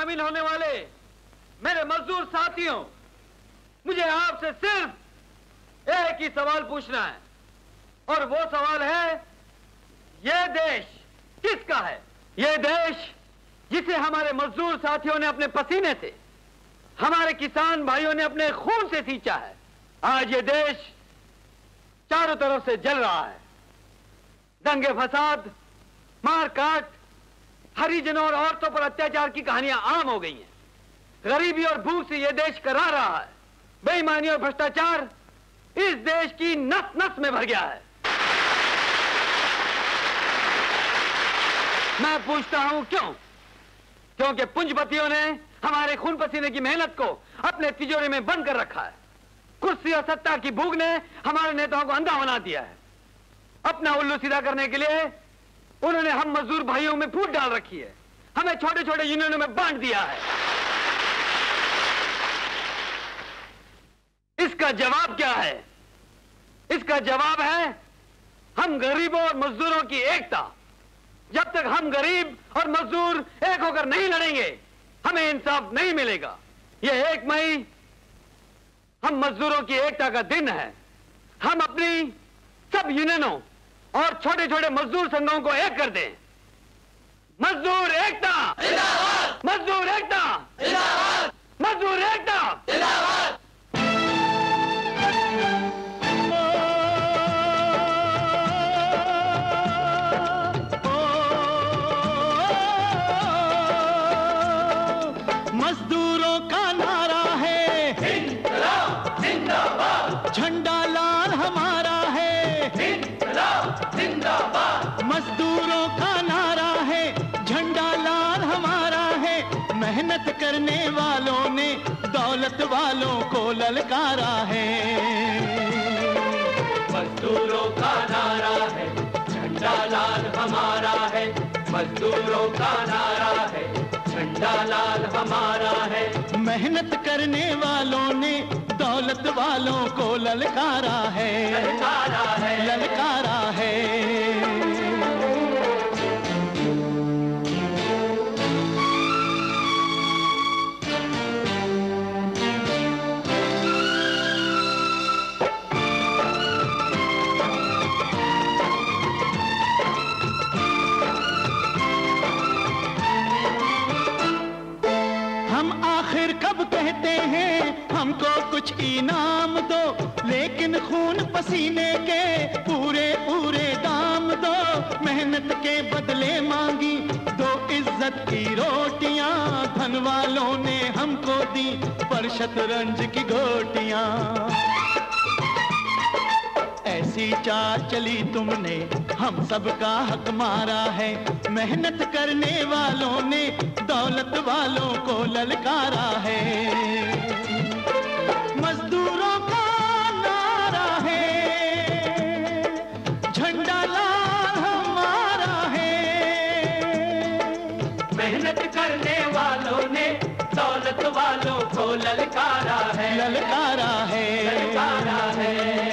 शामिल होने वाले मेरे मजदूर साथियों, मुझे आपसे सिर्फ एक ही सवाल पूछना है, और वो सवाल है, ये देश किसका है? ये देश जिसे हमारे मजदूर साथियों ने अपने पसीने से, हमारे किसान भाइयों ने अपने खून से सींचा है। आज ये देश चारों तरफ से जल रहा है। दंगे फसाद, मारकाट, हरिजनों और औरतों पर अत्याचार की कहानियां आम हो गई हैं। गरीबी और भूख से यह देश कराह रहा है। बेईमानी और भ्रष्टाचार इस देश की नस नस में भर गया है। मैं पूछता हूं क्यों? क्योंकि पूंजीपतियों ने हमारे खून पसीने की मेहनत को अपने तिजोरी में बंद कर रखा है। कुर्सी और सत्ता की भूख ने हमारे नेताओं को अंधा बना दिया है। अपना उल्लू सीधा करने के लिए उन्होंने हम मजदूर भाइयों में फूट डाल रखी है। हमें छोटे छोटे यूनियनों में बांट दिया है। इसका जवाब क्या है? इसका जवाब है हम गरीबों और मजदूरों की एकता। जब तक हम गरीब और मजदूर एक होकर नहीं लड़ेंगे, हमें इंसाफ नहीं मिलेगा। यह 1 मई हम मजदूरों की एकता का दिन है। हम अपनी सब यूनियनों और छोटे छोटे मजदूर संघों को एक कर दें। मजदूर एकता जिंदाबाद! मजदूर एकता जिंदाबाद! मजदूर एकता जिंदाबाद! मजदूरों का नारा है इनकलाब जिंदाबाद, झंडा लाल हमारा है इनकलाब जिंदाबाद। मजदूरों का नारा है, झंडा लाल हमारा है। मेहनत करने वालों ने दौलत वालों को ललकारा है। मजदूरों का नारा है, झंडा लाल हमारा है। मजदूरों का नारा है, झंडा लाल हमारा है। मेहनत करने वालों ने दौलत वालों को ललकारा है, ललकारा है, ललकारा है। कब कहते हैं हमको कुछ इनाम दो, लेकिन खून पसीने के पूरे पूरे दाम दो। मेहनत के बदले मांगी दो इज्जत की रोटियां, धन वालों ने हमको दी पर शतरंज की गोटियां। ऐसी चाल चली तुमने हम सबका हक मारा है। मेहनत करने वालों ने दौलत वालों को ललकारा है। मजदूरों का नारा है, झंडा लाल हमारा है। मेहनत करने वालों ने दौलत वालों को ललकारा है, ललकारा है, ललकारा है।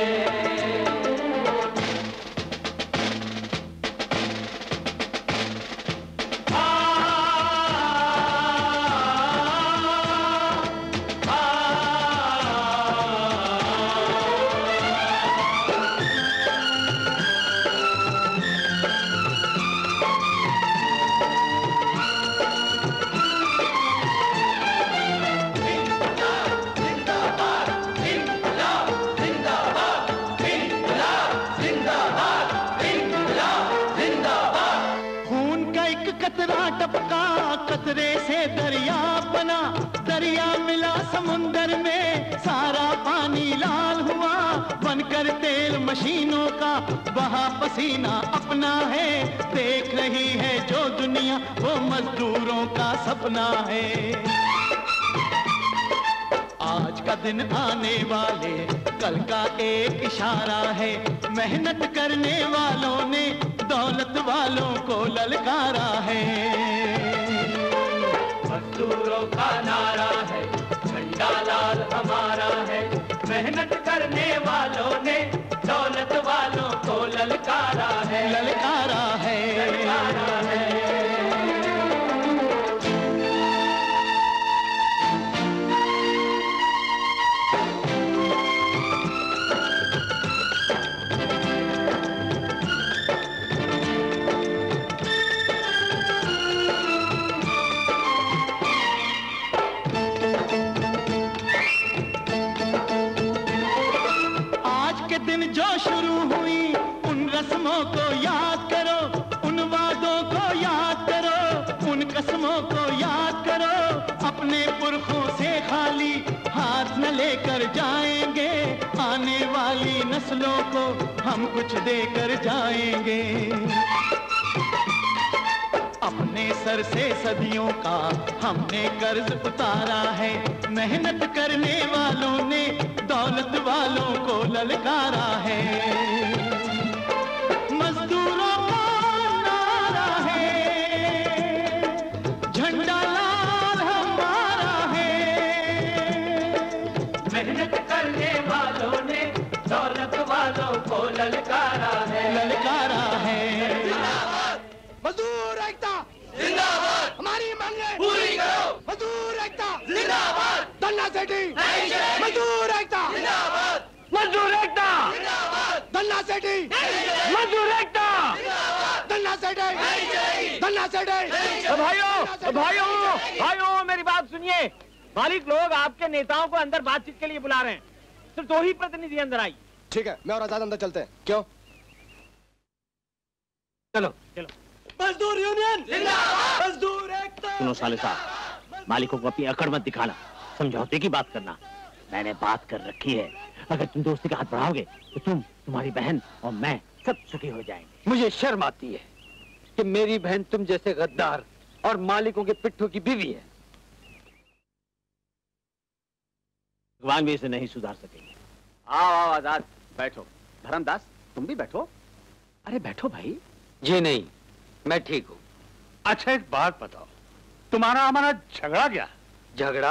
कतरे से दरिया बना, दरिया मिला समुंदर में, सारा पानी लाल हुआ बनकर तेल मशीनों का। बहा पसीना अपना है, देख रही है जो दुनिया वो मजदूरों का सपना है। आज का दिन आने वाले कल का एक इशारा है। मेहनत करने वालों ने दौलत वालों को ललकारा है। मजदूरों का नारा है, झंडा लाल हमारा है। मेहनत करने वालों ने दौलत वालों को ललकारा है, ललकारा है, ललकारा है। दिन जो शुरू हुई उन रस्मों को याद करो, उन वादों को याद करो, उन कसमों को याद करो। अपने पुरखों से खाली हाथ न लेकर जाएंगे, आने वाली नस्लों को हम कुछ देकर जाएंगे। अपने सर से सदियों का हमने कर्ज उतारा है, मेहनत करने वालों ने दौलत वालों को ललकारा है। मजदूरों का नारा है, झंडा लाल हमारा है। मेहनत करने वालों ने दौलत वालों को ललकारा है, ललकारा है। मजदूर एकता जिंदाबाद, हमारी मांगे पूरी करो। मजदूर एकता जिंदाबाद, धन्ना सेठी नहीं चलेगी। मजदूर एकता जिंदाबाद, मजदूर एकता, जिंदाबाद, धन्ना सेठी मजदूर एकता। धन्ना सेठी नहीं चलेगी। धन्ना सेठी। भाइयों मेरी बात सुनिए। मालिक लोग आपके नेताओं को अंदर बातचीत के लिए बुला रहे हैं। सिर्फ 2 ही प्रतिनिधि अंदर आई। ठीक है, मैं और आजाद अंदर चलते हैं। क्यों? चलो चलो। मजदूर यूनियन जिंदाबाद, मजदूर एकता। सुनो साले साहब, मालिकों को अपनी अकड़ मत दिखाना, समझौते की बात करना। मैंने बात कर रखी है, अगर तुम दोस्ती का हाथ बढ़ाओगे तो तुम्हारी बहन और मैं सब सुखी हो जाएंगे। मुझे शर्म आती है कि मेरी बहन तुम जैसे गद्दार और मालिकों के पिट्ठू की बीवी है। भगवान भी इसे नहीं सुधार सकेंगे। आओ आजाद, बैठो। धर्मदास, तुम भी बैठो। अरे बैठो भाई। जी नहीं, मैं ठीक हूँ। अच्छा एक बात बताओ, तुम्हारा हमारा झगड़ा क्या? झगड़ा?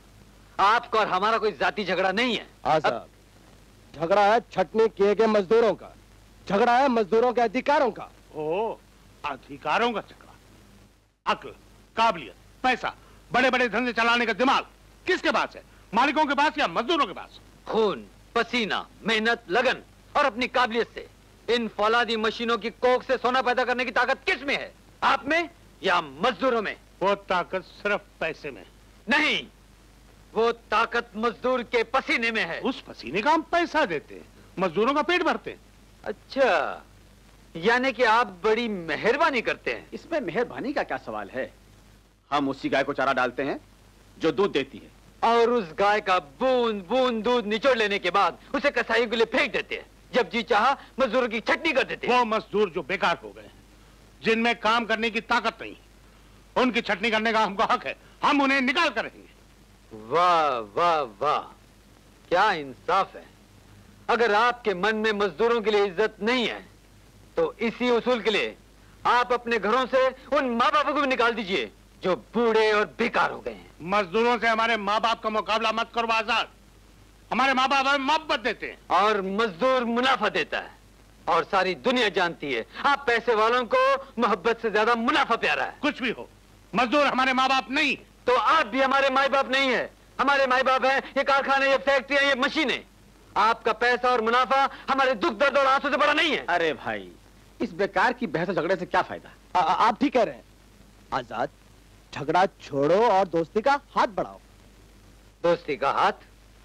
आपका और हमारा कोई जाति झगड़ा नहीं है। आजाद, झगड़ा है छटनी किए गए मजदूरों का, झगड़ा है मजदूरों के अधिकारों का। ओ, अधिकारों का झगड़ा। अक्ल, काबिलियत, पैसा, बड़े बड़े धंधे चलाने का दिमाग किसके पास है? मालिकों के पास या मजदूरों के पास? खून, पसीना, मेहनत, लगन और अपनी काबिलियत से इन फौलादी मशीनों की कोख से सोना पैदा करने की ताकत किस में है? आप में या मजदूरों में? वो ताकत सिर्फ पैसे में नहीं, वो ताकत मजदूर के पसीने में है। उस पसीने का हम पैसा देते हैं, मजदूरों का पेट भरते हैं। अच्छा, यानी कि आप बड़ी मेहरबानी करते हैं। इसमें मेहरबानी का क्या सवाल है? हम उसी गाय को चारा डालते हैं जो दूध देती है, और उस गाय का बूंद बूंद दूध निचोड़ लेने के बाद उसे कसाई के लिए फेंक देते हैं। जब जी चाहा मजदूरों की छटनी कर देते हैं। वो मजदूर जो बेकार हो गए, जिनमें काम करने की ताकत नहीं, उनकी छटनी करने का हमको हक है। हम उन्हें निकाल कर रहेंगे। वाह वाह वाह, क्या इंसाफ है। अगर आपके मन में मजदूरों के लिए इज्जत नहीं है तो इसी उसूल के लिए आप अपने घरों से उन माँ बापों को भी निकाल दीजिए जो बूढ़े और बेकार हो गए हैं। मजदूरों से हमारे माँ बाप का मुकाबला मत करो आजाद। हमारे माँ बाप हमें मोहब्बत देते हैं और मजदूर मुनाफा देता है, और सारी दुनिया जानती है आप पैसे वालों को मोहब्बत से ज्यादा मुनाफा प्यारा है। कुछ भी हो, मजदूर हमारे माँ बाप नहीं। तो आप भी हमारे माँ बाप नहीं है। हमारे माँ बाप हैं ये कारखाने, ये फैक्ट्रियां, ये मशीनें। आपका पैसा और मुनाफा हमारे दुख दर्द और आंसू से बड़ा नहीं है। अरे भाई, इस बेकार की बहस और झगड़े से क्या फायदा? आप ठीक कह रहे हैं आजाद, झगड़ा छोड़ो और दोस्ती का हाथ बढ़ाओ। दोस्ती का हाथ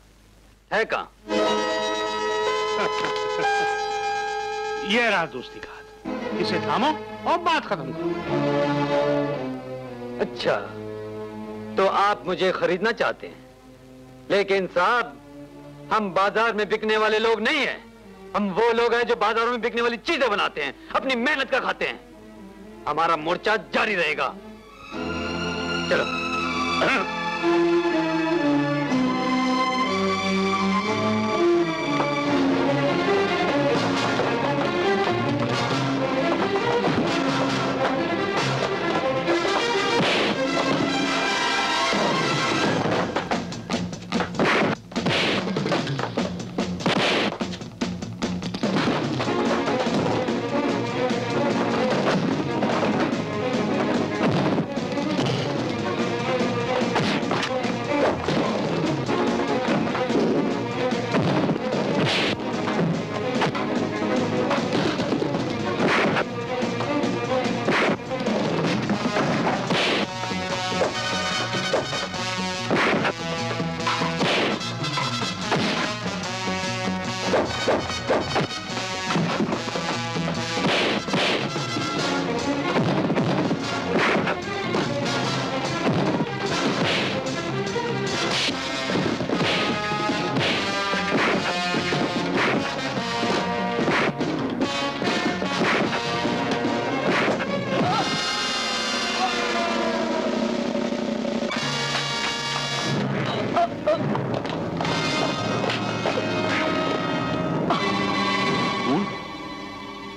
है कहाँ? ये रहा दोस्ती का हाथ, इसे थामो और बात खत्म करो। अच्छा, तो आप मुझे खरीदना चाहते हैं, लेकिन साहब हम बाजार में बिकने वाले लोग नहीं हैं। हम वो लोग हैं जो बाजारों में बिकने वाली चीजें बनाते हैं, अपनी मेहनत का खाते हैं। हमारा मोर्चा जारी रहेगा। चलो।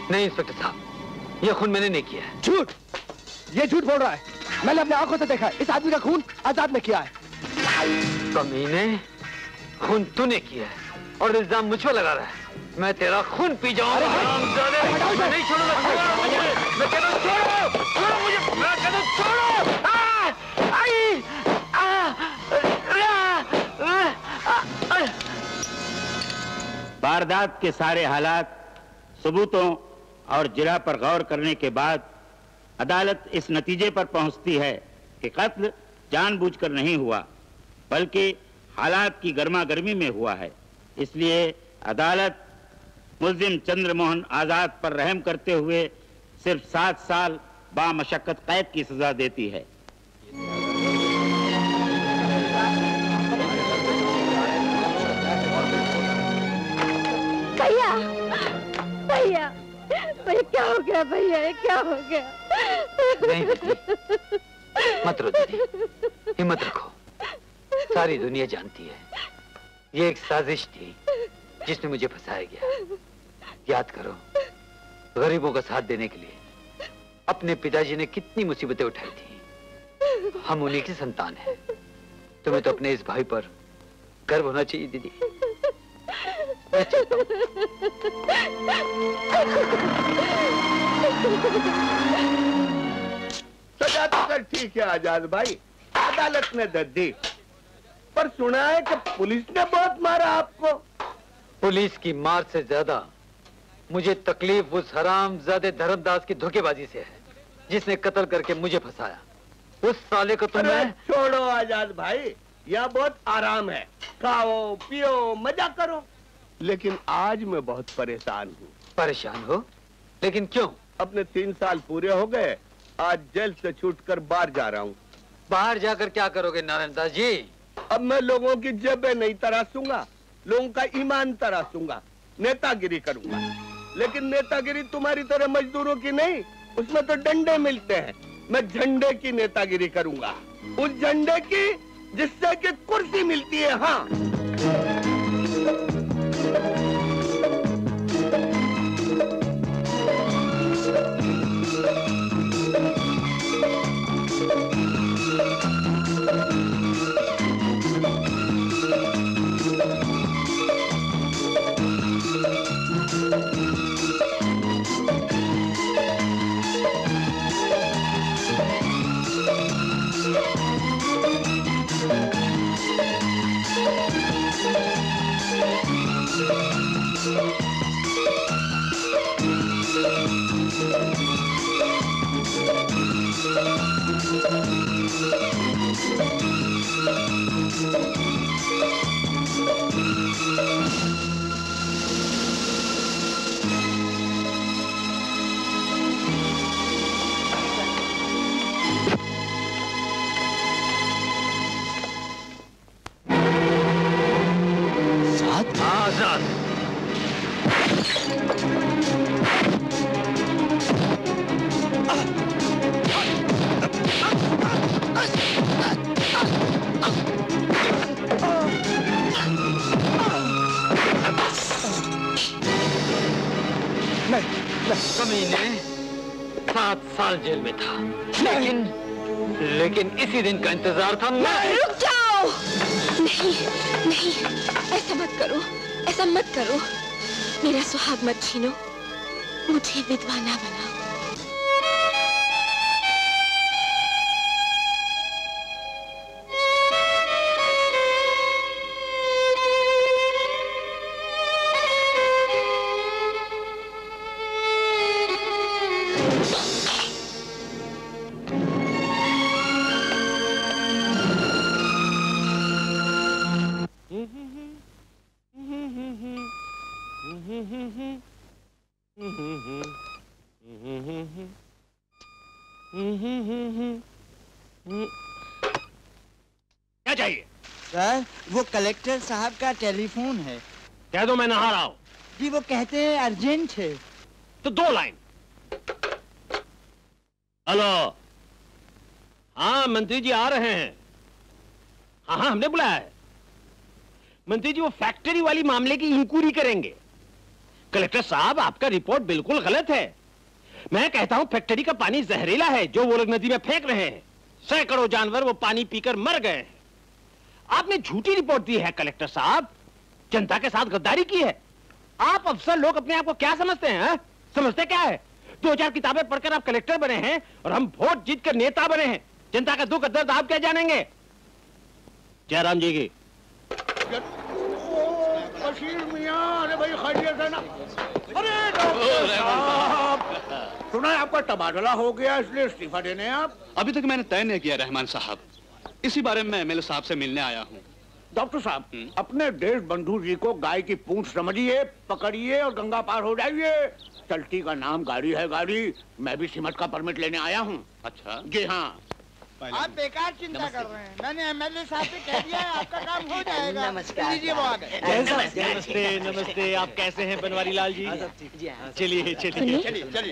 नहीं इंस्पेक्टर साहब, ये खून मैंने नहीं किया है। झूठ, ये झूठ बोल रहा है। मैंने अपने आंखों से देखा है, इस आदमी का खून आजाद ने किया है। कमीने, खून तूने किया है और इल्जाम मुझ पर लगा रहा है। मैं तेरा खून पी जाऊंगा। मैं नहीं छोड़ूंगा। मैं कहता हूं छोड़ो, छोड़ो मुझे। मैं कहता हूं छोड़ो। वारदात के सारे हालात, सबूतों और जिरा पर गौर करने के बाद अदालत इस नतीजे पर पहुंचती है कि कत्ल जानबूझकर नहीं हुआ, बल्कि हालात की गर्मागर्मी में हुआ है। इसलिए अदालत मुल्जिम चंद्रमोहन आजाद पर रहम करते हुए सिर्फ 7 साल बामशक्कत कैद की सजा देती है। भैया, भैया, भैया क्या हो गया? भैया ये क्या हो गया? नहीं दीदी, मत रो दीदी, हिम्मत रखो। सारी दुनिया जानती है ये एक साजिश थी जिसमें मुझे फंसाया गया। याद करो, गरीबों का साथ देने के लिए अपने पिताजी ने कितनी मुसीबतें उठाई थी। हम उन्हीं की संतान हैं। तुम्हें तो अपने इस भाई पर गर्व होना चाहिए दीदी। मैं चलता हूं। सजा तो कर ठीक है आजाद भाई, अदालत ने दे दी, पर सुना है कि पुलिस ने बहुत मारा आपको। पुलिस की मार से ज्यादा मुझे तकलीफ उस हरामजादे धर्मदास की धोखेबाजी से है जिसने कत्ल करके मुझे फंसाया। उस साले को तुमने छोड़ो आजाद भाई, यहाँ बहुत आराम है, खाओ पियो मजा करो। लेकिन आज मैं बहुत परेशान हूँ। परेशान हो? लेकिन क्यों? अपने 3 साल पूरे हो गए, आज जेल से छूटकर बाहर जा रहा हूँ। बाहर जाकर क्या करोगे नारायण दास जी? अब मैं लोगों की जेबें नहीं तराशूंगा, लोगों का ईमान तराशूंगा, नेतागिरी करूंगा। लेकिन नेतागिरी तुम्हारी तरह मजदूरों की नहीं, उसमें तो डंडे मिलते हैं। मैं झंडे की नेतागिरी करूंगा, उस झंडे की जिससे कि कुर्सी मिलती है। हाँ, कमीने 7 साल जेल में था, लेकिन इसी दिन का इंतजार था। रुक जाओ! नहीं, नहीं, ऐसा मत करो, ऐसा मत करो। मेरा सुहाग मत छीनो, मुझे विधवा ना बनाओ। क्या चाहिए? सर, वो कलेक्टर साहब का टेलीफोन है। कह दो मैं नहा रहा हूँ। जी वो कहते हैं अर्जेंट है। तो 2 लाइन। हेलो, हाँ मंत्री जी आ रहे हैं। हाँ हाँ हमने बुलाया है। मंत्री जी वो फैक्ट्री वाली मामले की इंक्वायरी करेंगे। कलेक्टर साहब, आपका रिपोर्ट बिल्कुल गलत है। मैं कहता हूं फैक्ट्री का पानी जहरीला है जो वो लोग नदी में फेंक रहे हैं। सैकड़ों जानवर वो पानी पीकर मर गए हैं। आपने झूठी रिपोर्ट दी है कलेक्टर साहब, जनता के साथ गद्दारी की है। आप अफसर लोग अपने आप को क्या समझते हैं? समझते क्या है? 2-4 किताबें पढ़कर आप कलेक्टर बने हैं और हम वोट जीतकर नेता बने हैं। जनता का दुख दर्द आप क्या जानेंगे? जयराम जी की बशीर मियां, अरे भाई खैरियत है ना? अरे डॉक्टर साहब, सुना है आपका तबादला हो गया इसलिए इस्तीफा देने आप? अभी तक मैंने तय नहीं किया रहमान साहब, इसी बारे में एमएलए साहब से मिलने आया हूँ। डॉक्टर साहब, अपने देश बंधु जी को गाय की पूंछ समझिए, पकड़िए और गंगा पार हो जाइए। चलती का नाम गाड़ी है गाड़ी। मैं भी सिमट का परमिट लेने आया हूँ। अच्छा जी हाँ। आप बेकार चिंता कर रहे हैं। मैंने एमएलए साहब से कह दिया है आपका काम हो जाएगा। लीजिए वो आ गए। नमस्ते नमस्ते, आप कैसे हैं बनवारी लाल जी? चलिए चलिए चलिए।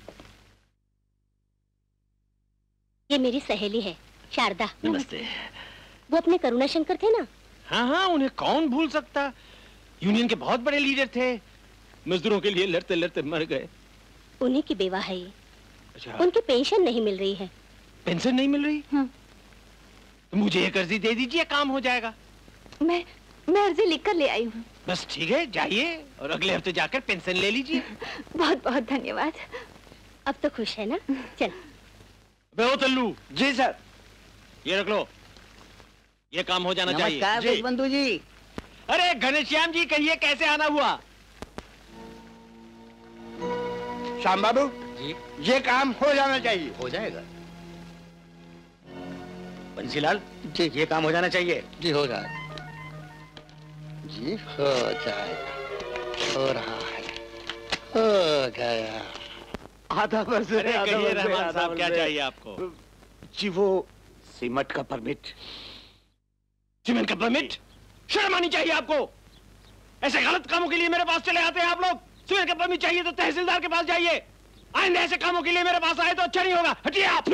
ये मेरी सहेली है शारदा। नमस्ते। वो अपने करुणा शंकर थे ना? हाँ हाँ, उन्हें कौन भूल सकता। यूनियन के बहुत बड़े लीडर थे, मजदूरों के लिए लड़ते लड़ते मर गए। उन्हीं की बेवा है ये। अच्छा। उनकी पेंशन नहीं मिल रही है। पेंशन नहीं मिल रही? तो मुझे एक अर्जी दे दीजिए, काम हो जाएगा। मैं अर्जी लिखकर ले आई हूँ। बस ठीक है, जाइए और अगले हफ्ते जाकर पेंशन ले लीजिए। बहुत बहुत धन्यवाद। अब तो खुश है ना? चल। बे तल्लू। जी सर। ये रख लो, ये काम हो जाना चाहिए। नमस्कार बंधु जी। अरे घनश्याम जी, कहिए कैसे आना हुआ? श्याम बाबू जी, ये काम हो जाना चाहिए। हो जाएगा। बंसीलाल जी, ये काम हो जाना चाहिए। जी हो जाए। जी हो जाएगा। हो रहा है। हो गया। आधा वर्ष कहिए रहमान साहब, क्या चाहिए आपको? जी वो सीमेंट का परमिट। सीमेंट का परमिट? शर्म आनी चाहिए आपको। ऐसे गलत कामों के लिए मेरे पास चले आते हैं आप लोग। सीमेंट का परमिट चाहिए तो तहसीलदार के पास जाइए। आइंदा ऐसे कामों के लिए मेरे पास आए तो अच्छा नहीं होगा। हटिए आप।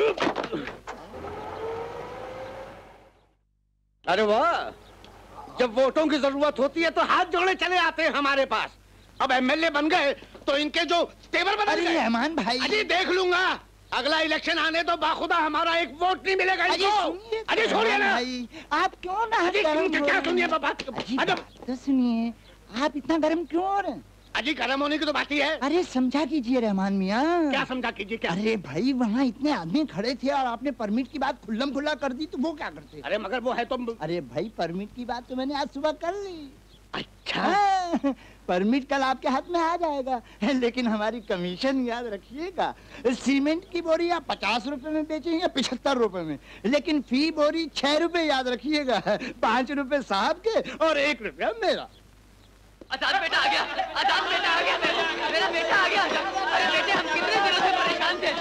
अरे वाह, जब वोटों की जरूरत होती है तो हाथ जोड़े चले आते हैं हमारे पास। अब एमएलए बन गए तो इनके जो तेवर बदल गए। रहमान भाई, अजी देख लूंगा, अगला इलेक्शन आने तो बाखुदा हमारा एक वोट नहीं मिलेगा इनको। अजी छोड़िए ना भाई, आप क्यों ना क्या सुनिए बाबा। तो सुनिए, आप इतना गर्म क्यों हो रहे हैं? अजी गर्म होने की तो बात ही है। अरे समझा कीजिए रहमान मियाँ। क्या समझा कीजिए? क्या? अरे भाई, वहाँ इतने आदमी खड़े थे और आपने परमिट की बात खुल्लम खुल्ला कर दी तो वो क्या करते? अरे मगर वो है तो। अरे भाई, परमिट की बात तो मैंने आज सुबह कर ली। अच्छा। परमिट कल आपके हाथ में आ जाएगा, लेकिन हमारी कमीशन याद रखिएगा। सीमेंट की बोरी आप 50 रुपए में बेचेंगे या 75 रुपए में, लेकिन फी बोरी 6 रुपए याद रखिएगा। 5 रुपए साहब के और 1 रुपया मेरा। आजाद बेटा आ गया, आजाद बेटा आ गया, मेरा बेटा आ गया। अरे बेटे, हम कितने दिनों से परेशान थे।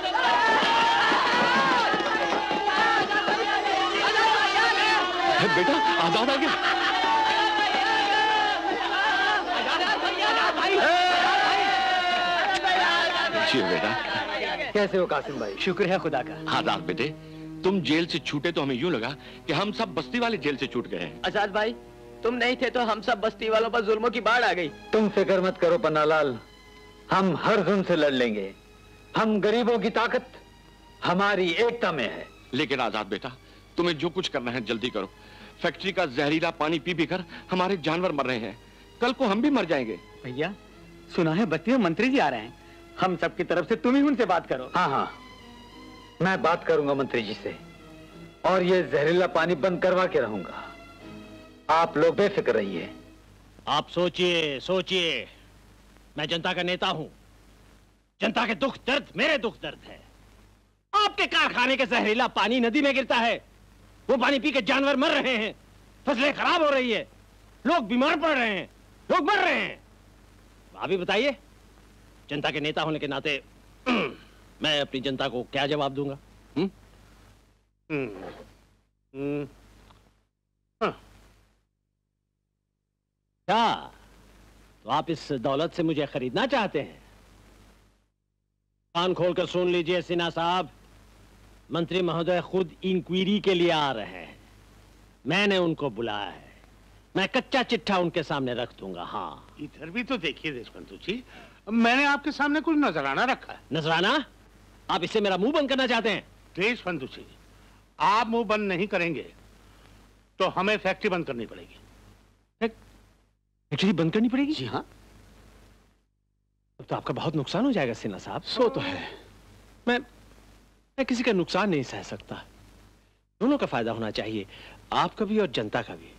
बेटा आजाद आ गया। जी बेटा। कैसे हो कासिम भाई? शुक्र है खुदा का। आजाद बेटे, तुम जेल से छूटे तो हमें यूं लगा कि हम सब बस्ती वाले जेल से छूट गए हैं। आजाद भाई, तुम नहीं थे तो हम सब बस्ती वालों पर जुल्मों की बाढ़ आ गई। तुम फिक्र मत करो पन्नालाल, हम हर जुल्म से लड़ लेंगे। हम गरीबों की ताकत हमारी एकता में है। लेकिन आजाद बेटा, तुम्हें जो कुछ करना है जल्दी करो। फैक्ट्री का जहरीला पानी पी पी कर हमारे जानवर मर रहे हैं। कल को हम भी मर जाएंगे। भैया, सुना है बस्ती में मंत्री जी आ रहे हैं। हम सबकी तरफ से तुम ही उनसे बात करो। हाँ हाँ, मैं बात करूंगा मंत्री जी से और ये जहरीला पानी बंद करवा के रहूंगा। आप लोग बेफिक्र रहिए। आप सोचिए सोचिए, मैं जनता का नेता हूं। जनता के दुख दर्द मेरे दुख दर्द है। आपके कारखाने के जहरीला पानी नदी में गिरता है, वो पानी पी के जानवर मर रहे हैं, फसलें खराब हो रही है, लोग बीमार पड़ रहे हैं, लोग मर रहे हैं। अभी बताइए, जनता के नेता होने के नाते मैं अपनी जनता को क्या जवाब दूंगा? क्या तो आप इस दौलत से मुझे खरीदना चाहते हैं? कान खोलकर सुन लीजिए सिन्हा साहब, मंत्री महोदय खुद इंक्वायरी के लिए आ रहे हैं। मैंने उनको बुलाया है। मैं कच्चा चिट्ठा उनके सामने रख दूंगा। हाँ, इधर भी तो देखिए देशबंधु जी, मैंने आपके सामने कुछ नजराना रखा है। नजराना? आप इससे मेरा मुंह बंद करना चाहते हैं? देशबंधु जी, आप मुंह बंद नहीं करेंगे तो हमें फैक्ट्री बंद करनी पड़ेगी। फैक्ट्री बंद करनी पड़ेगी? जी हाँ। तो आपका बहुत नुकसान हो जाएगा सिन्हा साहब। सो तो है। मैं किसी का नुकसान नहीं सह सकता। दोनों का फायदा होना चाहिए, आपका भी और जनता का भी।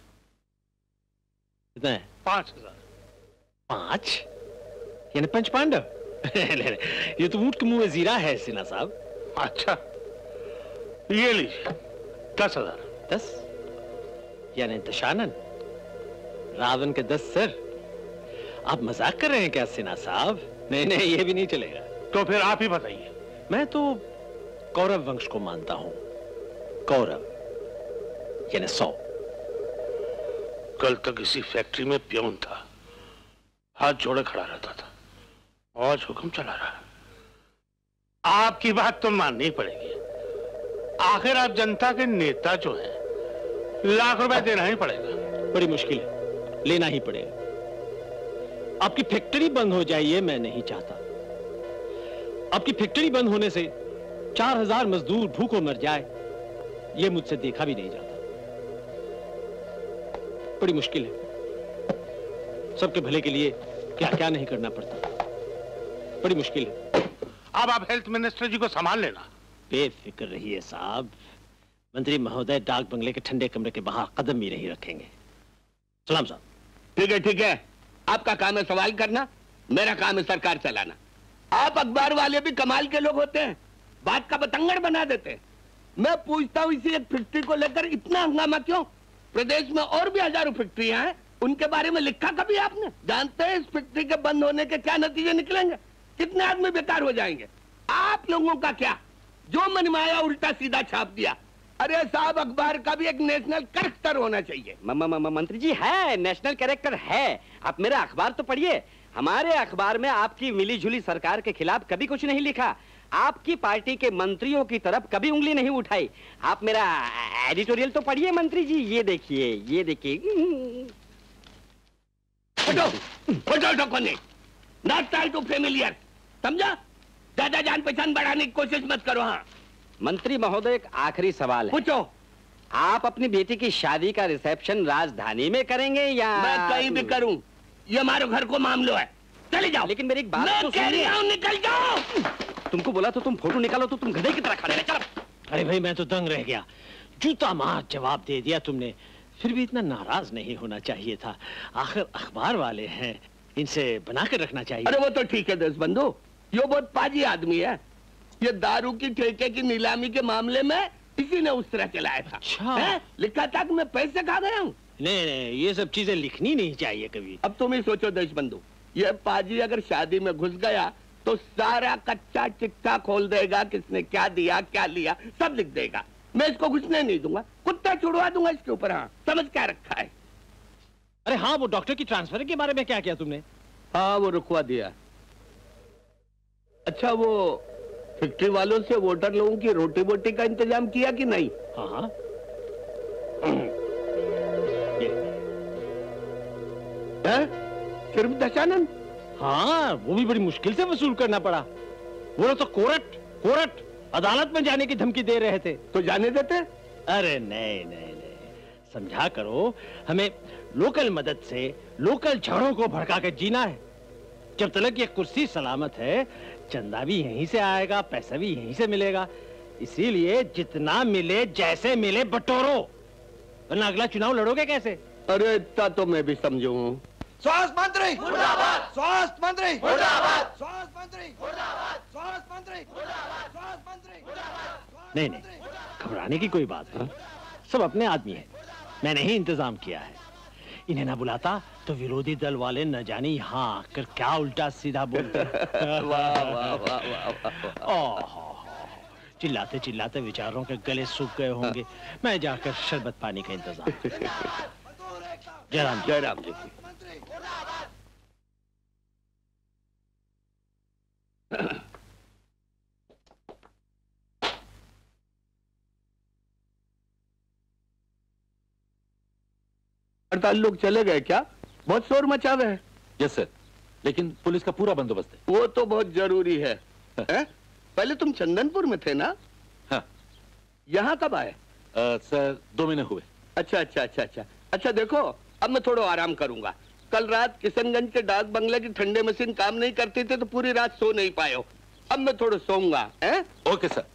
कितना है? 5,000। 5? यानी पंच पांडव? ये तो ऊंट के मुंह में जीरा है सिन्हा साहब। अच्छा, ये लीजिए 10,000। 10? यानी दशानन, रावण के 10 सिर। आप मजाक कर रहे हैं क्या सिन्हा साहब? नहीं नहीं, ये भी नहीं चलेगा। तो फिर आप ही बताइए। मैं तो कौरव वंश को मानता हूं। कौरव यानी 100। कल तक इसी फैक्ट्री में प्योन था, हाथ जोड़े खड़ा रहता था, आज हुक्म चला रहा है। आपकी बात तो माननी पड़ेगी। आखिर आप जनता के नेता जो हैं, लाख रुपए देना ही पड़ेगा। बड़ी मुश्किल है, लेना ही पड़ेगा। आपकी फैक्ट्री बंद हो जाए ये मैं नहीं चाहता। आपकी फैक्ट्री बंद होने से 4,000 मजदूर भूखों मर जाए, ये मुझसे देखा भी नहीं जाता। बड़ी मुश्किल है। सबके भले के लिए क्या क्या नहीं करना पड़ता। बड़ी मुश्किल है। अब आप हेल्थ मिनिस्टर जी को संभाल लेना। बेफिक्र रहिए साहब, मंत्री महोदय डाक बंगले के ठंडे कमरे के बाहर कदम भी नहीं रखेंगे। सलाम साहब। ठीक है ठीक है, आपका काम है सवाल करना, मेरा काम है सरकार चलाना। आप अखबार वाले भी कमाल के लोग होते हैं, बात का बतंगड़ बना देते हैं। मैं पूछता हूँ इसी एक फैक्ट्री को लेकर इतना हंगामा क्यों? प्रदेश में और भी हजारों फैक्ट्रियां हैं, उनके बारे में लिखा कभी आपने? जानते हैं इस फैक्ट्री के बंद होने के क्या नतीजे निकलेंगे? कितने आदमी बेकार हो जाएंगे? आप लोगों का क्या, जो मनमाया उल्टा सीधा छाप दिया। अरे साहब, अखबार का भी एक नेशनल कैरेक्टर होना चाहिए। मंत्री जी, है नेशनल कैरेक्टर है। आप मेरा अखबार तो पढ़िए। हमारे अखबार में आपकी मिलीजुली सरकार के खिलाफ कभी कुछ नहीं लिखा, आपकी पार्टी के मंत्रियों की तरफ कभी उंगली नहीं उठाई। आप मेरा एडिटोरियल तो पढ़िए मंत्री जी। ये देखिए, ये देखिए। नॉट ट्राई टू फेमिलियर, समझा? ज्यादा जान पहचान बढ़ाने की कोशिश मत करो। हाँ मंत्री महोदय, एक आखिरी सवाल है। पूछो। आप अपनी बेटी की शादी का रिसेप्शन राजधानी में करेंगे या? मैं कहीं भी करूं, ये हमारे घर को मामलो है। चले जाओ। लेकिन मेरी एक बात तो सुनिए। निकल जाओ। तुमको बोला तो तुम फोटो निकालो तो तुम गधे की तरह खड़े रहे। चलो। अरे भाई, मैं तो दंग रह गया। जूता मार जवाब दे दिया तुमने। फिर भी इतना नाराज नहीं होना चाहिए था। आखिर अखबार वाले हैं, इनसे बना कर रखना चाहिए। अरे वो तो ठीक है देशबंधु, ये बहुत पाजी आदमी है। ये दारू की ठेके की नीलामी के मामले में इसी ने उस तरह चलाया था। अच्छा। लिखा था कि मैं पैसे खा गया हूँ। नहीं नहीं, ये सब चीजें लिखनी नहीं चाहिए कभी। अब तुम ही सोचो देशबंधु, ये पाजी अगर शादी में घुस गया तो सारा कच्चा चिट्ठा खोल देगा, किसने क्या दिया क्या लिया सब लिख देगा। मैं इसको घुसने नहीं दूंगा, कुत्ता छुड़वा दूंगा इसके ऊपर। हाँ, समझ क्या रखा है? अरे हाँ, वो डॉक्टर की ट्रांसफर के बारे में क्या किया तुमने? हाँ, वो रुकवा दिया। अच्छा, वो फैक्ट्री वालों से वोटर लोगों की रोटी बोटी का इंतजाम किया कि नहीं? हाँ हाँ। सिर्फ दशानन? हाँ, वो भी बड़ी मुश्किल से वसूल करना पड़ा। वो लोग तो कोर्ट अदालत में जाने की धमकी दे रहे थे। तो जाने देते? अरे नहीं नहीं नहीं, समझा करो। हमें लोकल मदद से लोकल झगड़ों को भड़का के जीना है। जब तक ये कुर्सी सलामत है, चंदा भी यहीं से आएगा, पैसा भी यहीं से मिलेगा। इसीलिए जितना मिले जैसे मिले बटोरो, वरना अगला चुनाव लड़ोगे कैसे? अरे इतना तो मैं भी समझू। स्वास्थ्य मंत्री मुर्दाबाद, स्वास्थ्य मंत्री मुर्दाबाद, स्वास्थ्य मंत्री मुर्दाबाद, स्वास्थ्य मंत्री मुर्दाबाद, स्वास्थ्य मंत्री मुर्दाबाद। नहीं नहीं, घबराने की कोई बात नहीं। सब अपने आदमी हैं। मैंने ही इंतजाम किया है। इन्हें ना बुलाता तो विरोधी दल वाले न जाने यहाँ आकर क्या उल्टा सीधा बोलते। वाह वाह वाह वाह। चिल्लाते चिल्लाते विचारों के गले सूख गए होंगे। मैं जाकर शरबत पानी का इंतजाम। जयराम जयराम जी। 48 लोग चले गए क्या? बहुत शोर मचा हुआ है। यस सर, लेकिन पुलिस का पूरा बंदोबस्त है। वो तो बहुत जरूरी है। पहले तुम चंदनपुर में थे ना? हाँ। यहाँ कब आए? सर 2 महीने हुए। अच्छा अच्छा अच्छा अच्छा अच्छा। देखो अब मैं थोड़ा आराम करूंगा। कल रात किशनगंज के डाक बंगले की ठंडे मशीन काम नहीं करती थी तो पूरी रात सो नहीं पाए हो। अब मैं थोड़ा सोऊंगा। Okay sir.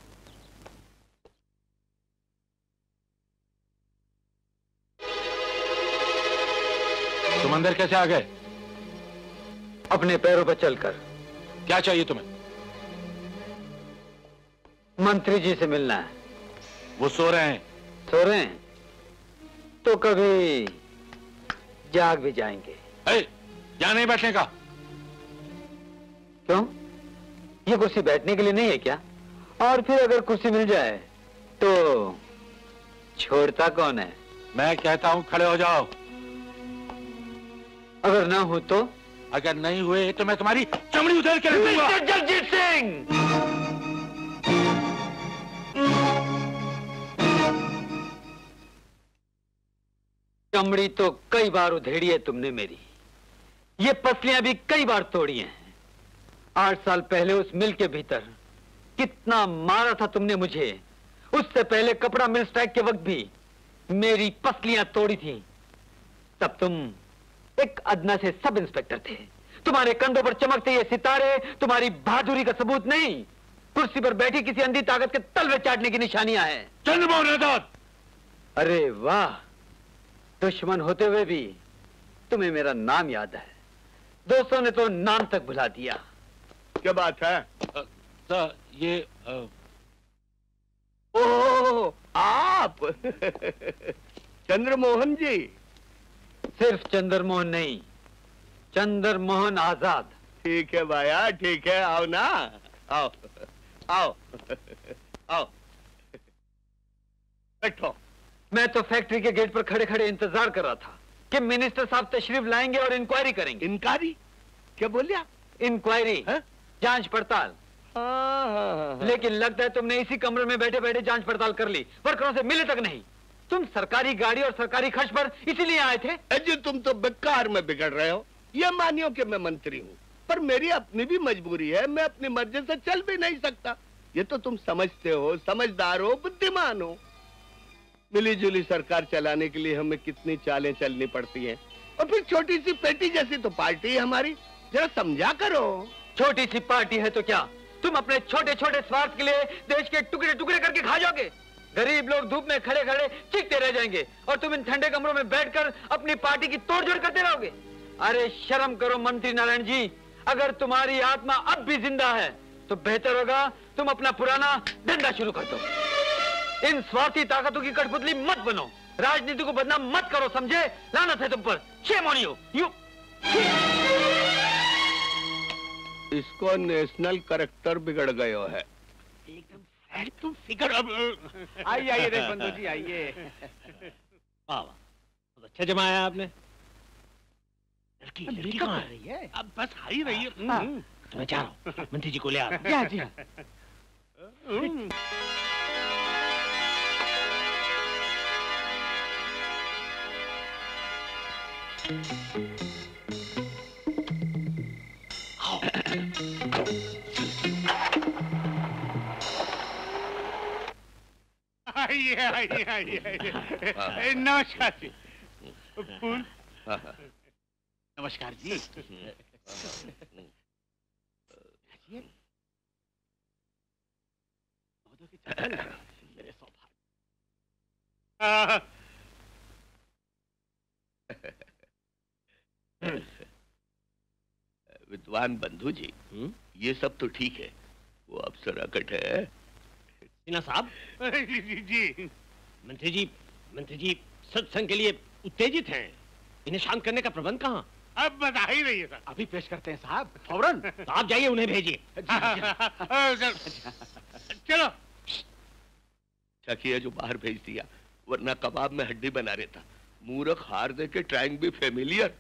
तुम अंदर कैसे आ गए? अपने पैरों पर चलकर। क्या चाहिए तुम्हें? मंत्री जी से मिलना है। वो सो रहे हैं। सो रहे हैं तो कभी जाग भी जाएंगे। यहाँ नहीं बैठने का। क्यों? ये कुर्सी बैठने के लिए नहीं है क्या? और फिर अगर कुर्सी मिल जाए तो छोड़ता कौन है? मैं कहता हूँ खड़े हो जाओ। अगर ना हो तो? अगर नहीं हुए तो मैं तुम्हारी चमड़ी उधेड़ के रख दूंगा। मिस्टर जगजीत सिंह! चमड़ी तो कई बार उधेड़ी है तुमने मेरी, ये पसलियां भी कई बार तोड़ी हैं। 8 साल पहले उस मिल के भीतर कितना मारा था तुमने मुझे। उससे पहले कपड़ा मिल स्ट्राइक के वक्त भी मेरी पसलियां तोड़ी थी। तब तुम एक अदना से सब इंस्पेक्टर थे। तुम्हारे कंधों पर चमकते ये सितारे तुम्हारी बहादुरी का सबूत नहीं, कुर्सी पर बैठी किसी अंधी ताकत के तलवे चाटने की निशानियां हैं। चंद्रमोहन आजाद! अरे वाह, दुश्मन होते हुए भी तुम्हें मेरा नाम याद है। दोस्तों ने तो नाम तक भुला दिया। क्या बात है? सर ये ओह, आप चंद्रमोहन जी? सिर्फ चंद्रमोहन नहीं, चंद्रमोहन आजाद। ठीक है भाया, ठीक है। आओ ना, आओ आओ आओ, बैठो। मैं तो फैक्ट्री के गेट पर खड़े खड़े इंतजार कर रहा था कि मिनिस्टर साहब तशरीफ लाएंगे और इंक्वायरी करेंगे। इंक्वायरी? क्या बोलिया? इंक्वायरी, जांच पड़ताल। लेकिन लगता है तुमने इसी कमरे में बैठे बैठे जांच पड़ताल कर ली, वर्करों से मिले तक नहीं। तुम सरकारी गाड़ी और सरकारी खर्च पर इसीलिए आए थे? अजी तुम तो बेकार में बिगड़ रहे हो। ये मानियो कि मैं मंत्री हूँ, पर मेरी अपनी भी मजबूरी है। मैं अपनी मर्जी से चल भी नहीं सकता। ये तो तुम समझते हो, समझदार हो, बुद्धिमान हो। मिली जुली सरकार चलाने के लिए हमें कितनी चालें चलनी पड़ती हैं। और फिर छोटी सी पेटी जैसी तो पार्टी है हमारी, जरा समझा करो। छोटी सी पार्टी है तो क्या तुम अपने छोटे छोटे स्वार्थ के लिए देश के टुकड़े टुकड़े करके खा जाओगे? गरीब लोग धूप में खड़े खड़े चीखते रह जाएंगे और तुम इन ठंडे कमरों में बैठकर अपनी पार्टी की तोड़जोड़ करते रहोगे। अरे शर्म करो मंत्री नारायण जी, अगर तुम्हारी आत्मा अब भी जिंदा है तो बेहतर होगा तुम अपना पुराना धंधा शुरू कर दो। इन स्वार्थी ताकतों की कठपुतली मत बनो, राजनीति को बदनाम मत करो, समझे? लानत है तुम पर। Shame on you. इसको नेशनल करेक्टर बिगड़ गयो है। तुम फिकर। आइए आइए देश बंधु जी, आइए। वाह वाह, बहुत अच्छा जमाया आपने। लड़की कहाँ रही है? अब बस आ ही रही है। तो मैं जा रहा हूँ, मंत्री जी को ले आ रहा हूँ। जी। आइए आइए आइए। नमस्कार जी। फूल। नमस्कार जी। मेरे विद्वान बंधु जी, ये सब तो ठीक है, वो अप्सरा कट है। सिन्हा साहब। जी। मंत्री जी सत्संग के लिए उत्तेजित हैं। इन्हें शांत करने का प्रबंध कहाँ? अब बता ही रही है सर। अभी पेश करते हैं साहब, फौरन। तो आप जाइए, उन्हें भेजिए। चलो। अच्छा किया जो बाहर भेज दिया, वरना कबाब में हड्डी बना रहता। मूर्ख हार दे के ट्राइंग भी फेमिलियर।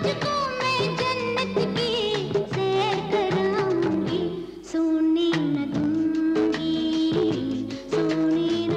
तुझको मैं जन्नत की सैर कराऊंगी, सोने न दूंगी, सोने न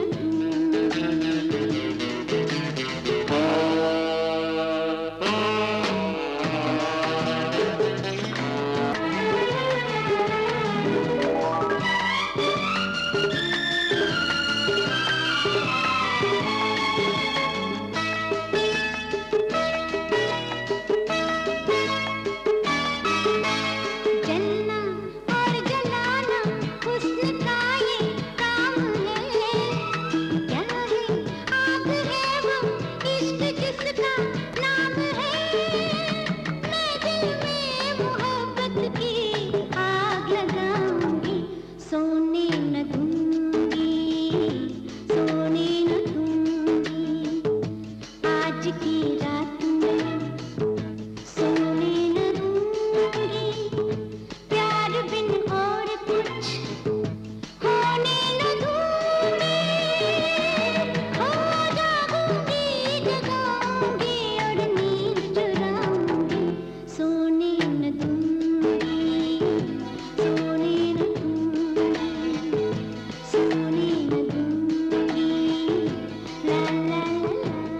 जलना और जलाना हुस्न का ये काम है, क्या है आग है वो इश्क जिसका नाम है, मैं दिल में मोहब्बत की आग लगाऊंगी, सोने न दूंगी, सोने न दूंगी, आज की रात में सोने न दूंगी, प्यार बिन और कुछ होने न दूंगी, हो जाऊंगी जगाऊंगी और नींद चुराऊंगी, सोने न दूंगी, सोने न दूंगी, सोने न दूंगी, ला ला ला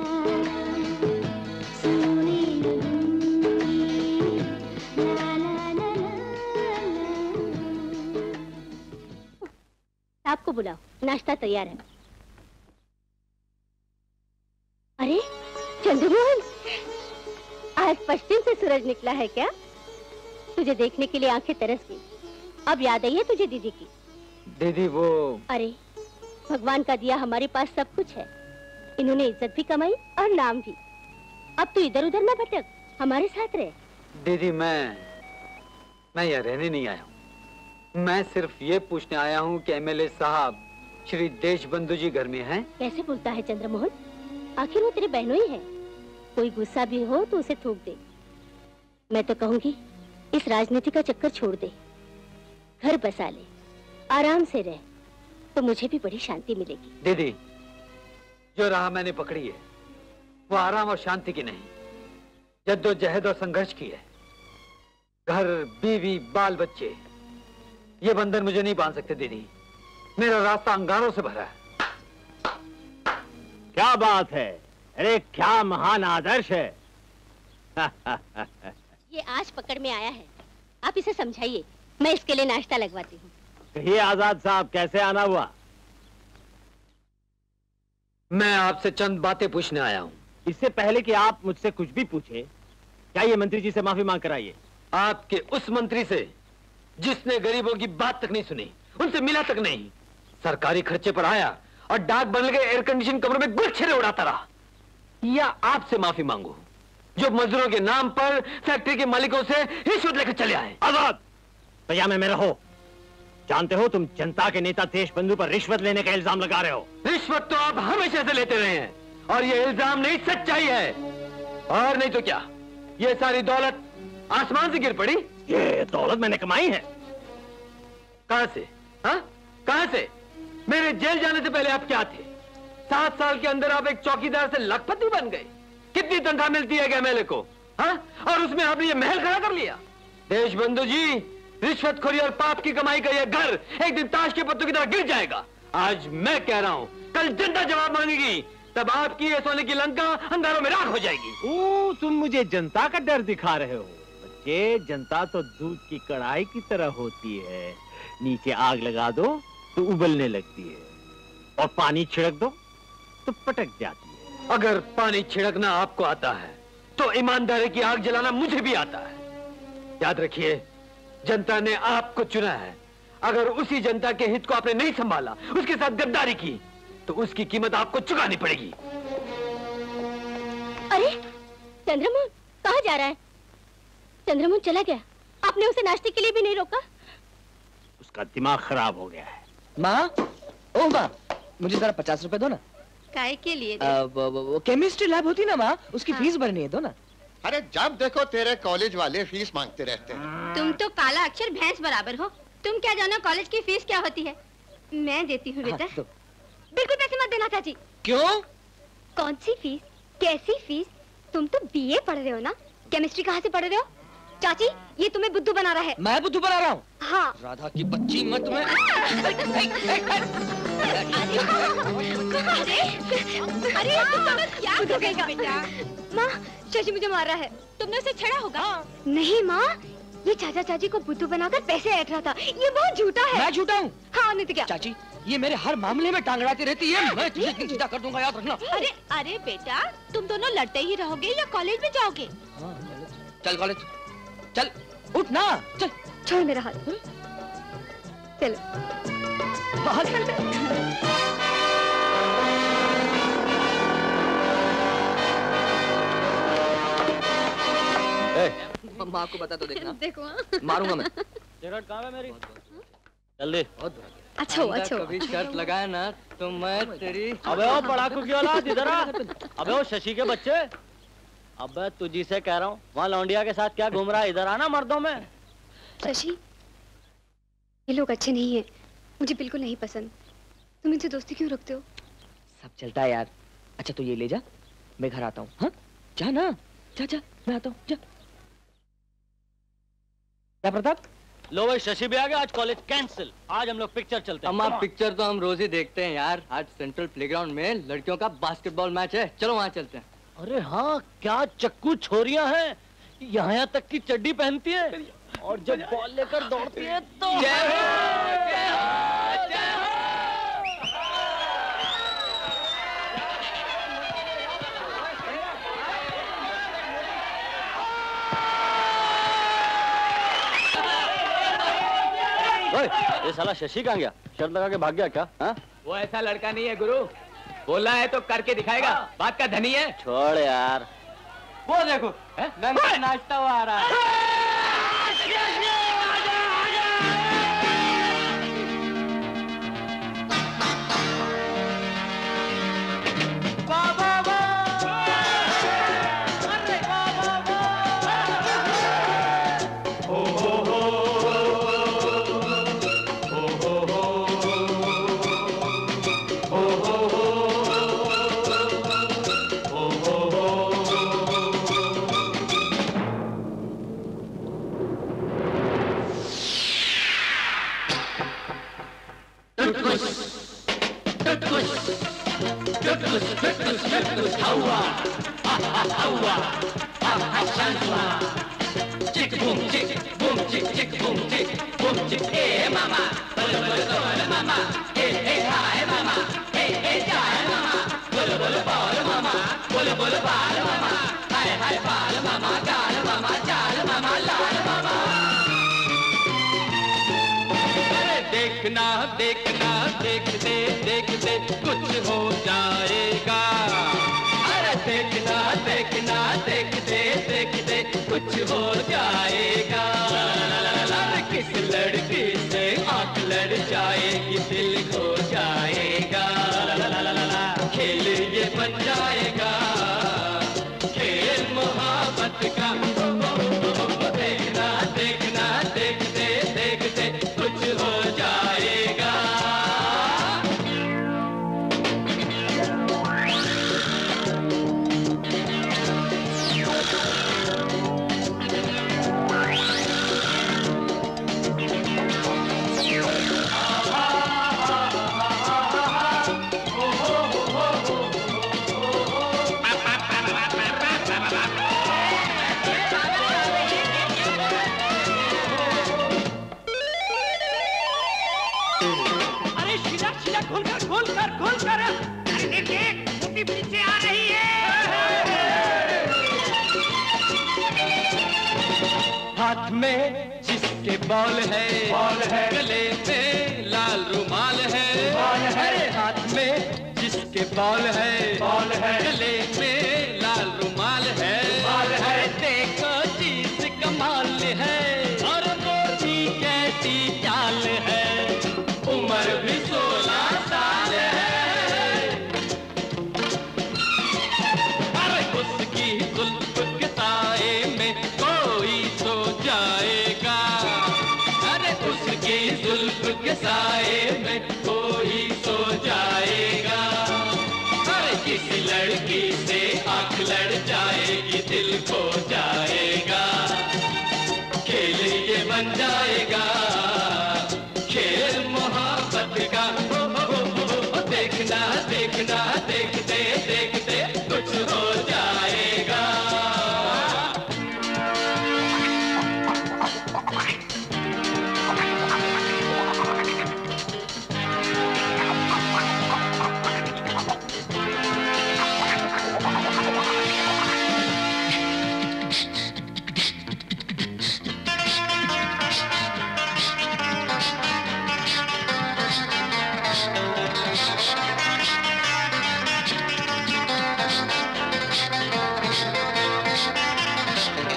सोने न दूंगी, ला ला ला ला। आपको बुलाओ, नाश्ता तैयार है। अरे चंद्रमोहन, आज पश्चिम से सूरज निकला है क्या? तुझे देखने के लिए आंखें तरस गई। अब याद आई है तुझे दीदी की? दीदी वो अरे भगवान का दिया हमारे पास सब कुछ है। इन्होंने इज्जत भी कमाई और नाम भी। अब तू इधर उधर ना भटक, हमारे साथ रहे। दीदी मैं यहाँ रहने नहीं आया हूँ। मैं सिर्फ ये पूछने आया हूँ कि एमएलए साहब श्री देशबंधु जी घर में हैं? कैसे बोलता है चंद्रमोहन, आखिर वो तेरे बहनों ही है। कोई गुस्सा भी हो तो उसे थूक दे। मैं तो कहूंगी इस राजनीति का चक्कर छोड़ दे, घर बसा ले, आराम से रह, तो मुझे भी बड़ी शांति मिलेगी। दीदी जो राह मैंने पकड़ी है वो आराम और शांति की नहीं, जद्दोजहद और संघर्ष की है। घर, बीवी, बाल बच्चे, ये बंधन मुझे नहीं बांध सकते दीदी। मेरा रास्ता अंगारों से भरा है। क्या बात है, अरे क्या महान आदर्श है। ये आज पकड़ में आया है, आप इसे समझाइए, मैं इसके लिए नाश्ता लगवाती हूँ। कहिए आजाद साहब, कैसे आना हुआ? मैं आपसे चंद बातें पूछने आया हूँ। इससे पहले कि आप मुझसे कुछ भी पूछे, क्या ये मंत्री जी से माफी मांग कर आइए। आपके उस मंत्री से जिसने गरीबों की बात तक नहीं सुनी, उनसे मिला तक नहीं, सरकारी खर्चे पर आया और डाक बदल के एयर कंडीशन कमरों में गुलछरे उड़ाता रहा, या आपसे माफी मांगू जो मजदूरों के नाम पर फैक्ट्री के मालिकों से रिश्वत लेकर चले आए? आजाद, पजामे में रहो। जानते हो तुम जनता के नेता देशबंधु पर रिश्वत लेने का इल्जाम लगा रहे हो। रिश्वत तो आप हमेशा से लेते रहे हैं, और ये इल्जाम नहीं सच्चाई है। और नहीं तो क्या, ये सारी दौलत आसमान से गिर पड़ी? ये दौलत मैंने कमाई है। कहां से? हाँ, कहां से? मेरे जेल जाने से पहले आप क्या थे? 7 साल के अंदर आप एक चौकीदार से लखपति बन गए। कितनी तनख्वाह मिलती है एमएलए को? हाँ, और उसमें आपने ये महल खड़ा कर लिया। देशबंधु जी, रिश्वतखोरी और पाप की कमाई का यह घर एक दिन ताश के पत्तों की तरह गिर जाएगा। आज मैं कह रहा हूं, कल जनता जवाब मांगेगी, तब आपकी ये सोने की लंका अंगारों में राख हो जाएगी। ओ, तुम मुझे जनता का डर दिखा रहे हो। बच्चे, जनता तो दूध की कढ़ाई की तरह होती है, नीचे आग लगा दो तो उबलने लगती है, और पानी छिड़क दो तो पटक जाती है। अगर पानी छिड़कना आपको आता है तो ईमानदारी की आग जलाना मुझे भी आता है। याद रखिए, जनता ने आपको चुना है। अगर उसी जनता के हित को आपने नहीं संभाला, उसके साथ गद्दारी की, तो उसकी कीमत आपको चुकानी पड़ेगी। अरे चंद्रमोहन कहाँ जा रहा है? चंद्रमोहन चला गया, आपने उसे नाश्ते के लिए भी नहीं रोका? उसका दिमाग खराब हो गया है। माँ, ओ माँ, मुझे जरा 50 रुपए दो ना। काय के लिए? वो केमिस्ट्री लैब होती ना माँ, उसकी फीस भरनी है, दो ना। अरे जब देखो तेरे कॉलेज वाले फीस मांगते रहते हैं। तुम तो काला अक्षर भैंस बराबर हो, तुम क्या जानो कॉलेज की फीस क्या होती है? मैं देती हूँ बेटा। बिल्कुल पैसे मत देना चाची। क्यों? कौन सी फीस? कैसी फीस? तुम तो बीए पढ़ रहे हो ना, केमिस्ट्री कहाँ से पढ़ रहे हो? चाची, ये तुम्हें बुद्धू बना रहा है। मैं बुद्धू बना रहा हूँ? हाँ। राधा की बच्ची, मैं तुम्हें अरे तुम दोनों क्या कर रहे हो बेटा? माँ, शशि मुझे मार रहा है। तुमने उसे छेड़ा होगा? नहीं माँ, ये चाचा चाची को बुद्धू बनाकर पैसे ऐंठ रहा था। ये बहुत झूठा है। मैं झूठा हूँ? हाँ, नहीं तो क्या? चाची, ये मेरे हर मामले में टांग अड़ाती रहती है। मैं तुझे एक दिन सीधा कर दूंगा, याद रखना। अरे अरे बेटा, तुम दोनों लड़ते ही रहोगे या कॉलेज में जाओगे? चल कॉलेज, चल उठ ना, चल। छोड़ मेरा हाथ। चलो। माँ को बता तो देखना। देखो मारूंगा मैं। सिगरेट कहाँ है मेरी? जल्दी। अच्छा हुआ, अच्छा हुआ। कभी शर्त लगाया ना तो मैं तेरी। अबे ओ पढ़ाकू की औलाद, इधर आ। अबे ओ शशि के बच्चे, अबे तुझी से कह रहा हूँ, वहाँ लौंडिया के साथ क्या घूम रहा है? इधर आना मर्दों में। शशि, ये लोग अच्छे नहीं हैं, मुझे बिल्कुल नहीं पसंद। तुम इनसे दोस्ती क्यों रखते हो? सब चलता है यार। अच्छा तो ये ले जा, मैं घर आता हूँ। हाँ जा ना, जा जा, मैं आता हूँ, जा। क्या प्रताप? लो भाई, शशि भी आ गया। आज कॉलेज कैंसिल। आज हम लोग पिक्चर चलते हैं। अम्मा, पिक्चर तो हम रोज ही देखते हैं यार। आज सेंट्रल प्लेग्राउंड में लड़कियों का बास्केटबॉल मैच है, चलो वहाँ चलते हैं। अरे हाँ, क्या चक्कू छोरियां हैं, यहाँ तक की चड्डी पहनती है और जब बॉल लेकर दौड़ती है तो ये साला शशि कहाँ गया? शर्त लगा के भाग गया क्या? हाँ? वो ऐसा लड़का नहीं है गुरु, बोला है तो करके दिखाएगा। बात का धनी है। छोड़ यार। वो देखो गंगा नाचता हुआ आ रहा है। देखना देखना देखते देखते कुछ हो जाएगा। अरे देखना देखना देखते देखते कुछ हो जाएगा। अरे किस लड़की से आंख लड़ जाएगी, दिल खो जाएगा। खेल ये बन जाएगा, खेल मोहब्बत का। देखना देखना देखते देखते कुछ हो जाएगा। पीछे आ रही है। हाथ में जिसके बॉल है, गले में लाल रुमाल है। हाथ में जिसके बॉल है, गले में लाल रुमाल है। देखो चीज कमाल है और मोटी कैसी चाल है। उम्र भी 16 साल है। अरे उसकी जुल्फ के साए में कोई सो जाएगा। अरे उसकी जुल्फ के साए में कोई सो जाएगा। अरे किसी लड़की से आंख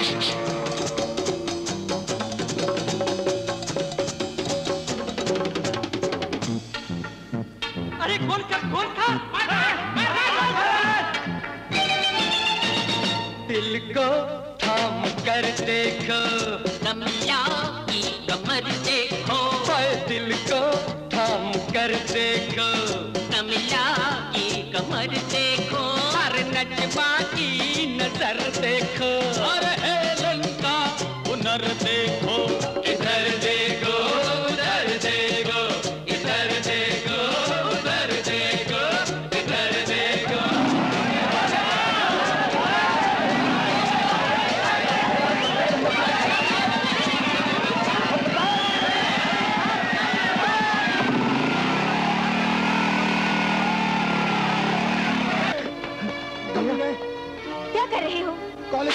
अरे गोल कर दिल को थाम कर देखो, कमला की कमर देखो, दिल को थाम कर देखो, कमला की कमर देखो, हर नजमा की नजर देखो, और हेलन का हुनर देखो, इधर देखो उधर देखो, इधर देखो उधर देखो, इधर देखो। क्या कर रहे हो? कॉलेज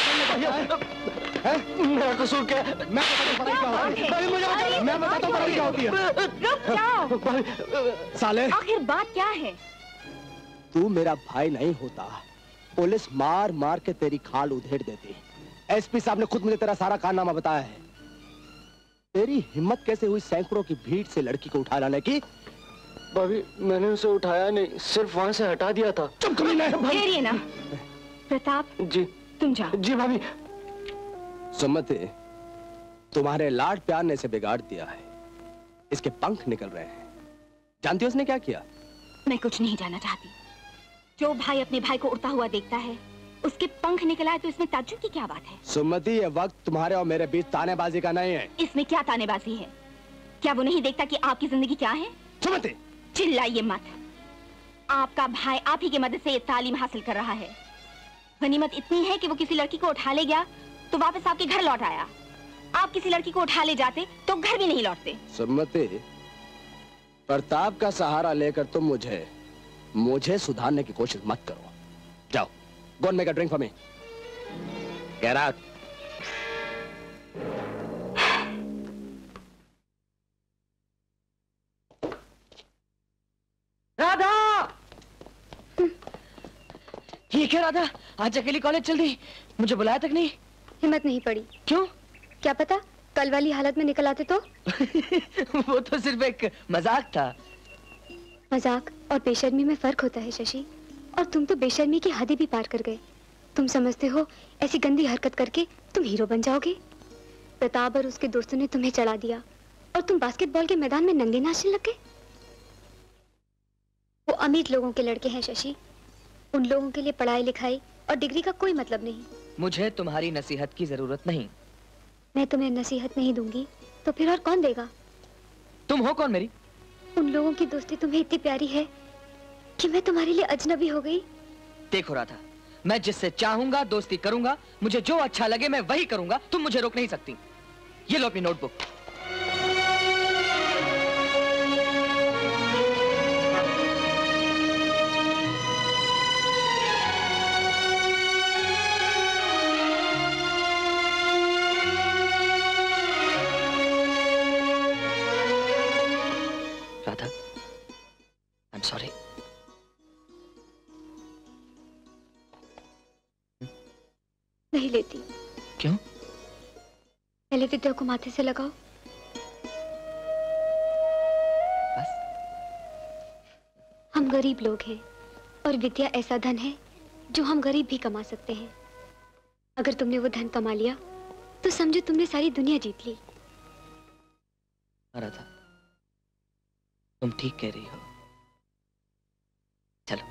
मेरा कसूर क्या है? मैं बताता हूँ पढ़ाई क्या होती है। मुझे बता, मैं बताता हूँ पढ़ाई क्या होती है। रुक जाओ। साले, आखिर बात क्या है? तू मेरा भाई नहीं होता, पुलिस मार मार के तेरी खाल उधेड़ देती। एसपी साहब ने खुद मुझे तेरा सारा कारनामा बताया है। तेरी हिम्मत कैसे हुई सैकड़ों की भीड़ से लड़की को उठा लाने की? भाभी, मैंने उसे उठाया नहीं, सिर्फ वहां से हटा दिया था। चुप कमीना। ठहरिए ना। प्रताप जी, तुम जाओ। जी भाभी। सुमति, तुम्हारे लाड प्यार ने इसे बिगाड़ दिया है। इसके पंख निकल रहे हैं। जानती हो उसने क्या किया? मैं कुछ नहीं जानना चाहती। जो भाई अपने भाई को उड़ता हुआ देखता है, उसके पंख निकल आए तो इसमें ताज्जुब की क्या बात है? सुमति, ये वक्त तुम्हारे और मेरे बीच तानेबाजी का नहीं है। इसमें क्या तानेबाजी है? क्या वो नहीं देखता कि आपकी जिंदगी क्या है? सुमति, चिल्लाइए मत। आपका भाई आप ही की मदद से ये तालीम हासिल कर रहा है। गनीमत इतनी है कि वो किसी लड़की को उठा ले गया तो वापस आपके घर लौट आया। आप किसी लड़की को उठा ले जाते तो घर भी नहीं लौटते। सुमति, प्रताप का सहारा लेकर तुम मुझे सुधारने की कोशिश मत करो। जाओ, go and make a drink for me. Get out. Radha! ये क्या राधा, आज अकेली कॉलेज चल दी? मुझे बुलाया तक नहीं। हिम्मत नहीं पड़ी। क्यों? क्या पता कल वाली हालत में निकल आते तो। वो तो सिर्फ एक मजाक था। मजाक और बेशर्मी में फर्क होता है शशि, और तुम तो बेशर्मी की हदें भी पार कर गए। तुम समझते हो ऐसी गंदी हरकत करके तुम हीरो बन जाओगे? प्रताप और उसके दोस्तों ने तुम्हें चढ़ा दिया और तुम बास्केटबॉल के मैदान में नंगे नाचने लग गए। वो अमीर लोगों के लड़के हैं शशि, उन लोगों के लिए पढ़ाई लिखाई और डिग्री का कोई मतलब नहीं। मुझे तुम्हारी नसीहत की जरूरत नहीं। मैं तुम्हें नसीहत नहीं दूंगी तो फिर और कौन देगा? तुम हो कौन मेरी? उन लोगों की दोस्ती तुम्हें इतनी प्यारी है कि मैं तुम्हारे लिए अजनबी हो गई। देखो राधा, मैं जिससे चाहूंगा दोस्ती करूंगा, मुझे जो अच्छा लगे मैं वही करूंगा। तुम मुझे रोक नहीं सकती। ये लो अपनी notebook. Radha, I am sorry. नहीं लेती। क्यों? पहले विद्या को माथे से लगाओ। बस? हम गरीब लोग हैं और विद्या ऐसा धन है जो हम गरीब भी कमा सकते हैं। अगर तुमने वो धन कमा लिया तो समझो तुमने सारी दुनिया जीत ली। राधा, तुम ठीक कह रही हो। चलो।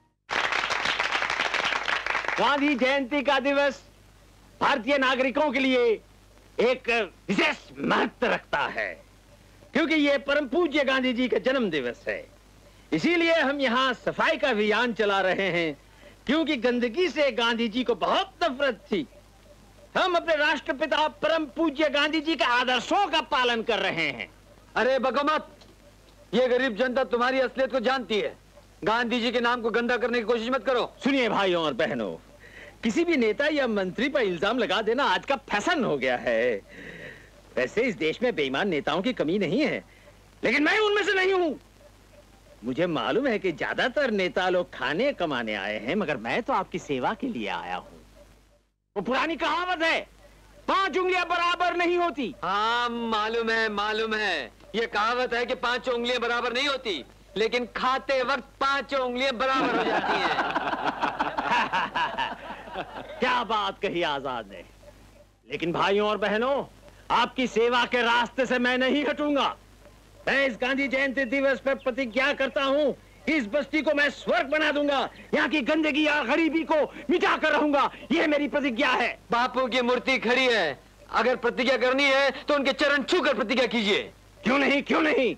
गांधी जयंती का दिवस भारतीय नागरिकों के लिए एक विशेष महत्व रखता है, क्योंकि ये परम पूज्य गांधी जी का जन्म दिवस है। इसीलिए हम यहाँ सफाई का अभियान चला रहे हैं, क्योंकि गंदगी से गांधी जी को बहुत नफरत थी। हम अपने राष्ट्रपिता परम पूज्य गांधी जी के आदर्शों का पालन कर रहे हैं। अरे बको मत, ये गरीब जनता तुम्हारी असलियत को जानती है। गांधी जी के नाम को गंदा करने की कोशिश मत करो। सुनिए भाइयों और बहनों, किसी भी नेता या मंत्री पर इल्जाम लगा देना आज का फैशन हो गया है। वैसे इस देश में बेईमान नेताओं की कमी नहीं है, लेकिन मैं उनमें से नहीं हूं। मुझे मालूम है कि ज्यादातर नेता लोग खाने कमाने आए हैं, मगर मैं तो आपकी सेवा के लिए आया हूं। वो पुरानी कहावत है 5 उंगलियां बराबर नहीं होती। हाँ मालूम है। ये कहावत है कि 5 उंगलियां बराबर नहीं होती, लेकिन खाते वक्त 5 उंगलियां बराबर हो जाती हैं। क्या बात कही आजाद ने। लेकिन भाइयों और बहनों, आपकी सेवा के रास्ते से मैं नहीं हटूंगा। मैं इस गांधी जयंती दिवस पर प्रतिज्ञा करता हूँ, इस बस्ती को मैं स्वर्ग बना दूंगा, यहाँ की गंदगी और गरीबी को मिटा कर रहूंगा। ये मेरी प्रतिज्ञा है। बापू की मूर्ति खड़ी है, अगर प्रतिज्ञा करनी है तो उनके चरण छूकर प्रतिज्ञा कीजिए। क्यों नहीं, क्यों नहीं।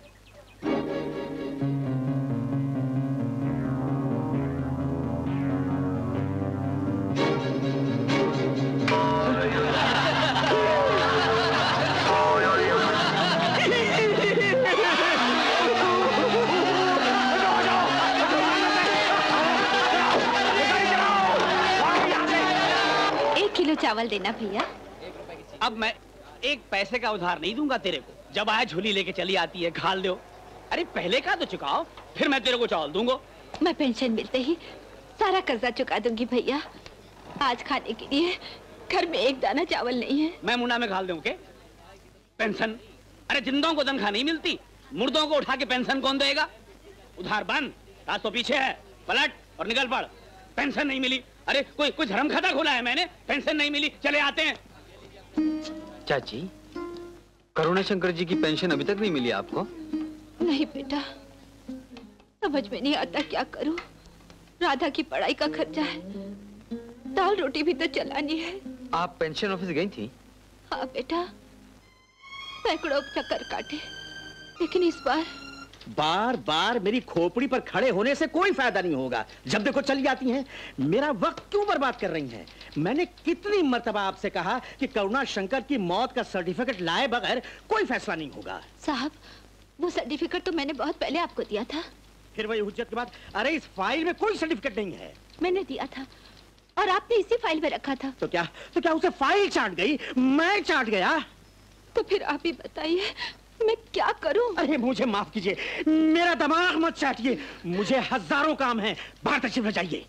चावल देना भैया। अब मैं 1 पैसे का उधार नहीं दूंगा तेरे को। जब आए झोली लेके चली आती है, खाल दो। अरे पहले का तो चुकाओ, फिर मैं तेरे को चावल दूंगा। मैं पेंशन मिलते ही सारा कर्जा चुका दूंगी भैया। आज खाने के लिए घर में 1 दाना चावल नहीं है। मैं मुंडा में खाल दूं के पेंशन? अरे जिंदों को तनख्वाह नहीं मिलती, मुर्दों को उठा के पेंशन कौन देगा? उधार बंद, रास्तों पीछे है, पलट और निकल पड़। पेंशन नहीं मिली। अरे कोई धर्म खाता खोला है मैंने, पेंशन नहीं मिली, चले आते हैं। चाची, करुणा शंकर जी की पेंशन अभी तक नहीं मिली आपको? नहीं बेटा, समझ में नहीं आता क्या करूं। राधा की पढ़ाई का खर्चा है, दाल रोटी भी तो चलानी है। आप पेंशन ऑफिस गई थी? हाँ बेटा, सैकड़ों चक्कर काटे, लेकिन इस बार बार मेरी खोपड़ी पर खड़े होने से कोई फायदा नहीं होगा। जब देखो चली जाती हैं। मेरा वक्त क्यों बर्बाद कर रही हैं? मैंने कितनी मर्तबा आपसे कहा कि करुणा शंकर की मौत का सर्टिफिकेट लाए बगैर कोई फैसला नहीं होगा। साहब, वो सर्टिफिकेट तो मैंने बहुत पहले आपको दिया था। फिर वही हुज्जत के बाद? अरे इस फाइल में कोई सर्टिफिकेट नहीं है। मैंने दिया था और आपने इसी फाइल में रखा था। तो क्या उसे फाइल चाट गई? मैं चाट गया? तो फिर आप ही बताइए, मैं क्या करूं? अरे मुझे माफ कीजिए, मेरा दिमाग मत चाटिए। मुझे हजारों काम हैं, बाहर तशरीफ ले जाइए।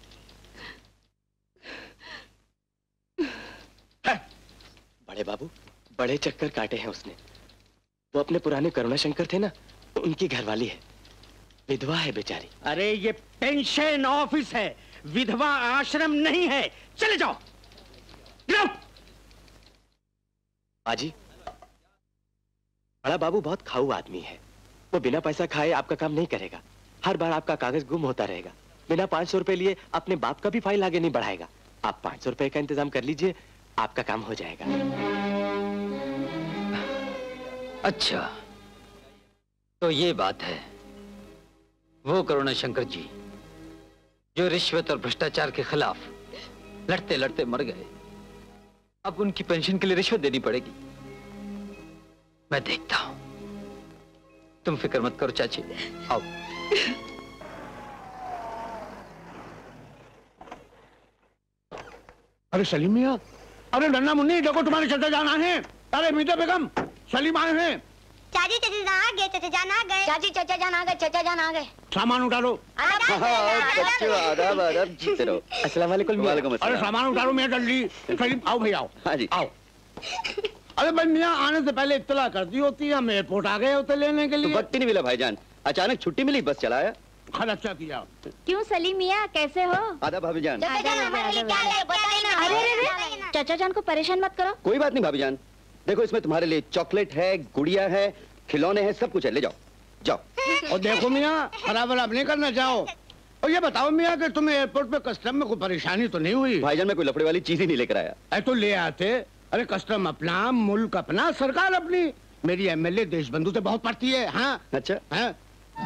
बड़े बाबू, बड़े चक्कर काटे हैं उसने। वो अपने पुराने करुणा शंकर थे ना, उनकी घरवाली है, विधवा है बेचारी। अरे ये पेंशन ऑफिस है, विधवा आश्रम नहीं है। चले जाओ। बाजी, बड़ा बाबू बहुत खाऊ आदमी है। वो बिना पैसा खाए आपका काम नहीं करेगा। हर बार आपका कागज गुम होता रहेगा। बिना 500 रुपए लिए अपने बाप का भी फाइल आगे नहीं बढ़ाएगा। आप 500 रुपए का इंतजाम कर लीजिए, आपका काम हो जाएगा। अच्छा, तो ये बात है। वो करुणा शंकर जी जो रिश्वत और भ्रष्टाचार के खिलाफ लड़ते लड़ते मर गए, अब उनकी पेंशन के लिए रिश्वत देनी पड़ेगी। मैं देखता हूं। तुम फिक्र मत करो चाची, आओ। अरे सलीम मियां, अरे नन्ना मुन्नी, देखो तुम्हारे चाचा जान आए हैं। अरे मीठा बेगम, सलीम आए हैं। चाची चाचा जान आ गए, चाचा जान आ गए। चाची चाचा जान आ गए, चाचा जान आ गए। सामान उठा लो। बच्चों आदाब आदाब, जीते रहो। अस्सलाम वालेकुम। अरे सामान उठा लो मियां, जल्दी। सलीम आओ भैया, आओ। हाँ जी, आओ। अरे भाई मियां, आने से पहले इत्तला कर दी होती है, हम एयरपोर्ट आ गए होते लेने के लिए। तो वक्त ही नहीं मिला भाईजान, अचानक छुट्टी मिली, बस चलाया। खैर अच्छा किया। क्यों सलीम मियां, कैसे हो? आदाब भाभी जान। चाचा जान को परेशान मत करो। कोई बात नहीं भाभी जान, देखो इसमें तुम्हारे लिए चॉकलेट है, गुड़िया है, खिलौने हैं, सब कुछ है, ले जाओ जाओ। और देखो मियां, खराब वराब नहीं करना जाओ। और ये बताओ मियां कि तुम्हें एयरपोर्ट पे कस्टम में कोई परेशानी तो नहीं हुई? भाईजान मैं कोई लफड़े वाली चीज ही नहीं लेकर आया। तो ले आते। अरे कस्टम अपना, मुल्क अपना, सरकार अपनी। मेरी एमएलए देशबंधु से बहुत पड़ती है। हाँ अच्छा, हाँ।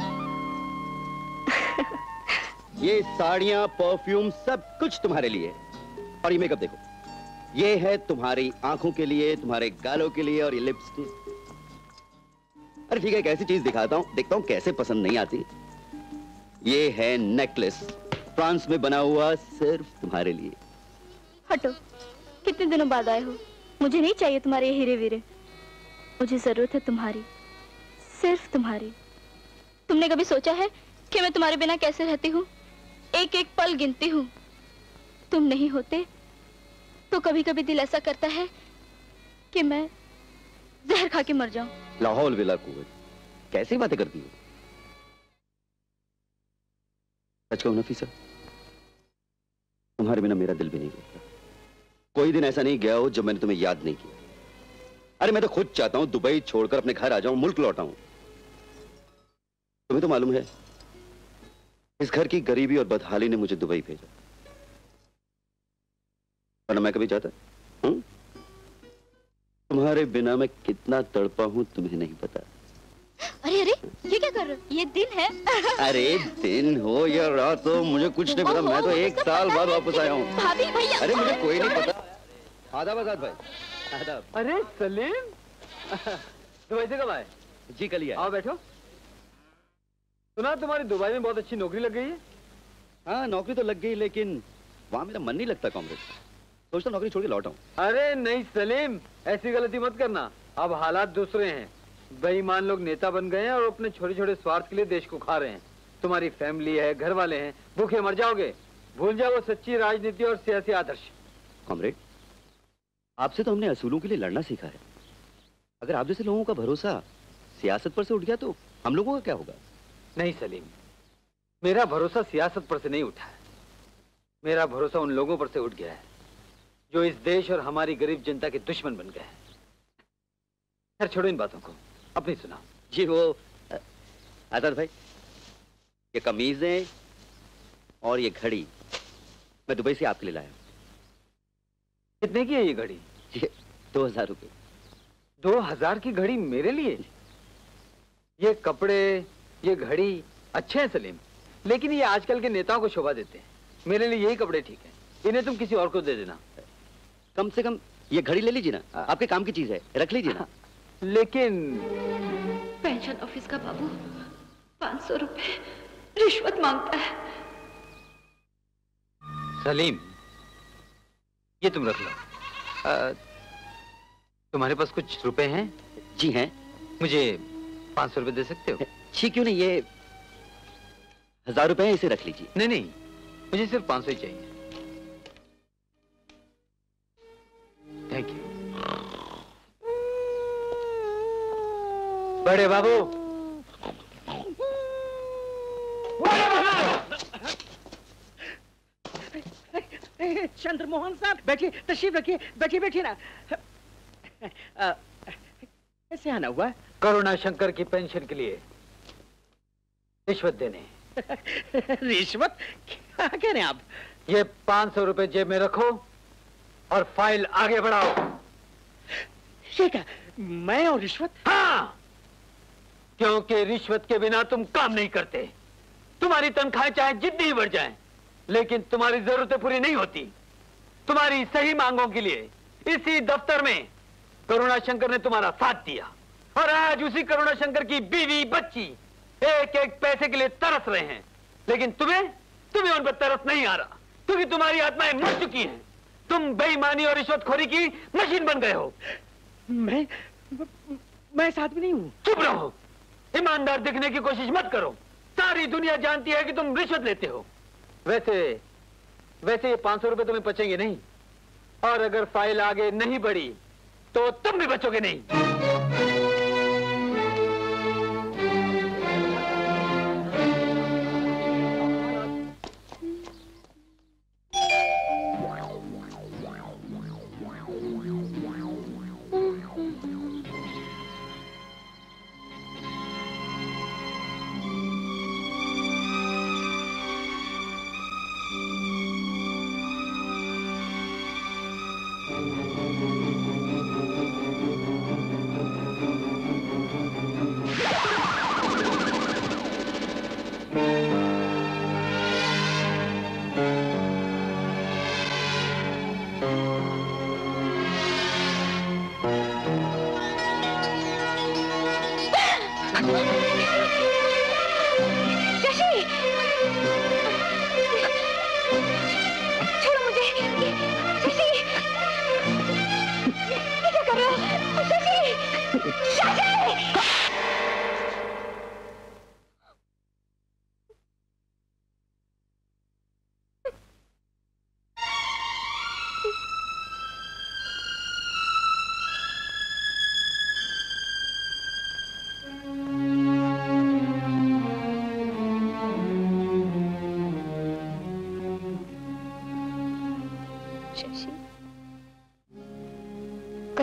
ये साड़ियाँ, परफ्यूम, सब कुछ तुम्हारे लिए। और ये मेकअप देखो, ये है तुम्हारी आंखों के लिए, तुम्हारे गालों के लिए, और ये लिपस्टिक। अरे ठीक है, एक ऐसी चीज दिखाता हूँ, देखता हूँ कैसे पसंद नहीं आती। ये है नेकलेस, फ्रांस में बना हुआ, सिर्फ तुम्हारे लिए। हटो, कितने दिनों बाद आए हो? मुझे नहीं चाहिए तुम्हारे हीरे वीरे। मुझे जरूरत है तुम्हारी, सिर्फ तुम्हारी। तुमने कभी सोचा है कि मैं तुम्हारे बिना कैसे रहती हूँ? एक एक पल गिनती हूँ। तुम नहीं होते तो कभी कभी दिल ऐसा करता है कि मैं जहर खा के मर जाऊं। लाहौल विला कुवत, कैसी बातें करती हो? सच कहूं नफीसा, तुम्हारे बिना मेरा दिल भी नहीं लगता। कोई दिन ऐसा नहीं गया हो जब मैंने तुम्हें याद नहीं किया। अरे मैं तो खुद चाहता हूं दुबई छोड़कर अपने घर आ जाऊं, मुल्क लौटा हूं। तुम्हें तो मालूम है इस घर की गरीबी और बदहाली ने मुझे दुबई भेजा, वरना मैं कभी जाता। तुम्हारे बिना मैं कितना तड़पा हूं तुम्हें नहीं पता। अरे अरे, ये क्या कर रहे हो? ये दिन है। अरे दिन हो या रात हो मुझे कुछ नहीं पता, मैं तो 1 साल बाद वापस आया हूँ। भाभी भैया, अरे मुझे कोई नहीं पता। आदाब आजाद भाई। आदाब। अरे सलीम, दुबई से कब आए? जी कल ही आए। आओ बैठो। सुना तुम्हारी दुबई में बहुत अच्छी नौकरी लग गई है? हाँ नौकरी तो लग गई, लेकिन वहाँ मेरा मन नहीं लगता कॉमरेड। सोचता नौकरी छोड़ के लौटा हूँ। अरे नहीं सलीम, ऐसी गलती मत करना। अब हालात दूसरे हैं। बेईमान लोग नेता बन गए हैं और अपने छोटे छोटे स्वार्थ के लिए देश को खा रहे हैं। तुम्हारी फैमिली है, घर वाले हैं, भूखे मर जाओगे। भूल जाओ वो सच्ची राजनीति और सियासी आदर्श। कॉमरेड, आपसे तो हमने असूलों के लिए लड़ना सीखा है। अगर आप जैसे लोगों का भरोसा सियासत पर से उठ गया तो हम लोगों का क्या होगा? नहीं सलीम, मेरा भरोसा सियासत पर से नहीं उठा है। मेरा भरोसा उन लोगों पर से उठ गया है जो इस देश और हमारी गरीब जनता के दुश्मन बन गए हैं। खैर छोड़ो इन बातों को, अपनी सुनाओ। जी वो आजाद भाई, ये कमीजें और ये घड़ी मैं दुबई से आपके लिए लाया। कितने की है ये घड़ी? 2000 रुपये। 2000 की घड़ी मेरे लिए? ये कपड़े, ये घड़ी अच्छे हैं सलीम, लेकिन ये आजकल के नेताओं को शोभा देते हैं। मेरे लिए यही कपड़े ठीक हैं। इन्हें तुम किसी और को दे देना। कम से कम ये घड़ी ले लीजिए ना, आपके काम की चीज है, रख लीजिए ना। लेकिन पेंशन ऑफिस का बाबू 500 रुपए रिश्वत मांगता है। सलीम, ये तुम रख लो। तुम्हारे पास कुछ रुपए हैं? जी हैं। मुझे 500 रुपए दे सकते हो? जी क्यों नहीं, ये 1000 रुपए हैं, इसे रख लीजिए। नहीं नहीं, मुझे सिर्फ 500 ही चाहिए। Thank you. बड़े बाबू, चंद्रमोहन साहब बैठिए, तशरीफ रखिए, बैठिए बैठिए ना। कैसे आना हुआ? करुणा शंकर की पेंशन के लिए रिश्वत देने। रिश्वत? क्या कह रहे हैं आप? ये 500 रुपए जेब में रखो और फाइल आगे बढ़ाओ। ठीक है, मैं और रिश्वत? हाँ, क्योंकि रिश्वत के बिना तुम काम नहीं करते। तुम्हारी तनख्वाहें चाहे जितनी बढ़ जाएं, लेकिन तुम्हारी जरूरतें पूरी नहीं होती। तुम्हारी सही मांगों के लिए इसी दफ्तर में करुणा शंकर ने तुम्हारा साथ दिया, और आज उसी करुणा शंकर की बीवी बच्ची एक एक पैसे के लिए तरस रहे हैं। लेकिन तुम्हें उन पर तरस नहीं आ रहा, क्योंकि तुम्हारी आत्माएं मर चुकी हैं। तुम बेईमानी और रिश्वतखोरी की मशीन बन गए हो। मैं इस आदमी नहीं हूं। चुप रहो, ईमानदार दिखने की कोशिश मत करो। सारी दुनिया जानती है कि तुम रिश्वत लेते हो। वैसे ये 500 रुपए तुम्हें बचेंगे नहीं, और अगर फाइल आगे नहीं बढ़ी तो तुम भी बचोगे नहीं।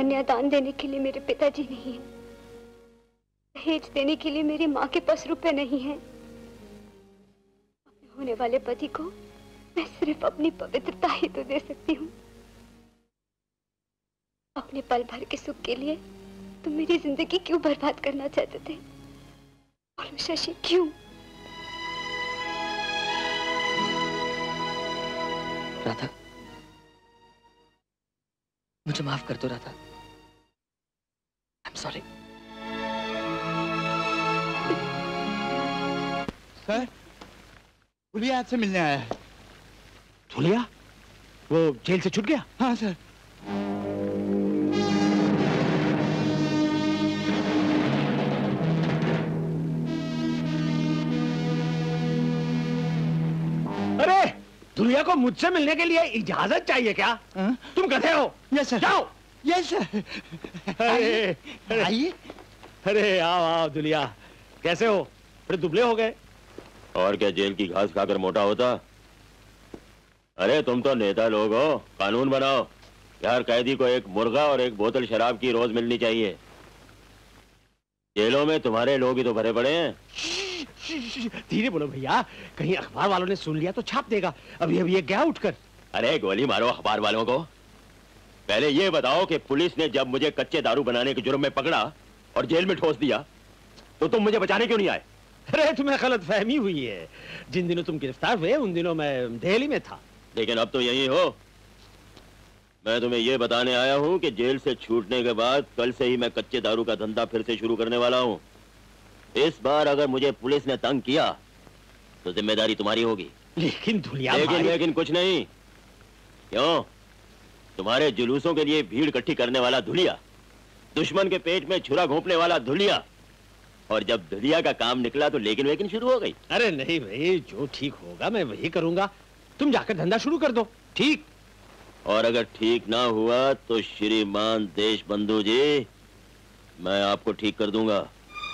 कन्यादान देने के लिए मेरे पिताजी नहीं है, दहेज देने के लिए मेरी माँ के पास रुपए नहीं है। अपने होने वाले पति को मैं सिर्फ अपनी पवित्रता ही तो दे सकती हूँ। अपने पल भर के सुख के लिए तुम मेरी जिंदगी क्यों बर्बाद करना चाहते थे? बोलो शशि, क्यों? राधा, मुझे माफ कर दो Radha. I'm sorry। Sir, Dhulia आपसे मिलने आया है। धुलिया? वो जेल से छूट गया? हाँ सर। अरे, धुलिया को मुझसे मिलने के लिए इजाजत चाहिए क्या? तुम गधे हो? Yes sir. जाओ। Yes sir. आइए। अरे आओ आओ धुलिया, कैसे हो? बड़े दुबले हो गए। और क्या जेल की घास खाकर मोटा होता? अरे तुम तो नेता लोग हो, कानून बनाओ कि हर कैदी को एक मुर्गा और एक बोतल शराब की रोज मिलनी चाहिए। जेलों में तुम्हारे लोग ही तो भरे पड़े हैं। धीरे बोलो भैया, कहीं अखबार वालों ने सुन लिया तो छाप देगा। अभी अभी ये गया उठकर। अरे गोली मारो अखबार वालों को। पहले ये बताओ कि पुलिस ने जब मुझे कच्चे दारू बनाने के जुर्म में पकड़ा और जेल में ठोस दिया तो तुम मुझे बचाने क्यों नहीं आए? अरे तुम्हें गलतफहमी हुई है। जिन दिनों तुम गिरफ्तार हुए उन दिनों मैं दिल्ली में था। लेकिन अब तो यही हो। मैं तुम्हें यह बताने आया हूं कि जेल से छूटने के बाद कल से ही मैं कच्चे दारू का धंधा फिर से शुरू करने वाला हूं। इस बार अगर मुझे पुलिस ने तंग किया तो जिम्मेदारी तुम्हारी होगी। लेकिन धुलिया लेकिन कुछ नहीं। क्यों? तुम्हारे जुलूसों के लिए भीड़ इकट्ठी करने वाला धुलिया, दुश्मन के पेट में छुरा घोंपने वाला धुलिया, और जब धुलिया का काम निकला तो लेकिन शुरू हो गई। अरे नहीं भाई, जो ठीक होगा मैं वही करूंगा। तुम जाकर धंधा शुरू कर दो। ठीक? और अगर ठीक ना हुआ तो श्रीमान देशबंधु जी, मैं आपको ठीक कर दूंगा।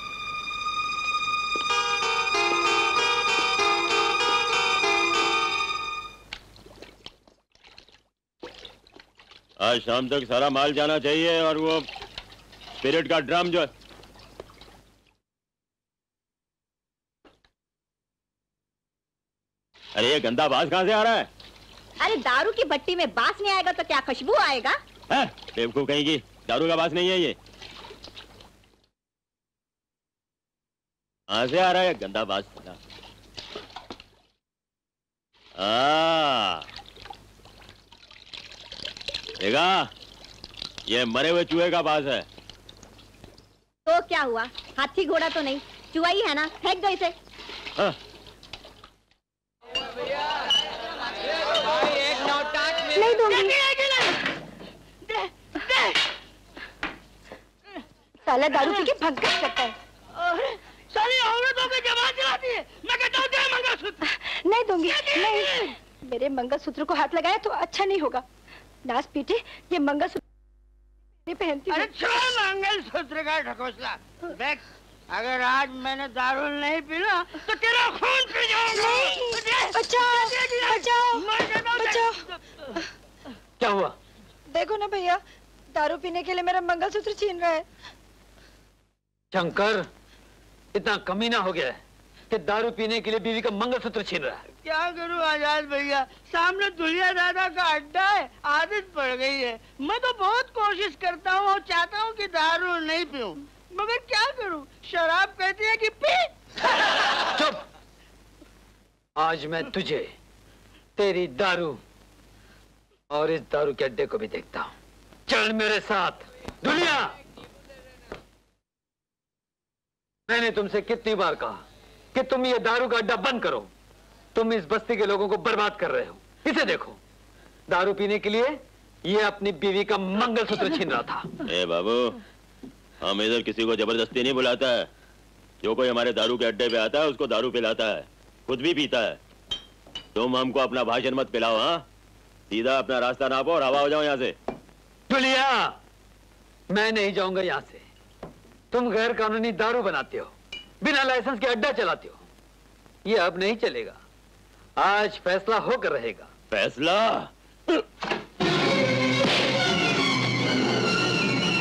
आज शाम तक सारा माल जाना चाहिए और वो स्पिरिट का ड्रम जो है। अरे ये गंदा बास कहां से आ रहा है? अरे दारू की भट्टी में बास नहीं आएगा तो क्या खुशबू आएगा? बेवकूफ कहीं की, दारू का बास नहीं है ये। कहां से आ रहा है गंदा बास? देखा, ये मरे हुए चूहे का बास है। तो क्या हुआ? हाथी घोड़ा तो नहीं, चूहा ही है ना। फेंक दो इसे। नहीं दूंगी। साला दारू पी के भगदड़ करता है। सारी औरतों की जबान चलाती है। मैं कहता हूँ दे मंगलसूत्र। नहीं दूंगी। नहीं, मेरे मंगलसूत्र को हाथ लगाया तो अच्छा नहीं होगा। नास पीटे, ये मंगलसूत्र पहनती हूँ। अरे छोड़ मंगलसूत्र का ढकोसला। देख, अगर आज मैंने दारू नहीं पीना तो तेरा खून पी जाऊंगा। बचाओ, बचाओ, बचाओ। क्या हुआ? देखो ना भैया, दारू पीने के लिए मेरा मंगलसूत्र छीन रहा है। शंकर, इतना कमीना हो गया है कि दारू पीने के लिए बीवी का मंगलसूत्र छीन रहा है। क्या करूं आजाद भैया, सामने दुलिया दादा का अड्डा है, आदत पड़ गई है। मैं तो बहुत कोशिश करता हूँ और चाहता हूँ कि दारू नहीं पीऊं, मगर क्या करूं, शराब कहती है कि पी। चुप! आज मैं तुझे, तेरी दारू और इस दारू के अड्डे को भी देखता हूँ। चल मेरे साथ। दुलिया, मैंने तुमसे कितनी बार कहा कि तुम ये दारू का अड्डा बंद करो। तुम इस बस्ती के लोगों को बर्बाद कर रहे हो। इसे देखो, दारू पीने के लिए ये अपनी बीवी का मंगलसूत्र छीन रहा था। ए बाबू, हम इधर किसी को जबरदस्ती नहीं बुलाता है। जो कोई हमारे दारू के अड्डे पे आता है उसको दारू पिलाता है, खुद भी पीता है। तुम हमको अपना भाषण मत पिलाओ। हाँ, सीधा अपना रास्ता नापो और हवा हो जाओ यहाँ से। दुलिया, मैं नहीं जाऊंगा यहाँ से। तुम गैर कानूनी दारू बनाते हो, बिना लाइसेंस के अड्डा चलाते हो। ये अब नहीं चलेगा। आज फैसला होकर रहेगा। फैसला?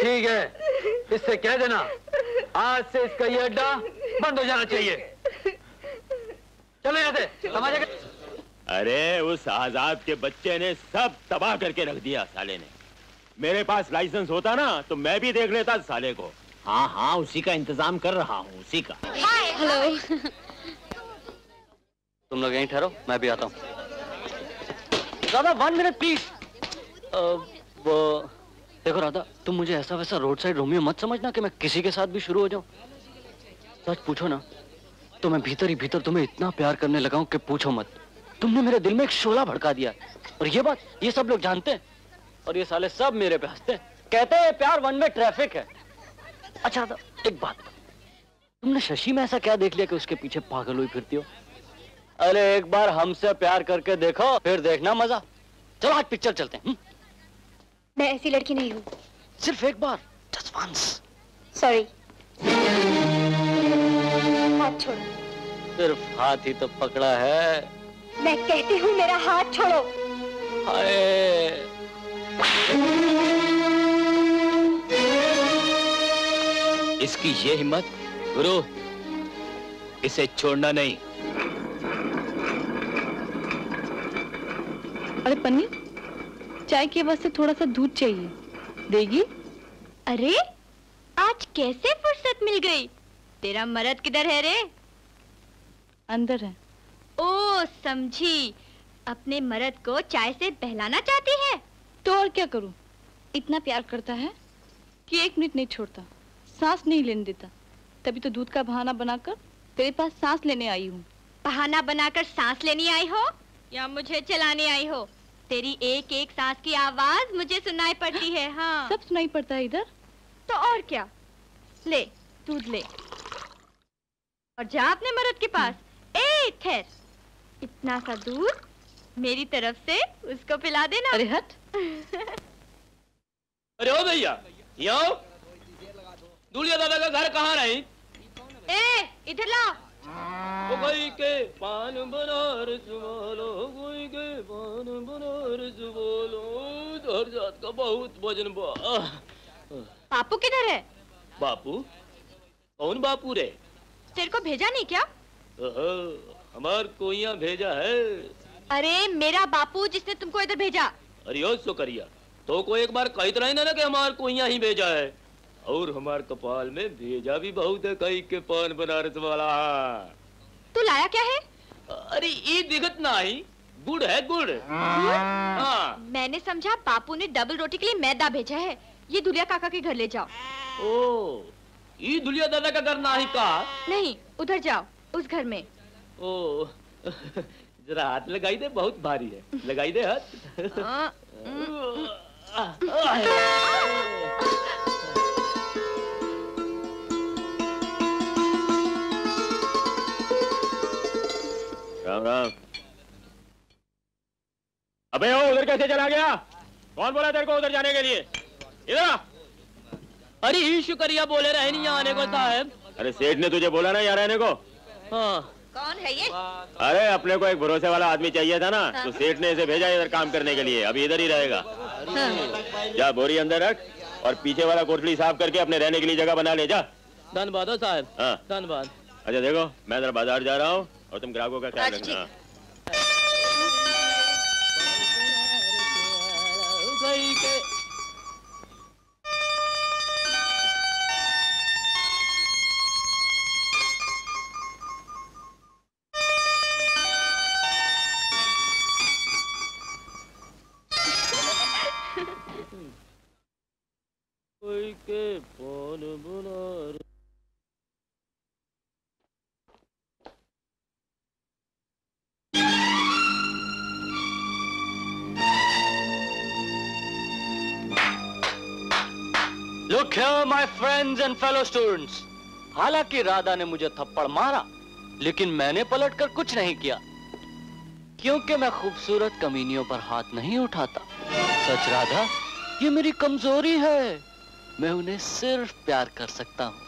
ठीक है, इससे कह देना आज से इसका ये अड्डा बंद हो जाना चाहिए। चलो यहाँ से, तमाशा कर। अरे उस आजाद के बच्चे ने सब तबाह करके रख दिया साले ने। मेरे पास लाइसेंस होता ना तो मैं भी देख लेता साले को। हाँ हाँ, उसी का इंतजाम कर रहा हूँ, उसी का। हेलो। तुम लोग यहीं ठहरो, मैं भी आता हूँ। Radha 1 minute please. वो देखो राधा, तुम मुझे ऐसा वैसा रोड साइड रोमियो मत समझना कि मैं किसी के साथ भी शुरू हो जाऊं। सच पूछो ना तो मैं भीतर ही भीतर तुम्हें इतना प्यार करने लगा हूं कि पूछो मत। तुमने मेरे दिल में एक शोला भड़का दिया, और ये बात ये सब लोग जानते हैं, और ये साले सब मेरे पे हंसते हैं, कहते हैं प्यार 1 वे ट्रैफिक है। अच्छा राधा, एक बात, तुमने शशि में ऐसा क्या देख लिया कि उसके पीछे पागल हुई फिरती हो? अरे एक बार हमसे प्यार करके देखो, फिर देखना मजा। चलो आज पिक्चर चलते हैं। मैं ऐसी लड़की नहीं हूँ। सिर्फ एक बार, just once। सॉरी। हाथ छोड़ो। सिर्फ हाथ ही तो पकड़ा है। मैं कहती हूँ मेरा हाथ छोड़ो। हाय। इसकी ये हिम्मत, गुरु, इसे छोड़ना नहीं। अरे पन्नी, चाय के वास्ते थोड़ा सा दूध चाहिए, देगी? अरे आज कैसे फुर्सत मिल गई? तेरा मर्द किधर है रे? अंदर है। ओ समझी, अपने मर्द को चाय से बहलाना चाहती है। तो और क्या करूं? इतना प्यार करता है कि 1 मिनट नहीं छोड़ता, सांस नहीं लेने देता। तभी तो दूध का बहाना बनाकर तेरे पास सांस लेने आई हूँ। बहाना बनाकर सांस लेने आई हो या मुझे चलाने आई हो? तेरी एक एक सांस की आवाज मुझे सुनाई पड़ती है। हाँ, सब सुनाई पड़ता है इधर। तो और क्या, ले दूध ले और जा अपने मर्द के पास। ए ठहर, इतना सा दूध मेरी तरफ से उसको पिला देना। अरे हट। अरे ओ भैया, यहाँ दूलिया दादा का घर कहाँ रही? ए इधर ला। कोई के पान बनारस वालो, कोई के पान बनारस वालो, हर जात का बहुत वजन बा। बापू किधर है? बापू? कौन बापू रे? तेरे को भेजा नहीं क्या? हमार को यहाँ भेजा है। अरे मेरा बापू जिसने तुमको इधर भेजा। अरे ओ सुकरिया, तो को एक बार कहते रहे ना कि हमार को यहाँ ही भेजा है, और हमार कपाल में भेजा भी बहुत है, कहीं के पान बनारस वाला। तू लाया क्या है? अरे ये दिखत ना ही, गुड़ है गुड़। हाँ। मैंने समझा बापू ने डबल रोटी के लिए मैदा भेजा है। ये दुलिया काका के घर ले जाओ। ओ, ये दुलिया दादा का घर ना ही का? नहीं, उधर जाओ, उस घर में। ओ, जरा हाथ लगाई दे, बहुत भारी है। लगाई दे हाथ। राम राम। अबे ओ, उधर कैसे चला गया? कौन बोला तेरे को उधर जाने के लिए? इधर आ। अरे ही शुक्रिया बोले रहे नहीं यहाँ आने को साहब। अरे सेठ ने तुझे बोला ना यहाँ रहने को? हाँ। कौन है ये? अरे अपने को एक भरोसे वाला आदमी चाहिए था ना, तो सेठ ने इसे भेजा इधर काम करने के लिए। अभी इधर ही रहेगा। जा बोरी अंदर रख और पीछे वाला कोठली साफ करके अपने रहने के लिए जगह बना ले। जा। धन्यवाद साहब। हाँ धन्यवाद। अच्छा देखो, मैं जरा बाजार जा रहा हूँ और तुम ग्राहकों का ख्याल रखना। कोई के पान Banaras. Look here, my friends and fellow students. हालांकि राधा ने मुझे थप्पड़ मारा, लेकिन मैंने पलटकर कुछ नहीं किया, क्योंकि मैं खूबसूरत कमीनियों पर हाथ नहीं उठाता। सच राधा, ये मेरी कमजोरी है। मैं उन्हें सिर्फ प्यार कर सकता हूँ।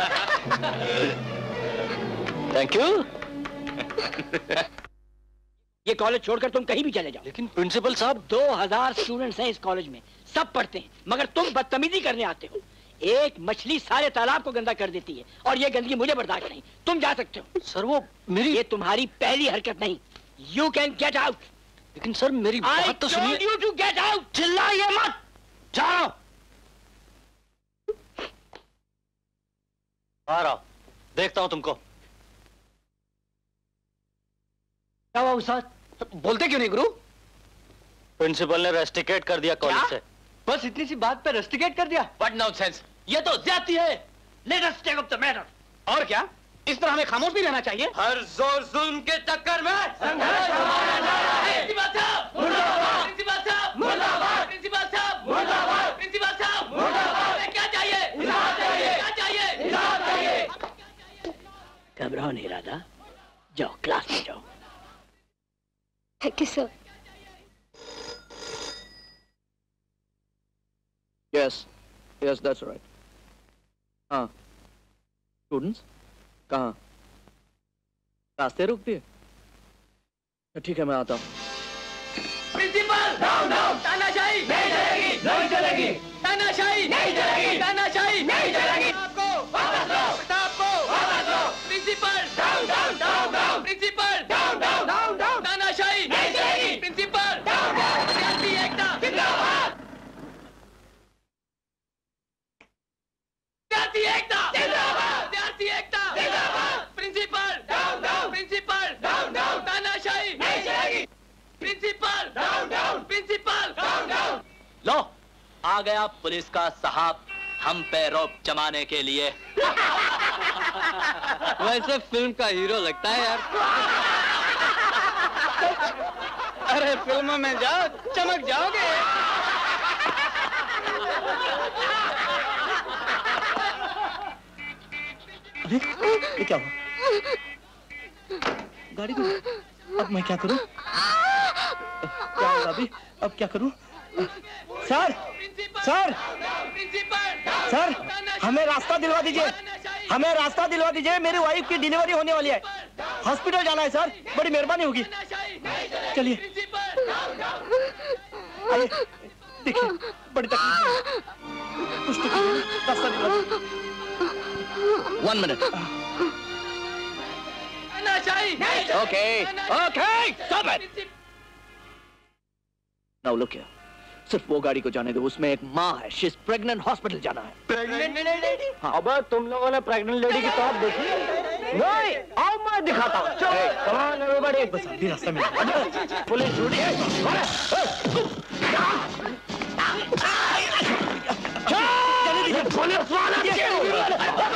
Thank you. ये कॉलेज छोड़कर तुम कहीं भी चले जाओ। लेकिन प्रिंसिपल साहब 2000 स्टूडेंट्स हैं इस कॉलेज में, सब पढ़ते हैं, मगर तुम बदतमीजी करने आते हो। एक मछली सारे तालाब को गंदा कर देती है और ये गंदगी मुझे बर्दाश्त नहीं। तुम जा सकते हो। सर वो मेरी, ये तुम्हारी पहली हरकत नहीं। You can get out. लेकिन सर मेरी बात तो सुनिए। You too get out. चिल्लाइए मत, जाओ। आ रहा, देखता हूं तुमको। क्या हुआ उस्ताद? बोलते क्यों नहीं गुरु? प्रिंसिपल ने रेस्टिकेट कर दिया कॉलेज से। बस इतनी सी बात पर रेस्टिकेट कर दिया? व्हाट नॉनसेंस, ये तो ज्यादती है। Let us take up the matter. और क्या, इस तरह हमें खामोश भी रहना चाहिए? हर जोर जुल्म के टक्कर में संघर्ष हमारा नारा है। प्रिंसिपल साहब मुर्दाबाद, प्रिंसिपल साहब मुर्दाबाद, प्रिंसिपल साहब मुर्दाबाद, प्रिंसिपल साहब मुर्दाबाद। क्या चाहिए? इजाजत चाहिए। क्या चाहिए? इजाजत चाहिए। घबराओ नहीं राधा, जाओ क्लास में जाओ। Thank you sir. Yes, that's right. हाँ, स्टूडेंट्स कहाँ? रास्ते रोक दिए? ठीक है, मैं आता हूँ। Principal down down. तानाशाही नहीं चलेगी, नहीं चलेगी। तानाशाही नहीं चलेगी, तानाशाही नहीं चलेगी। आपको वापस लो, आपको वापस लो। Principal down down down down. Principal down down down down. तानाशाही नहीं चलेगी। Principal down down. सियासी एकता जिंदाबाद। सियासी एकता जिंदाबाद। सियासी एकता जिंदाबाद। Principal down down. Principal down down. तानाशाही नहीं चलेगी। Principal down down. Principal down down. लो, आ गया पुलिस का साहब हम पे रोब जमाने के लिए। वैसे फिल्म का हीरो लगता है यार। अरे फिल्मों में जाओ, चमक जाओगे। अरे ये क्या हुआ? गाड़ी को अब मैं क्या करूं? क्या होगा अभी? अब क्या करूं? सर, सर, सर, हमें रास्ता दिलवा दीजिए। हमें रास्ता दिलवा दीजिए, मेरी वाइफ की डिलीवरी होने वाली है। हॉस्पिटल जाना है सर, बड़ी मेहरबानी होगी। चलिए, अरे देखिए, बड़ी तकलीफ है। कुछ तो कीजिए, रास्ता दिलवा दीजिए। 1 minute. Okay, stop it. Now look here. सिर्फ वो गाड़ी को जाने दो, उसमें एक माँ है। She's pregnant, हॉस्पिटल जाना है। Pregnant lady? हाँ। अब तुम लोगों ने प्रेग्नेंट लेडी की टॉप देखी? नहीं, आओ मैं दिखाता हूँ। Come on everybody. बस अभी रास्ता मिला। पुलिस ड्यूटी है। पुलिस वाला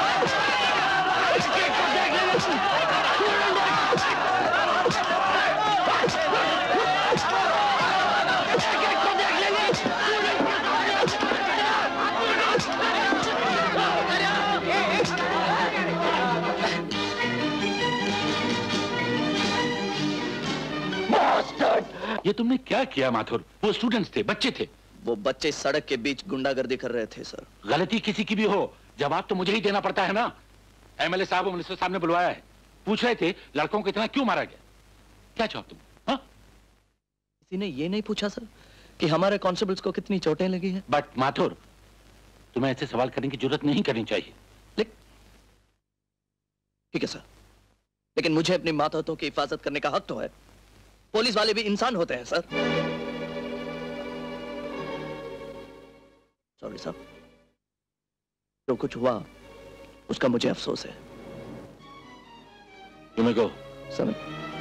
ये तुमने क्या किया माथुर? वो स्टूडेंट्स थे, बच्चे थे। वो बच्चे सड़क के बीच गुंडागर्दी कर रहे थे सर। गलती किसी की भी हो, जवाब तो मुझे ही देना पड़ता है ना। एमएलए साहब और मिनिस्टर साहब ने बुलवाया है, पूछ रहे थे लड़कों को इतना क्यों मारा गया। क्या जवाब तुम? हाँ, किसी ने ये नहीं पूछा सर कि हमारे कांस्टेबल्स को कितनी चोटें लगी हैं? बट माथुर, तुम्हें ऐसे सवाल करने की जरूरत नहीं करनी चाहिए। ठीक है सर, लेकिन मुझे अपनी मातहतों की हिफाजत करने का हक तो है। पुलिस वाले भी इंसान होते हैं सर। सॉरी साहब, जो कुछ हुआ उसका मुझे अफसोस है। तुम्हें को सर,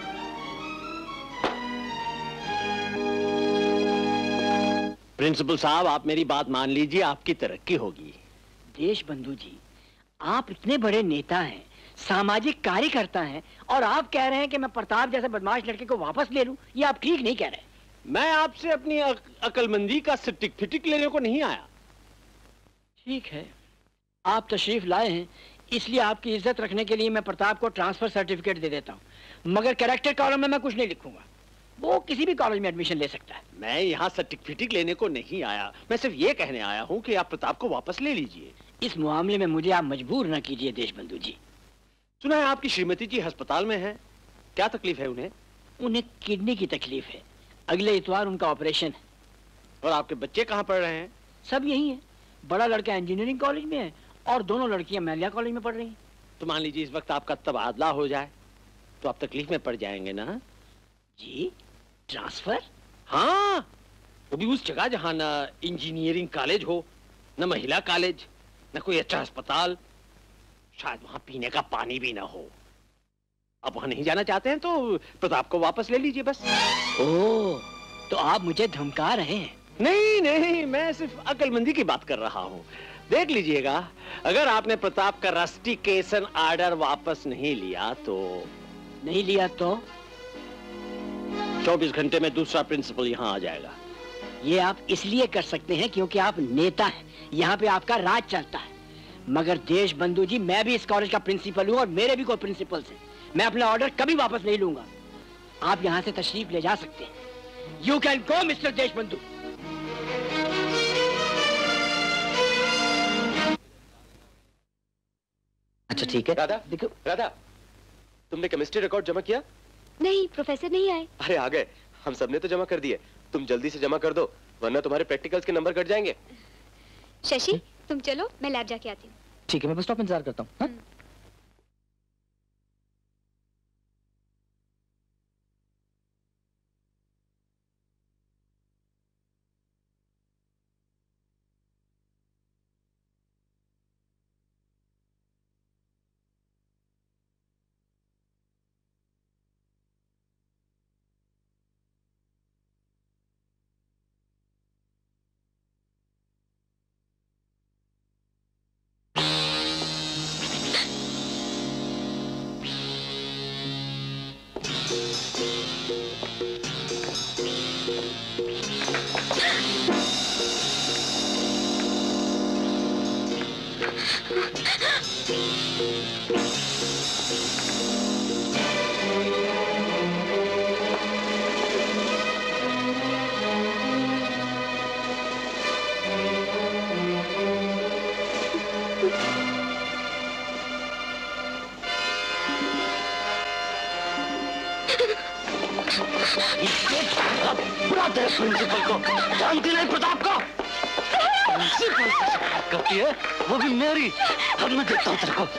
प्रिंसिपल साहब, आप मेरी बात मान लीजिए, आपकी तरक्की होगी। देश बंधु जी, आप इतने बड़े नेता हैं, सामाजिक कार्यकर्ता हैं, और आप कह रहे हैं कि मैं प्रताप जैसे बदमाश लड़के को वापस ले लूं। ये आप ठीक नहीं कह रहे। मैं आपसे अपनी अकलमंदी का सर्टिफिकेट लेने को नहीं आया। ठीक है, आप तशरीफ लाए हैं, इसलिए आपकी इज्जत रखने के लिए मैं प्रताप को ट्रांसफर सर्टिफिकेट दे देता हूं, मगर कैरेक्टर कॉलम में मैं कुछ नहीं लिखूंगा। वो किसी भी कॉलेज में एडमिशन ले सकता है। मैं यहाँ सर्टिफिकेट लेने को नहीं आया, मैं सिर्फ ये कहने आया हूँ कि आप प्रताप को वापस ले लीजिए। इस मामले में मुझे आप मजबूर न कीजिए देश बंधु जी। सुना है आपकी श्रीमती जी अस्पताल में है, क्या तकलीफ है उन्हें? उन्हें किडनी की तकलीफ है। अगले इतवार उनका ऑपरेशन है। और आपके बच्चे कहाँ पढ़ रहे हैं? सब यही है। बड़ा लड़का इंजीनियरिंग कॉलेज में है और दोनों लड़कियां मैलिया कॉलेज में पढ़ रही हैं। तो मान लीजिए इस वक्त आपका तबादला हो जाए तो आप तकलीफ में पड़ जाएंगे ना? जी, ट्रांसफर? हाँ, वो भी उस जगह जहाँ ना इंजीनियरिंग कॉलेज हो, न महिला कॉलेज, न कोई अच्छा अस्पताल, शायद वहां पीने का पानी भी ना हो। आप वहां नहीं जाना चाहते हैं तो प्रताप को वापस ले लीजिए बस। ओह, तो आप मुझे धमका रहे हैं? नहीं नहीं, मैं सिर्फ अक्लमंदी की बात कर रहा हूँ। देख लीजिएगा, अगर आपने प्रताप का रस्टिकेशन ऑर्डर वापस नहीं लिया तो 24 घंटे में दूसरा प्रिंसिपल यहाँ आ जाएगा। ये आप इसलिए कर सकते हैं क्योंकि आप नेता हैं, यहाँ पे आपका राज चलता है। मगर देश बंधु जी, मैं भी इस कॉलेज का प्रिंसिपल हूँ और मेरे भी कोई प्रिंसिपल्स हैं। मैं अपना ऑर्डर कभी वापस नहीं लूंगा। आप यहाँ से तशरीफ ले जा सकते हैं। यू कैन गो मिस्टर देश बंधु। अच्छा ठीक है। राधा, देखो राधा, तुमने केमिस्ट्री रिकॉर्ड जमा किया? नहीं, प्रोफेसर नहीं आए। अरे आ गए, हम सबने तो जमा कर दिए। तुम जल्दी से जमा कर दो वरना तुम्हारे प्रैक्टिकल्स के नंबर कट जाएंगे। शशि, तुम चलो, मैं लैब जाके आती हूँ। ठीक है, मैं बस स्टॉप इंतजार करता हूँ। प्रिंसिपल को जानती नहीं, प्रताप को प्रिंसिपल से शिकायत करती है, वो भी मेरी। अब मैं देखता हूँ तेरे को।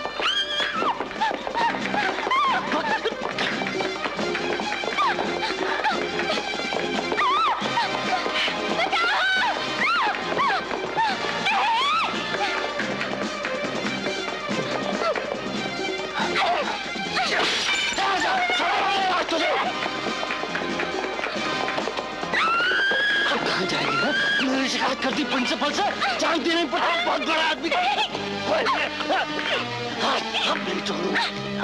शिकायत करती प्रिंसिपल से, जानती नहीं प्रताप बहुत बड़ा आदमी। अब नहीं छोड़ूंगा।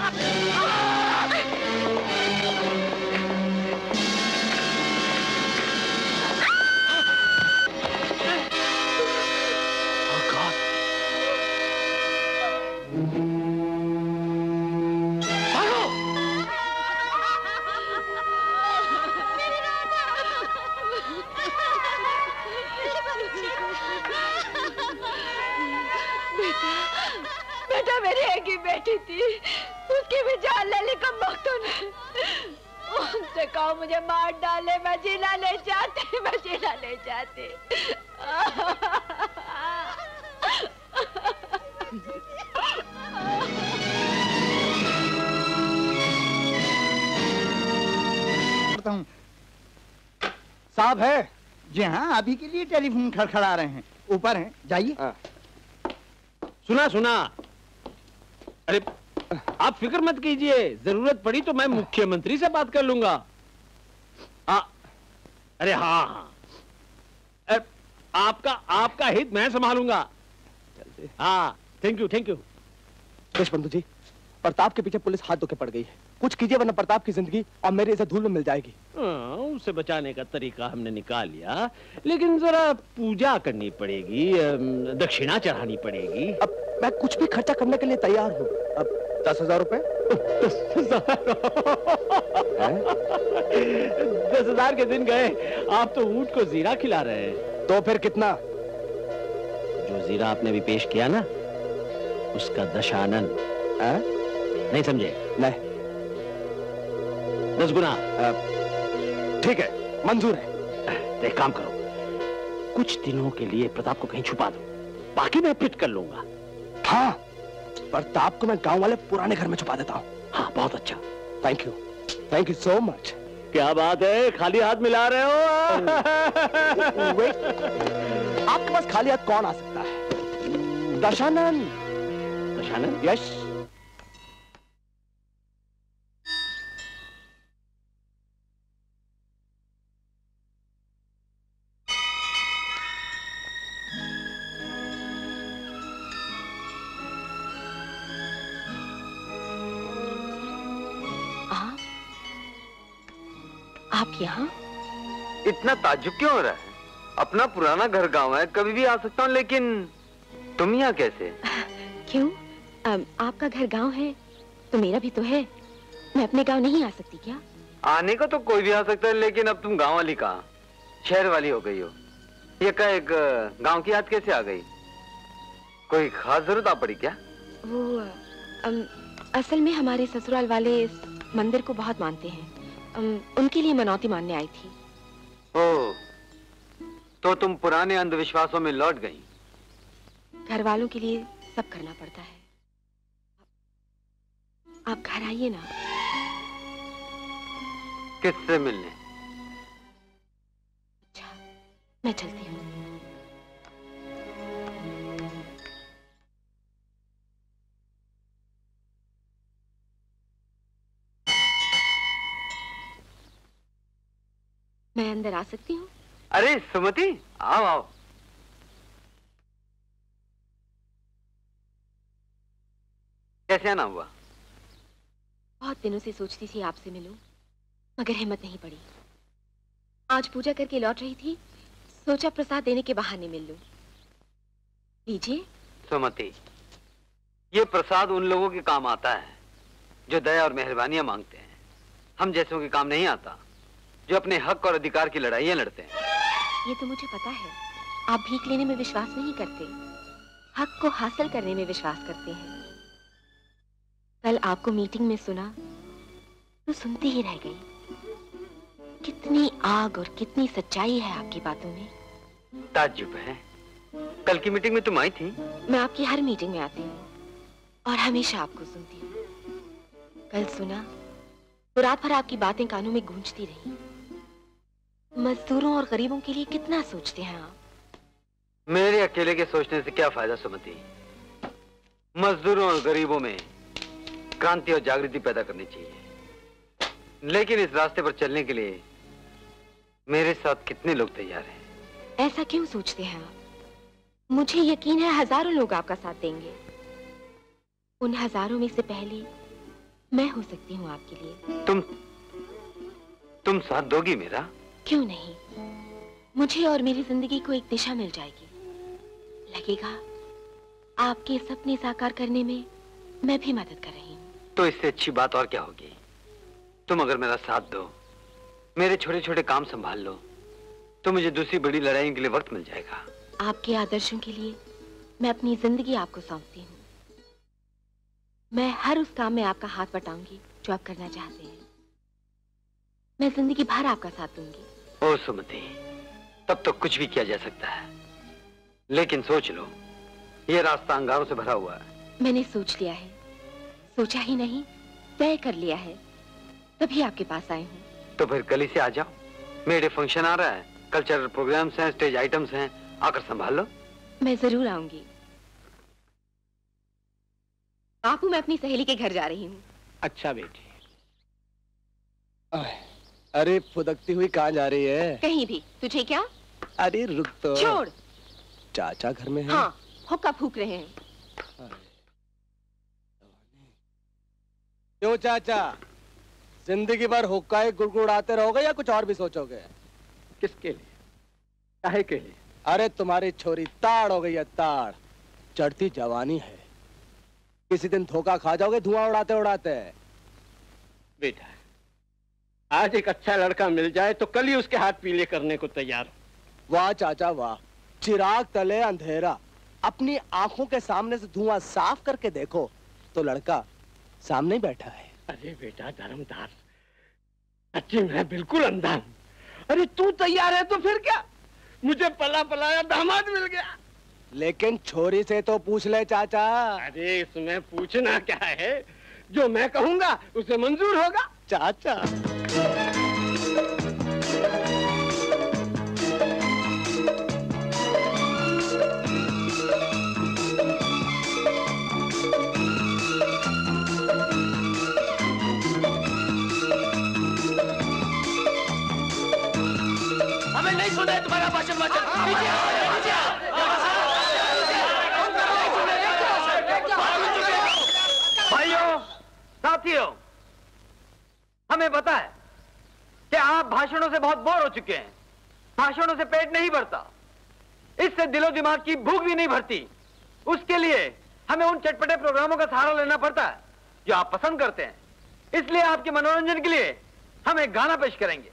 मुझे मार डाले, मैं जीना नहीं चाहती, मैं जीना नहीं चाहती। साहब है? जी हाँ, अभी के लिए टेलीफोन खड़खड़ा रहे हैं, ऊपर हैं, जाइए। सुना सुना। अरे आप फिक्र मत कीजिए, जरूरत पड़ी तो मैं मुख्यमंत्री से बात कर लूंगा। अरे हाँ हाँ, आपका हित मैं संभालूंगा। हाँ, थैंक यू थैंक यू। देश बंधु जी, प्रताप के पीछे पुलिस हाथ धो के पड़ गई है। कुछ कीजिए वरना प्रताप की जिंदगी और मेरी इज्जत धूल में मिल जाएगी। उसे बचाने का तरीका हमने निकाल लिया, लेकिन जरा पूजा करनी पड़ेगी, दक्षिणा चढ़ानी पड़ेगी। अब मैं कुछ भी खर्चा करने के लिए तैयार हूँ। अब 10,000 रुपए? 10,000 के दिन गए, आप तो ऊंट को जीरा खिला रहे हैं। तो फिर कितना? जो जीरा आपने भी पेश किया ना, उसका दशानन। नहीं समझे? नहीं। 10 गुना। ठीक है, मंजूर है। एक काम करो, कुछ दिनों के लिए प्रताप को कहीं छुपा दो, बाकी मैं फिट कर लूंगा। हाँ, प्रताप को मैं गांव वाले पुराने घर में छुपा देता हूँ। हाँ, बहुत अच्छा। Thank you so much. क्या बात है, खाली हाथ मिला रहे हो? आपके पास खाली हाथ कौन आ सकता है? दशानंद। दशानंद? यस। आप यहाँ? इतना ताज्जुब क्यों हो रहा है? अपना पुराना घर गांव है, कभी भी आ सकता हूँ, लेकिन तुम यहाँ कैसे? क्यों? आपका घर गांव है तो मेरा भी तो है। मैं अपने गांव नहीं आ सकती क्या? आने को तो कोई भी आ सकता है, लेकिन अब तुम गांव वाली कहाँ, शहर वाली हो गई हो। ये का एक गांव की याद कैसे आ गई? कोई खास जरूरत आ पड़ी क्या? वो असल में हमारे ससुराल वाले इस मंदिर को बहुत मानते हैं। उनके लिए मनौती मानने आई थी। ओह, तो तुम पुराने अंधविश्वासों में लौट गई। घर वालों के लिए सब करना पड़ता है। आप घर आइए ना। किससे मिलने? अच्छा, मैं चलती हूँ। मैं अंदर आ सकती हूँ? अरे सुमति, आओ आओ। कैसे आना हुआ? बहुत दिनों से सोचती थी आपसे मिलूं, मगर हिम्मत नहीं पड़ी। आज पूजा करके लौट रही थी, सोचा प्रसाद देने के बहाने मिल लूं। लीजिए। सुमति, ये प्रसाद उन लोगों के काम आता है जो दया और मेहरबानियां मांगते हैं। हम जैसों के काम नहीं आता, जो अपने हक और अधिकार की लड़ाइयां लड़ते हैं। ये तो मुझे पता है। आप भीख लेने में विश्वास नहीं करते, हक को हासिल करने में विश्वास करते हैं। कल आपको मीटिंग में सुना तो सुनती ही रह गई। कितनी आग और कितनी सच्चाई है आपकी बातों में। ताज्जुब है। कल की मीटिंग में तुम आई थी? मैं आपकी हर मीटिंग में आती हूँ और हमेशा आपको सुनती हूँ। कल सुना तो रात भर आपकी बातें कानों में गूंजती रही। मजदूरों और गरीबों के लिए कितना सोचते हैं आप। मेरे अकेले के सोचने से क्या फायदा सुमति? मजदूरों और गरीबों में क्रांति और जागृति पैदा करनी चाहिए। लेकिन इस रास्ते पर चलने के लिए मेरे साथ कितने लोग तैयार हैं? ऐसा क्यों सोचते हैं आप? मुझे यकीन है हजारों लोग आपका साथ देंगे। उन हजारों में से पहली मैं हो सकती हूँ आपके लिए। तुम साथ दोगी मेरा? क्यों नहीं? मुझे और मेरी जिंदगी को एक दिशा मिल जाएगी। लगेगा आपके सपने साकार करने में मैं भी मदद कर रही हूँ। तो इससे अच्छी बात और क्या होगी? तुम अगर मेरा साथ दो, मेरे छोटे छोटे काम संभाल लो, तो मुझे दूसरी बड़ी लड़ाई के लिए वक्त मिल जाएगा। आपके आदर्शों के लिए मैं अपनी जिंदगी आपको सौंपती हूँ। मैं हर उस काम में आपका हाथ बटाऊंगी जो आप करना चाहते हैं। मैं जिंदगी भर आपका साथ दूंगी। ओ सुमति, तब तो कुछ भी किया जा सकता है, लेकिन सोच लो, ये रास्ता अंगारों से भरा हुआ है। मैंने सोच लिया है, सोचा ही नहीं तय कर लिया है, तभी आपके पास आए हूँ। तो फिर कल ही से आ जाओ। मेरे फंक्शन आ रहा है, कल्चरल प्रोग्राम्स हैं, स्टेज आइटम्स हैं, आकर संभाल लो। मैं जरूर आऊंगी। बापू, मैं अपनी सहेली के घर जा रही हूँ। अच्छा बेटी। अरे फुदकती हुई कहाँ जा रही है? कहीं भी। तुझे क्या? अरे रुक तो। छोड़। चाचा घर में है? हाँ, हुक्का फूक रहे हैं। क्यों चाचा, जिंदगी भर हुक्का ही गुड़गुड़ाते रहोगे या कुछ और भी सोचोगे? किसके लिए? काहे के लिए? अरे तुम्हारी छोरी ताड़ हो गई है, ताड़। चढ़ती जवानी है, किसी दिन धोखा खा जाओगे धुआं उड़ाते उड़ाते। बेटा, आज एक अच्छा लड़का मिल जाए तो कल ही उसके हाथ पीले करने को तैयार। वाह चाचा वाह, चिराग तले अंधेरा। अपनी आंखों के सामने से धुआं साफ करके देखो तो लड़का सामने बैठा है। अरे बेटा धर्मदास, अच्छी मैं बिल्कुल अंधा हूँ। अरे तू तैयार है तो फिर क्या, मुझे पला पलाया दामाद मिल गया। लेकिन छोरी से तो पूछ ले चाचा। अरे इसमें पूछना क्या है, जो मैं कहूँगा उसे मंजूर होगा। चाचा हमें नहीं सुना है तुम्हारा भाषण वाचन। भाइयों, साथियों, हमें पता है कि आप भाषणों से बहुत बोर हो चुके हैं। भाषणों से पेट नहीं भरता, इससे दिलो दिमाग की भूख भी नहीं भरती। उसके लिए हमें उन चटपटे प्रोग्रामों का सहारा लेना पड़ता है जो आप पसंद करते हैं। इसलिए आपके मनोरंजन के लिए हम एक गाना पेश करेंगे।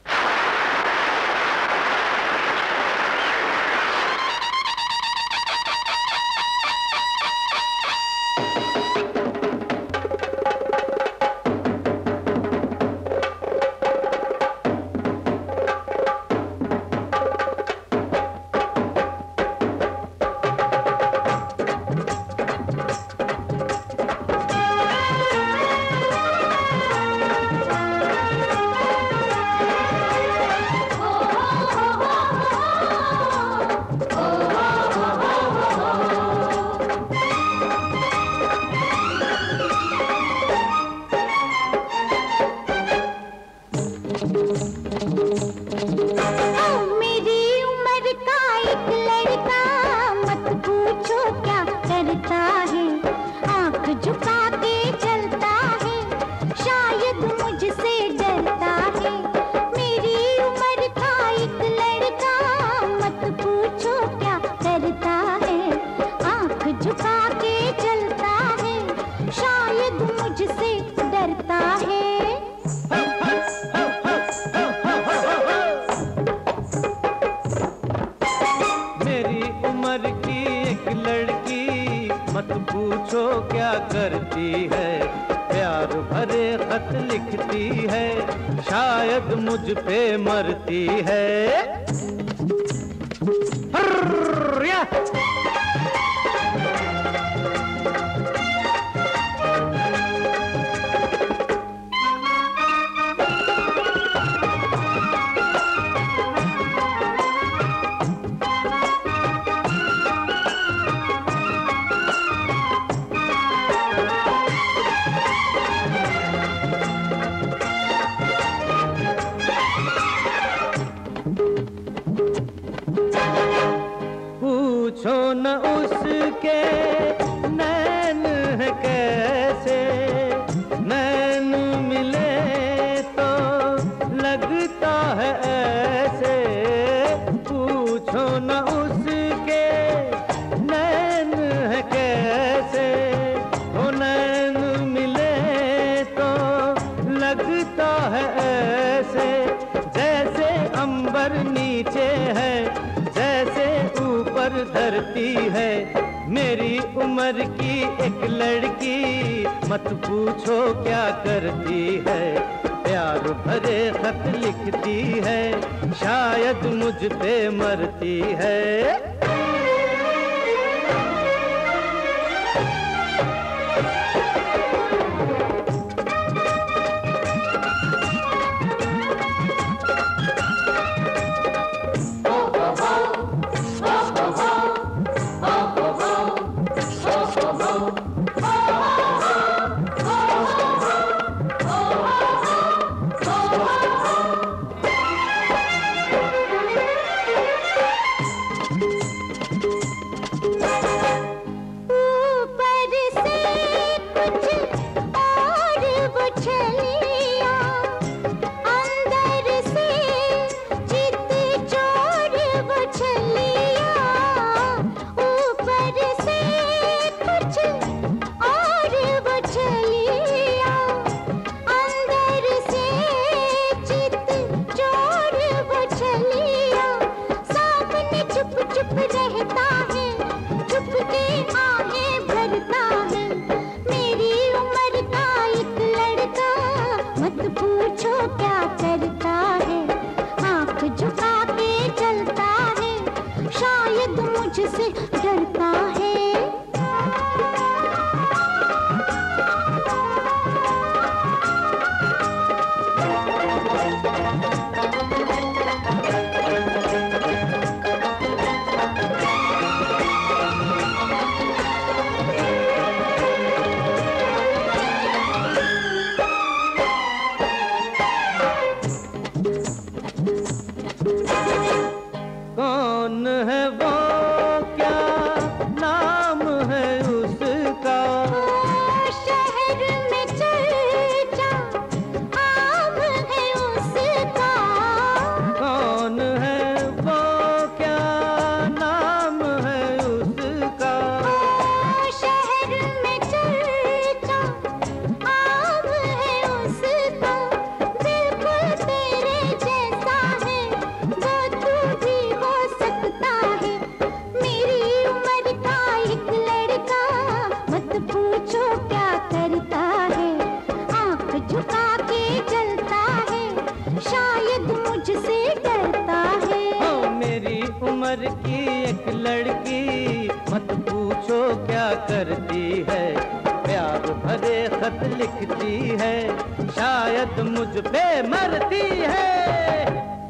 कौन है वो, क्या नाम है उसका, शहर में चर्चा आम है उसका। कौन है वो, क्या नाम है उसका, शहर में चर्चा आम है उसका। बिल्कुल तेरे जैसा है वो तू भी हो सकता है। मेरी उम्र का एक लड़का, मत पूछो क्या करता है। आंख झुका के चलता है, शायद मुझसे डरता है। ओ मेरी उम्र की एक लड़की, मत पूछो क्या करती है। प्यार भरे खत लिखती है, शायद मुझ पे मरती है।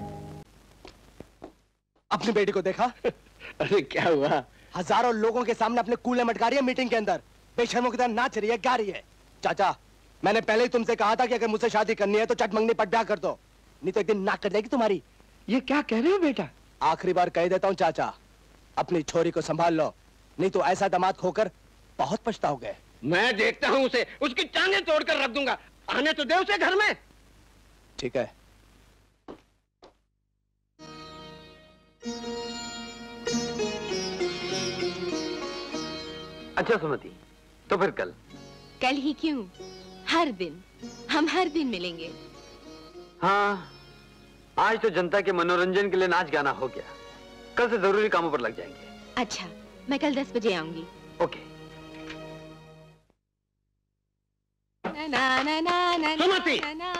अपनी बेटी को देखा? अरे क्या हुआ? हजारों लोगों के सामने अपने कूले मटका रही है मीटिंग के अंदर। बेशर्मों की तरह नाच रही है, गा रही है। चाचा, मैंने पहले ही तुमसे कहा था कि अगर मुझसे शादी करनी है तो चट मंगनी पट ब्याह कर दो, नहीं तो एक दिन नाक कट जाएगी तुम्हारी। ये क्या कह रहे हो बेटा? आखिरी बार कह देता हूँ चाचा, अपनी छोरी को संभाल लो, नहीं तो ऐसा दामाद खोकर बहुत पछताओगे। मैं देखता हूँ उसे, उसकी टांगें तोड़कर रख दूंगा। आने तो दे उसे घर में। ठीक है। अच्छा सुमति, तो फिर कल? कल ही क्यों, हर दिन। हम हर दिन मिलेंगे। हाँ, आज तो जनता के मनोरंजन के लिए नाच गाना हो गया, कल से जरूरी कामों पर लग जाएंगे। अच्छा, मैं कल 10 बजे आऊंगी। ओके। सुमति,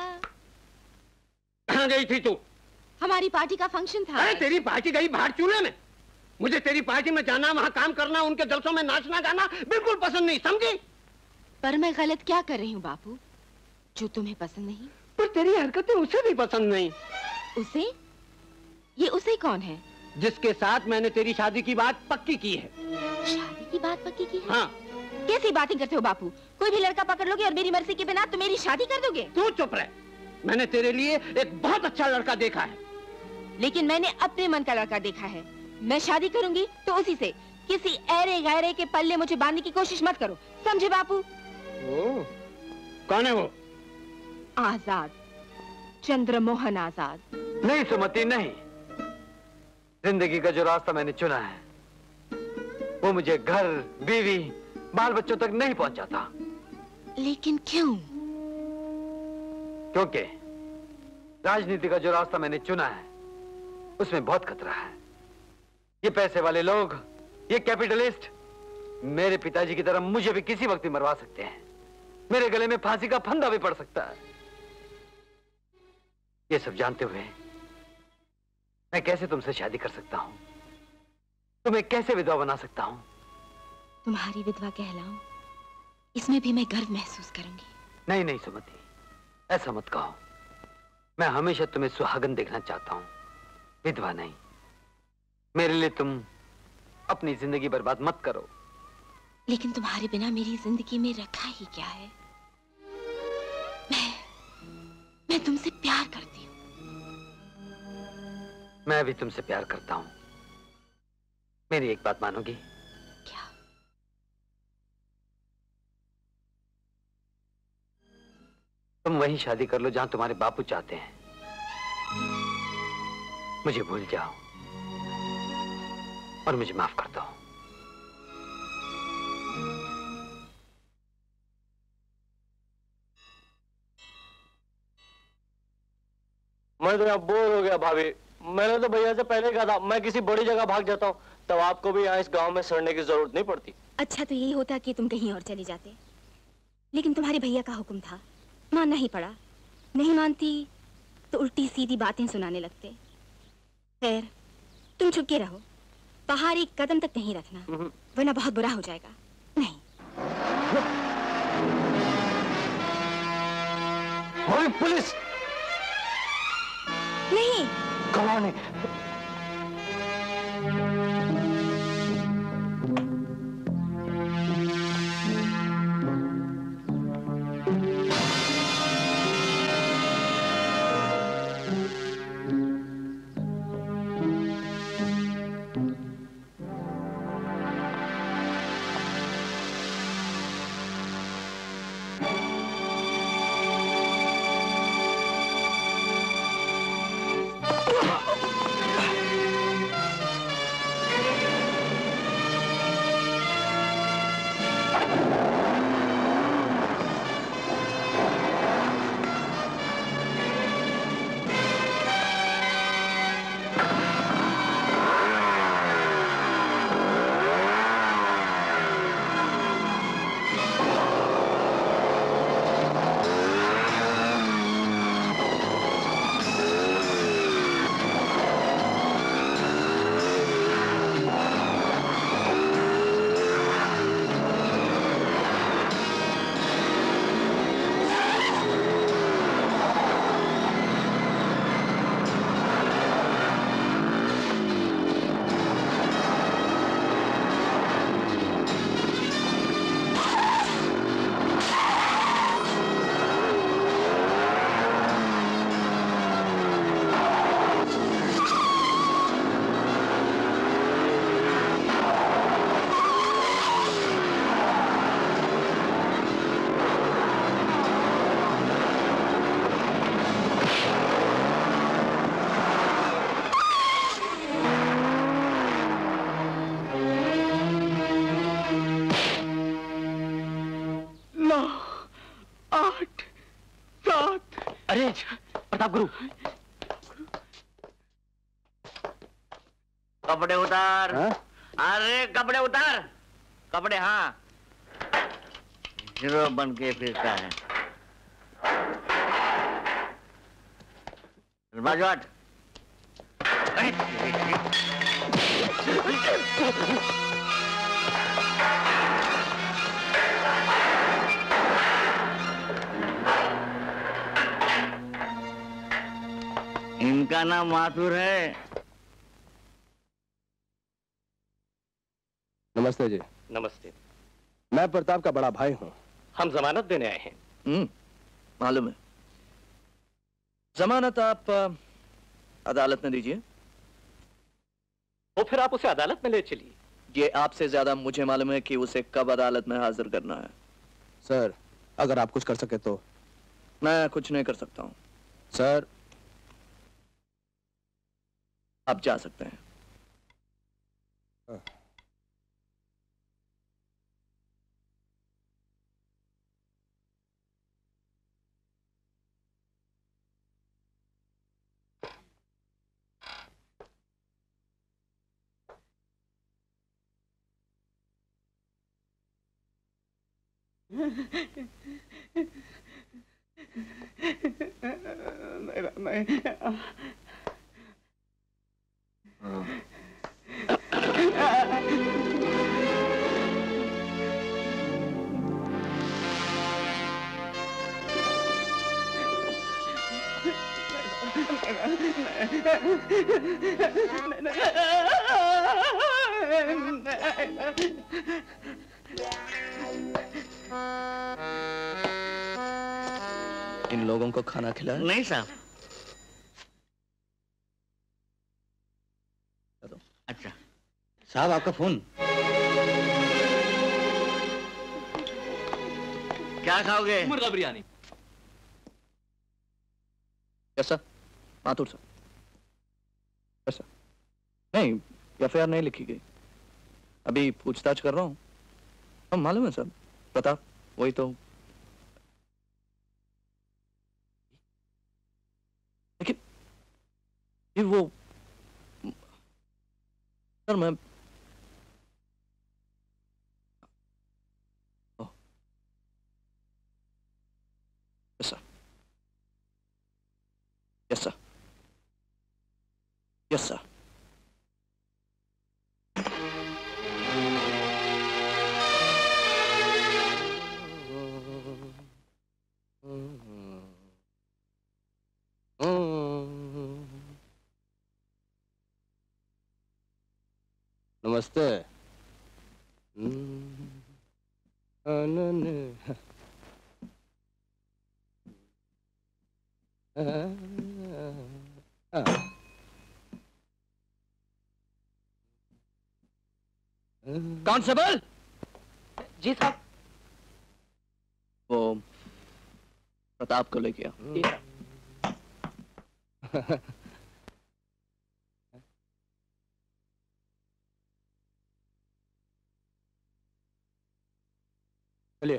कहाँ गई थी तू? हमारी पार्टी का फंक्शन था। अरे तेरी पार्टी गई बाहर चूल्हे में। मुझे तेरी पार्टी में जाना, वहाँ काम करना, उनके जलसों में नाचना गाना बिल्कुल पसंद नहीं, समझी? पर मैं गलत क्या कर रही हूँ बापू, जो तुम्हें पसंद नहीं? पर तेरी हरकतें उसे भी पसंद नहीं। उसे? ये उसे कौन है? जिसके साथ मैंने तेरी शादी की बात पक्की की है। शादी की बात पक्की की है? हाँ। कैसी बातें करते हो बापू? कोई भी लड़का पकड़ लोगे और मेरी मर्जी के बिना तो मेरी शादी कर दोगे? तू चुप रह। मैंने तेरे लिए एक बहुत अच्छा लड़का देखा है। लेकिन मैंने अपने मन का लड़का देखा है। मैं शादी करूंगी तो उसी से। किसी ऐरे गैरे के पल्ले मुझे बांधने की कोशिश मत करो, समझे बापू? कौन है वो? आजाद, चंद्रमोहन आजाद। नहीं सुमति, नहीं। जिंदगी का जो रास्ता मैंने चुना है वो मुझे घर, बीवी, बाल बच्चों तक नहीं पहुंचाता। लेकिन क्यों? क्योंकि राजनीति का जो रास्ता मैंने चुना है उसमें बहुत खतरा है। ये पैसे वाले लोग, ये कैपिटलिस्ट मेरे पिताजी की तरह मुझे भी किसी वक्त ही मरवा सकते हैं। मेरे गले में फांसी का फंदा भी पड़ सकता है। ये सब जानते हुए मैं कैसे तुमसे शादी कर सकता हूं? तुम्हें कैसे विधवा बना सकता हूं? तुम्हारी विधवा कहलाऊं, इसमें भी मैं गर्व महसूस करूंगी। नहीं नहीं सुमति, ऐसा मत कहो। मैं हमेशा तुम्हें सुहागन देखना चाहता हूं, विधवा नहीं। मेरे लिए तुम अपनी जिंदगी बर्बाद मत करो। लेकिन तुम्हारे बिना मेरी जिंदगी में रखा ही क्या है? मैं तुमसे प्यार करती हूँ। मैं भी तुमसे प्यार करता हूँ। मेरी एक बात मानोगी? क्या? तुम वहीं शादी कर लो जहां तुम्हारे बापू चाहते हैं। मुझे भूल जाओ और मुझे माफ कर दो। मैं तो यहाँ बोर हो गया भाभी। मैंने तो भैया से पहले कहा था मैं किसी बड़ी जगह भाग जाता हूँ, तब आपको भी यहाँ इस गांव में सड़ने की जरूरत नहीं पड़ती। अच्छा तो यही होता कि तुम कहीं और चले जाते, लेकिन तुम्हारे भैया का हुक्म था, मानना ही पड़ा। नहीं मानती तो उल्टी सीधी बातें सुनाने लगते। खैर तुम चुप के रहो, बाहर एक कदम तक नहीं रखना, वरना बहुत बुरा हो जाएगा। नहीं। पुलिस! कौन है? प्रताप गुरु, कपड़े उतार। अरे कपड़े उतार, कपड़े। हाँ, हीरो बन के फिरता है। बाजू हट। इनका नाम माथुर है। नमस्ते जी। नमस्ते। मैं प्रताप का बड़ा भाई हूँ। हम जमानत देने आए हैं। मालूम है। जमानत आप अदालत में दीजिए। तो फिर आप उसे अदालत में ले चलिए। ये आपसे ज्यादा मुझे मालूम है कि उसे कब अदालत में हाजिर करना है। सर, अगर आप कुछ कर सके तो। मैं कुछ नहीं कर सकता हूँ। सर, आप जा सकते हैं। इन लोगों को खाना खिलाया? नहीं साहब। अच्छा साहब, आपका फोन। क्या खाओगे? मुर्गा बिरयानी। कैसा? माथुर साहब। कैसा? नहीं, एफआईआर नहीं लिखी गई। अभी पूछताछ कर रहा हूँ। हम मालूम है सर, प्रताप वही तो। लेकिन ये वो सर, मैं yes sir, yes sir, yes sir. नमस्ते। कांस्टेबल। जी साहब। वो प्रताप को लेके आओ। चलिए।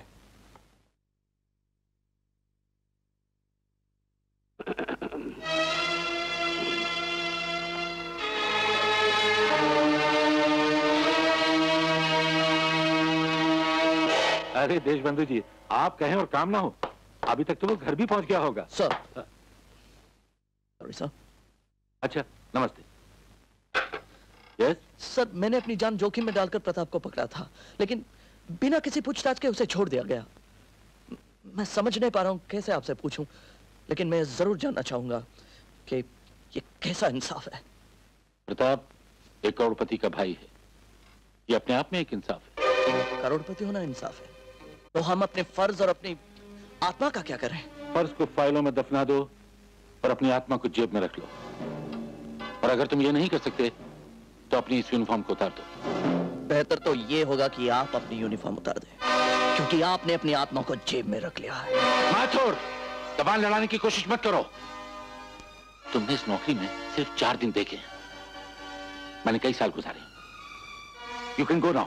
अरे देशबंधु जी, आप कहें और काम ना हो, अभी तक तो वो घर भी पहुंच गया होगा। सर। Sorry sir. अच्छा, नमस्ते। यस सर, मैंने अपनी जान जोखिम में डालकर प्रताप को पकड़ा था, लेकिन बिना किसी पूछताछ के उसे छोड़ दिया गया। मैं समझ नहीं पा रहा हूं कैसे आपसे पूछूं, लेकिन मैं जरूर जानना चाहूंगा कि ये कैसा इंसाफ है। प्रताप एक करोड़पति का भाई है, ये अपने आप में एक इंसाफ है। करोड़पति होना इंसाफ है तो हम अपने फर्ज और अपनी आत्मा का क्या करें? फर्ज को फाइलों में दफना दो और अपनी आत्मा को जेब में रख लो। और अगर तुम ये नहीं कर सकते तो अपनी इस यूनिफॉर्म को उतार दो। बेहतर तो ये होगा कि आप अपनी यूनिफॉर्म उतार दें, क्योंकि आपने अपनी आत्मा को जेब में रख लिया है। माथुर, दबान लड़ाने की कोशिश मत करो। तुमने इस नौकरी में सिर्फ 4 दिन देखे हैं, मैंने कई साल गुजारे। You can go now.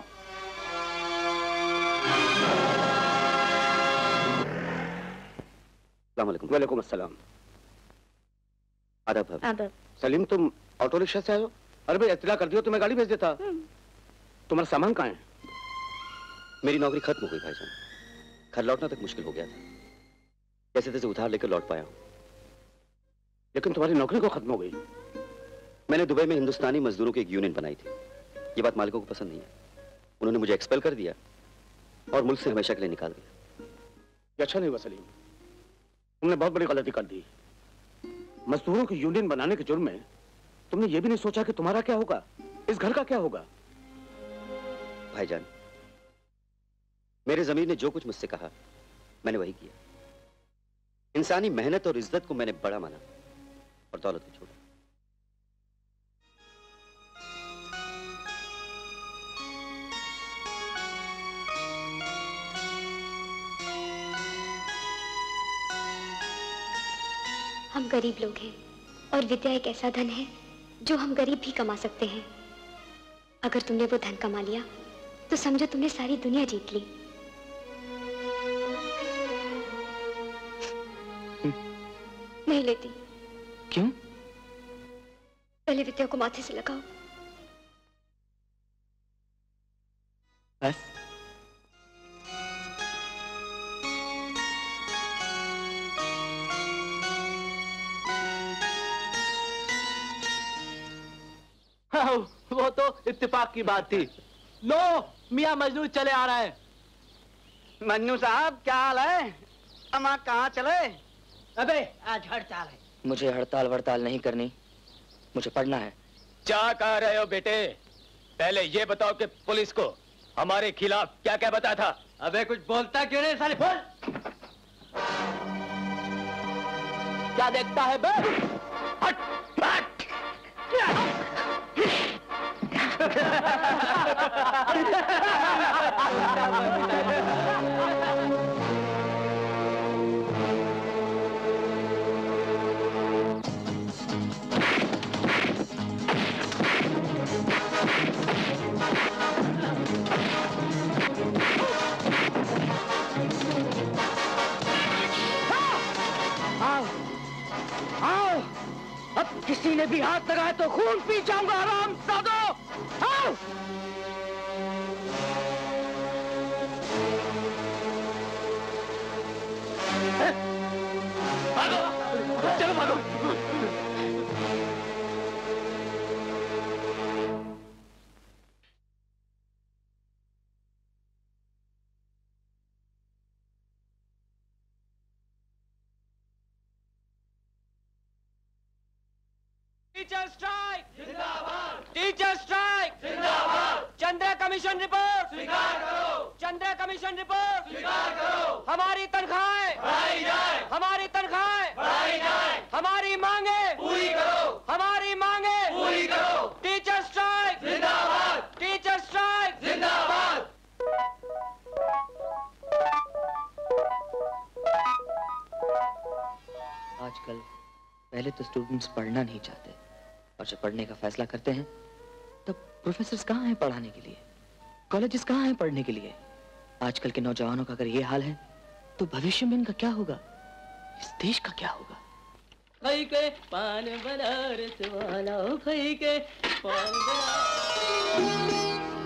वालेकुम अस्सलाम। आदाब। आदाब। सलीम, तुम ऑटो रिक्शा से आए हो? अरे भाई, इत्तला कर दियो तो मैं गाड़ी भेज देता। तुम्हारा सामान कहाँ है? मेरी नौकरी खत्म हो गई भाईजान, घर लौटना तक मुश्किल हो गया था। कैसे तैसे उधार लेकर लौट पाया हूं। लेकिन तुम्हारी नौकरी को खत्म हो गई। मैंने दुबई में हिंदुस्तानी मजदूरों की एक यूनियन बनाई थी। ये बात मालिकों को पसंद नहीं है, उन्होंने मुझे एक्सपेल कर दिया और मुल्क से हमेशा के लिए निकाल दिया। ये अच्छा नहीं हुआ सलीम, तुमने बहुत बड़ी गलती कर दी। मजदूरों की यूनियन बनाने के जुर्म में तुमने ये भी नहीं सोचा कि तुम्हारा क्या होगा, इस घर का क्या होगा। भाईजान, मेरे ज़मीर ने जो कुछ मुझसे कहा मैंने वही किया। इंसानी मेहनत और इज्जत को मैंने बड़ा माना और दौलत को छोड़ा। हम गरीब लोग हैं और विद्या एक ऐसा धन है जो हम गरीब भी कमा सकते हैं। अगर तुमने वो धन कमा लिया तो समझो तुमने सारी दुनिया जीत ली। नहीं लेती। क्यों? पहले विद्या को माथे से लगाओ। बस। वो तो इत्तेफाक की बात थी। लो, मियां मजनू चले आ रहा है। मन्नू साहब, क्या हाल है? अम्मा कहाँ चले? अबे आज हड़ताल है। मुझे हड़ताल वड़ताल नहीं करनी, मुझे पढ़ना है। क्या कह रहे हो बेटे? पहले ये बताओ कि पुलिस को हमारे खिलाफ क्या क्या बताया था? अबे कुछ बोलता क्यों नहीं साले? बोल। क्या देखता है बे? हट, हट। आओ, अब किसी ने भी हाथ लगाया तो खून पी जाऊंगा आराम सादो। आओ। भागो, चलो भागो। टीचर स्ट्राइक जिंदाबाद। टीचर स्ट्राइक जिंदाबाद। कमीशन रिपोर्ट स्वीकार करो। चंद्रा कमीशन रिपोर्ट स्वीकार करो। हमारी तनख्वाहें बढ़ाई जाए। हमारी तनख्वाहें बढ़ाई जाए। हमारी मांगे पूरी करो। हमारी मांगे पूरी करो। टीचर स्ट्राइक जिंदाबाद। टीचर स्ट्राइक जिंदाबाद। आजकल पहले तो स्टूडेंट्स पढ़ना नहीं चाहते और जब पढ़ने का फैसला करते हैं तब प्रोफेसर्स कहाँ हैं पढ़ाने के लिए, कॉलेजेस कहाँ हैं पढ़ने के लिए। आजकल के नौजवानों का अगर ये हाल है तो भविष्य में इनका क्या होगा, इस देश का क्या होगा। खई के पान बनारस वाला, खई के पान बनारस।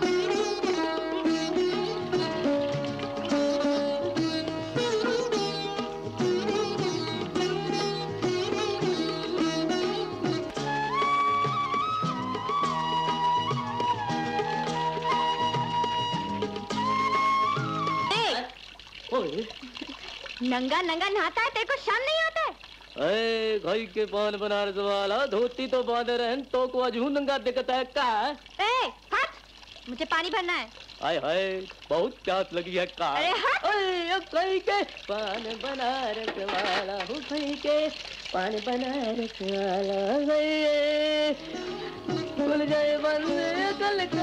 नंगा नंगा नहाता है, तेरे को शर्म नहीं आता है? अरे घई के पान बनारस वाला, धोती तो बांधे रहन तो को अजू नंगा दिखता है का? ए, हट! मुझे पानी भरना है। हाय हाय बहुत प्यास लगी है का? अरे हट! घई के पान बनारस वाला, घई के पान बनारस वाला, खुल जाए बंद कल का।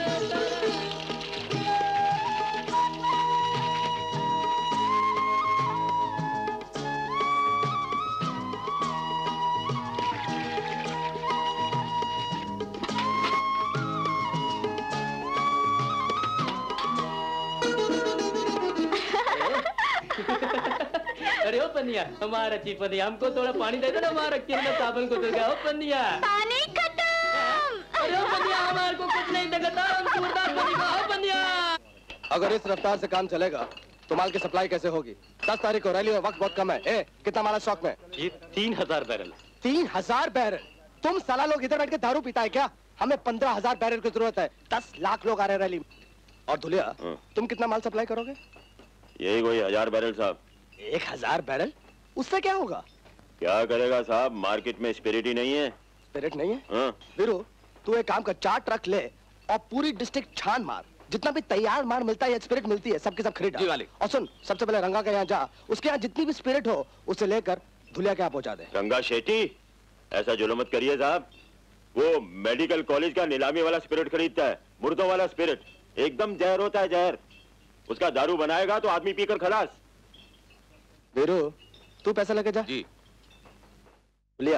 अरे ओ पनिया, हमारा ची पनिया, हमको थोड़ा पानी दे दो ना, हमारा किरण साबुन को गया। ओ पनिया, पानी खत्म। अरे ओ पनिया, हमारे को कुछ नहीं दिखता, हम सूरदास पनिया। ओ पनिया, अगर इस रफ्तार से काम चलेगा तो माल की सप्लाई कैसे होगी? 10 तारीख को रैली में वक्त बहुत कम है। कितना माल स्टॉक में? ये 3000 बैरल। 3000 बैरल? तुम साला लोग इधर बैठ के दारू पीता है क्या? हमें 15,000 बैरल की जरूरत है। 10 लाख लोग आ रहे हैं रैली में। और धुलिया, तुम कितना माल सप्लाई करोगे? यही कोई 1000 बैरल साहब। 1000 बैरल? उससे क्या होगा? क्या करेगा साहब, मार्केट में स्पिरिट ही नहीं है। स्पिरिट नहीं है? वीरू, तू एक काम कर, 4 ट्रक ले और पूरी डिस्ट्रिक्ट छान मार। जितना भी तैयार माल मिलता है या स्पिरिट मिलती है सबके सब खरीद डाल। और सुन, सबसे पहले रंगा के यहाँ जा, उसके यहाँ जितनी भी स्पिरिट हो उसे लेकर धुलिया के यहाँ पहुंचा दे। रंगा शेट्टी, ऐसा जुल्म मत करिए साहब। वो मेडिकल कॉलेज का नीलामी वाला स्पिरिट खरीदता है, मुर्दों वाला स्पिरिट। एकदम जहर होता है, जहर। उसका दारू बनाएगा तो आदमी पीकर खलास। वीरू, तू पैसा लेके जा। जी। लिया,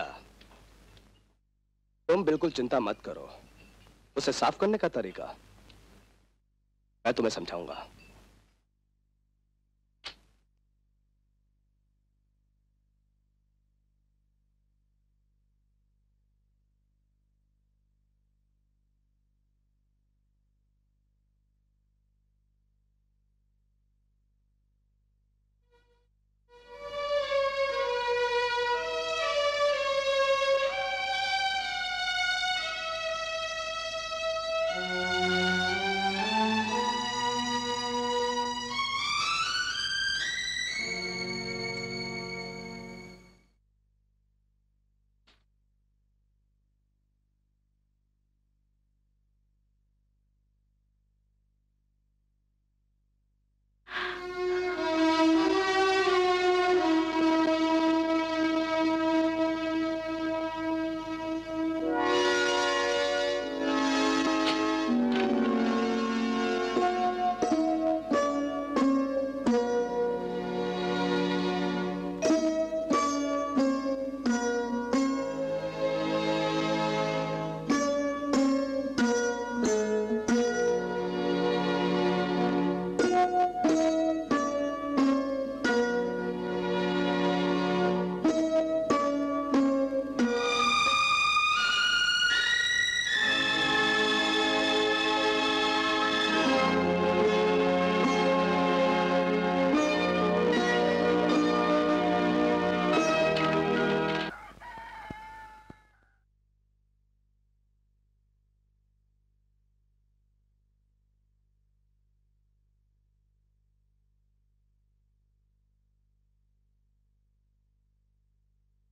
तुम बिल्कुल चिंता मत करो। उसे साफ करने का तरीका मैं तुम्हें समझाऊंगा।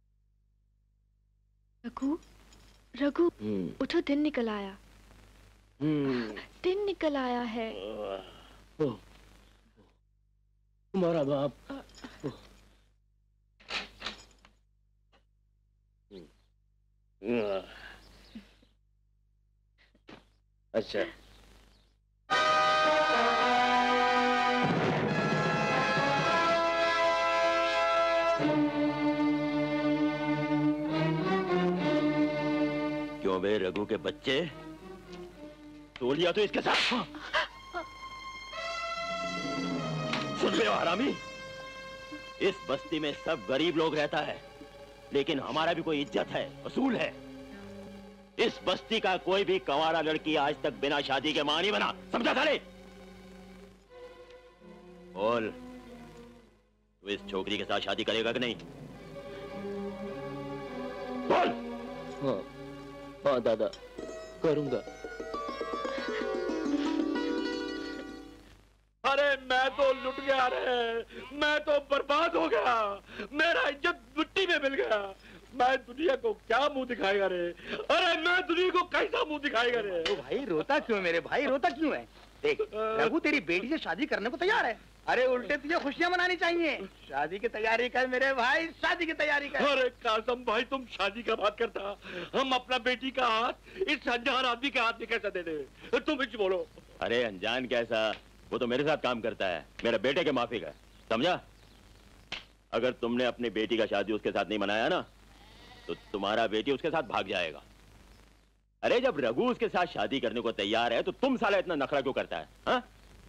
रघु, रघु, उठो, दिन निकल आया। दिन निकल आया है। तुम्हारा बाप। अच्छा, क्यों बे रघु के बच्चे, तो लिया तो इसके साथ। सुन रहे हो हरामी, इस बस्ती में सब गरीब लोग रहता है, लेकिन हमारा भी कोई इज्जत है, असूल है। इस बस्ती का कोई भी कंवारा लड़की आज तक बिना शादी के मां नहीं बना, समझा साले? बोल, तू इस छोकरी के साथ शादी करेगा कि नहीं? बोल। हाँ, हाँ दादा, करूंगा। अरे मैं तो लुट गया रे, मैं तो बर्बाद हो गया, मेरा इज्जत मिट्टी में मिल गया। मैं दुनिया को क्या मुंह दिखाएगा रे? अरे मैं दुनिया को कैसा मुंह दिखाएगा रे? तो भाई रोता क्यों है मेरे भाई, रोता क्यों है? देख, रघु तेरी बेटी से शादी करने को तैयार है। अरे उल्टे तुझे खुशियां मनानी चाहिए। शादी की तैयारी कर मेरे भाई, शादी की तैयारी कर। अरे कासम भाई, तुम शादी का बात करता, हम अपना बेटी का हाथ इस अनजान आदमी के हाथ में कैसा दे दे? तुम कुछ बोलो। अरे अनजान कैसा, वो तो मेरे साथ काम करता है, मेरे बेटे के माफिक है, समझा? अगर तुमने अपनी बेटी का शादी उसके साथ नहीं मनाया ना, तो तुम्हारा बेटी उसके साथ भाग जाएगा। अरे जब रघु उसके साथ शादी करने को तैयार है, तो तुम साला इतना नखरा क्यों करता है? हा?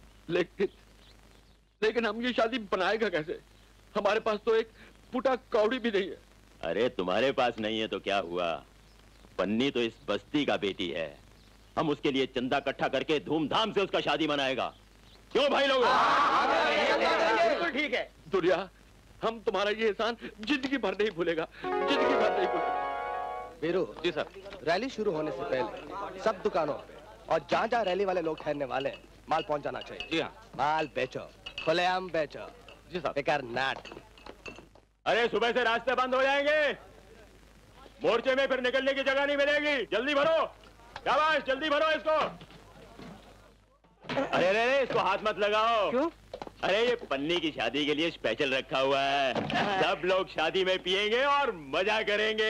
लेकिन हम ये शादी बनाएगा कैसे? हमारे पास तो एक फुटा कौड़ी भी नहीं है। अरे तुम्हारे पास नहीं है तो क्या हुआ, पन्नी तो इस बस्ती का बेटी है, हम उसके लिए चंदा इकट्ठा करके धूमधाम से उसका शादी मनाएगा। क्यों भाई लोग? बिल्कुल ठीक है। दुनिया, हम तुम्हारा ये एहसान जिंदगी भर नहीं भूलेगा, जिंदगी भर नहीं भूलेगा। वीरू जी सर, रैली शुरू होने से पहले सब दुकानों पे और जहाँ जहाँ रैली वाले लोग ठहरने वाले हैं, माल पहुँच जाना चाहिए। जी हाँ, माल बेचो, खुलेआम बेचो। जी साहब। बेकार नाट। अरे सुबह से रास्ते बंद हो जाएंगे, मोर्चे में फिर निकलने की जगह नहीं मिलेगी, जल्दी भरो। शाबाश, जल्दी भरो इसको। अरे अरे इसको हाथ मत लगाओ। क्यों? अरे ये पन्नी की शादी के लिए स्पेशल रखा हुआ है, सब लोग शादी में पिएंगे और मजा करेंगे।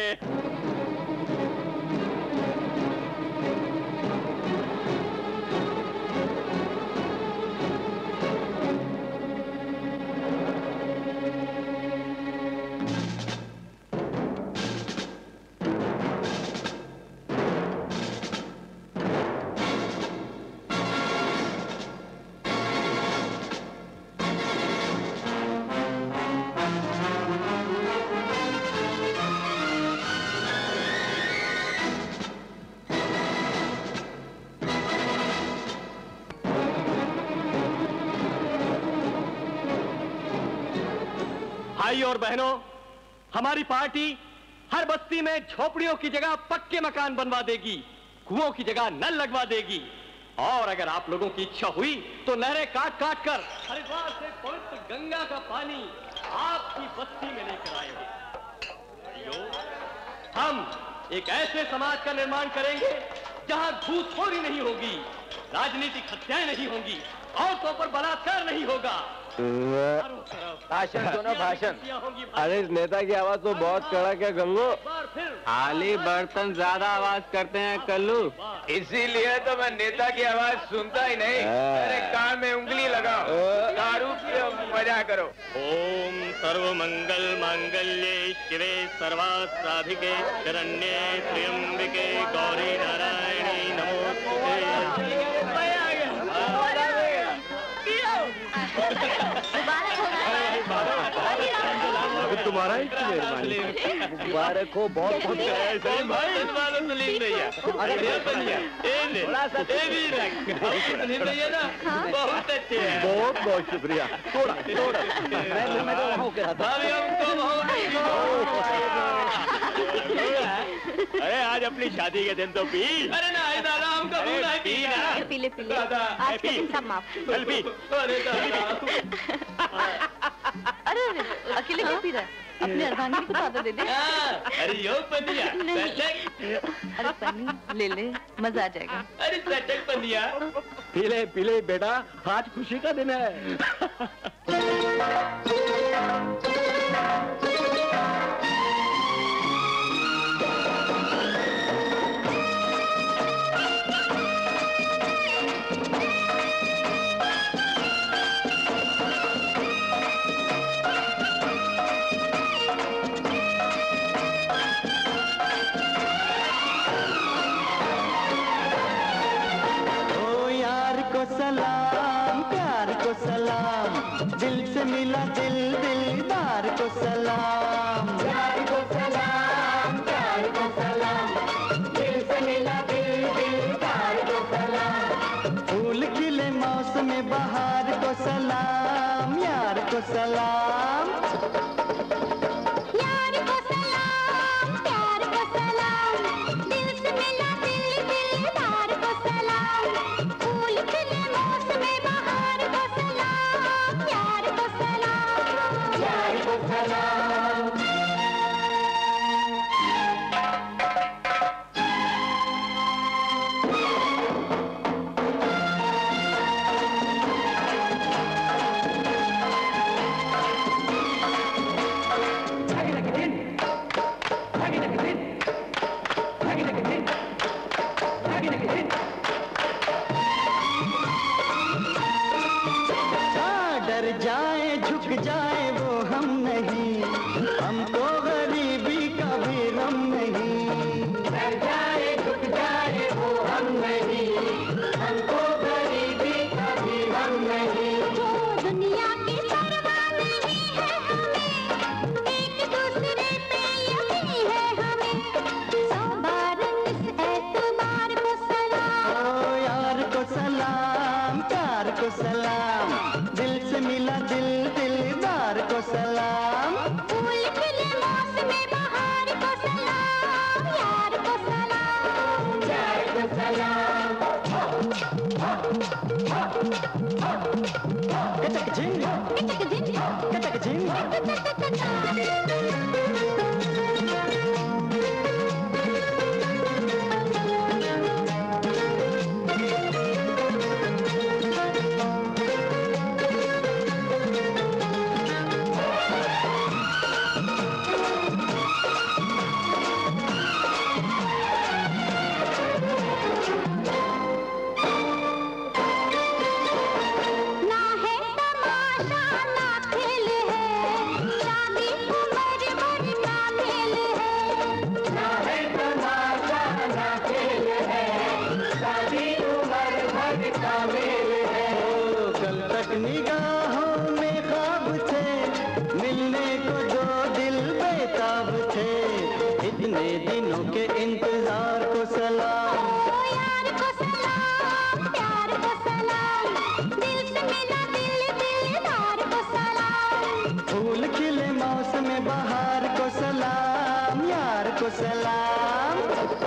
भाई और बहनों, हमारी पार्टी हर बस्ती में झोपड़ियों की जगह पक्के मकान बनवा देगी, कुओं की जगह नल लगवा देगी, और अगर आप लोगों की इच्छा हुई तो नहरें काट काट कर हरिद्वार से पवित्र गंगा का पानी आपकी बस्ती में लेकर आएंगे। हम एक ऐसे समाज का निर्माण करेंगे जहां घूसखोरी नहीं होगी, राजनीतिक हत्याएं नहीं होंगी, औरतों पर बलात्कार नहीं होगा। भाषण सुनो, भाषण। अरे इस नेता की आवाज तो बहुत कड़क है गंगू। खाली बर्तन ज्यादा आवाज करते हैं कल्लू, इसीलिए तो मैं नेता की आवाज सुनता ही नहीं। मेरे कान में उंगली लगाओ, दारू पियो, मजा करो। ओम सर्व मंगल मांगल्ये शिवे सर्वार्थ साधिके शरण्ये त्र्यंबके गौरी नारायणी नमोस्तुते। तुम्हारा ही मेहरबानी, मुबारक हो। बहुत बहुत बहुत अच्छे हैं। बहुत बहुत शुक्रिया। थोड़ा थोड़ा मैं तो वहाँ के रहा। अरे आज अपनी शादी के दिन तो पी। अरे ना दादा, हमको पी ना। पीले पीले, आज का दिन सब माफ। पी। अरे अकेले क्यों पी रहा है? अपने अर्धांगिनी को चादर दे दे। अरे यो पनिया, अरे पन्नी ले ले, मजा आ जाएगा। अरे सटक पनिया। पी ले बेटा, आज खुशी का दिन है। सलाम, प्यार को सलाम, दिल से मिला दिल, दिलदार को सलाम। प्यार को सलाम, प्यार को सलाम, दिल से मिला दिल, दिलदार को सलाम। फूल खिले मौसम बहार को सलाम, यार को सलाम। यार को सलाम, प्यार को सलाम, दिल से मिला दिल, दिलदार को सलाम। फूल खिले मौसम बहार को सलाम, यार को सलाम, यार को सलाम। डर जाए झुक जाए वो हम नहीं, हमको गरीबी का भी गम नहीं। डर जाए झुक जाए वो हम नहीं, हमको गरीबी का भी गम नहीं। जो दुनिया की परवाह नहीं है हमें, एक दूसरे पे यकीन है हमें। सौ बार इस एतबार को सलाम। ओ यार को सलाम, प्यार को सलाम, दिल से मिला दिल, दिलदार को सलाम। फूल खिले मौसम बहार को सलाम, यार को सलाम, यार को सलाम। कटक झिंग, कटक झिंग, कटक झिंग। ना है तमाशा ना खेल है, शादी उम्र भर का खेल है। ना है तमाशा ना खेल है, शादी उम्र भर का मेल है। ओ कल तक निगाहों में ख्वाब थे, मिलने को दो दिल बेताब थे। इतने दिनों के इंतजार को सलाम। ओ यार को सलाम, प्यार को सलाम, दिल से मिला दिल, दिलदार को सलाम। फूल खिले मौसम बहार को सलाम, यार को सलाम।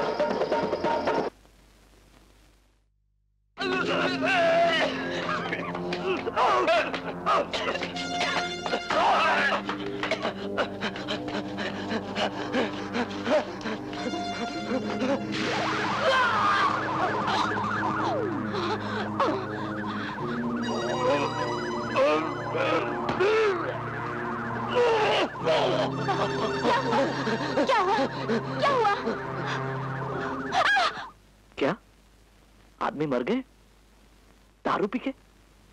क्या हुआ? क्या हुआ? क्या आदमी मर गए दारू पी के?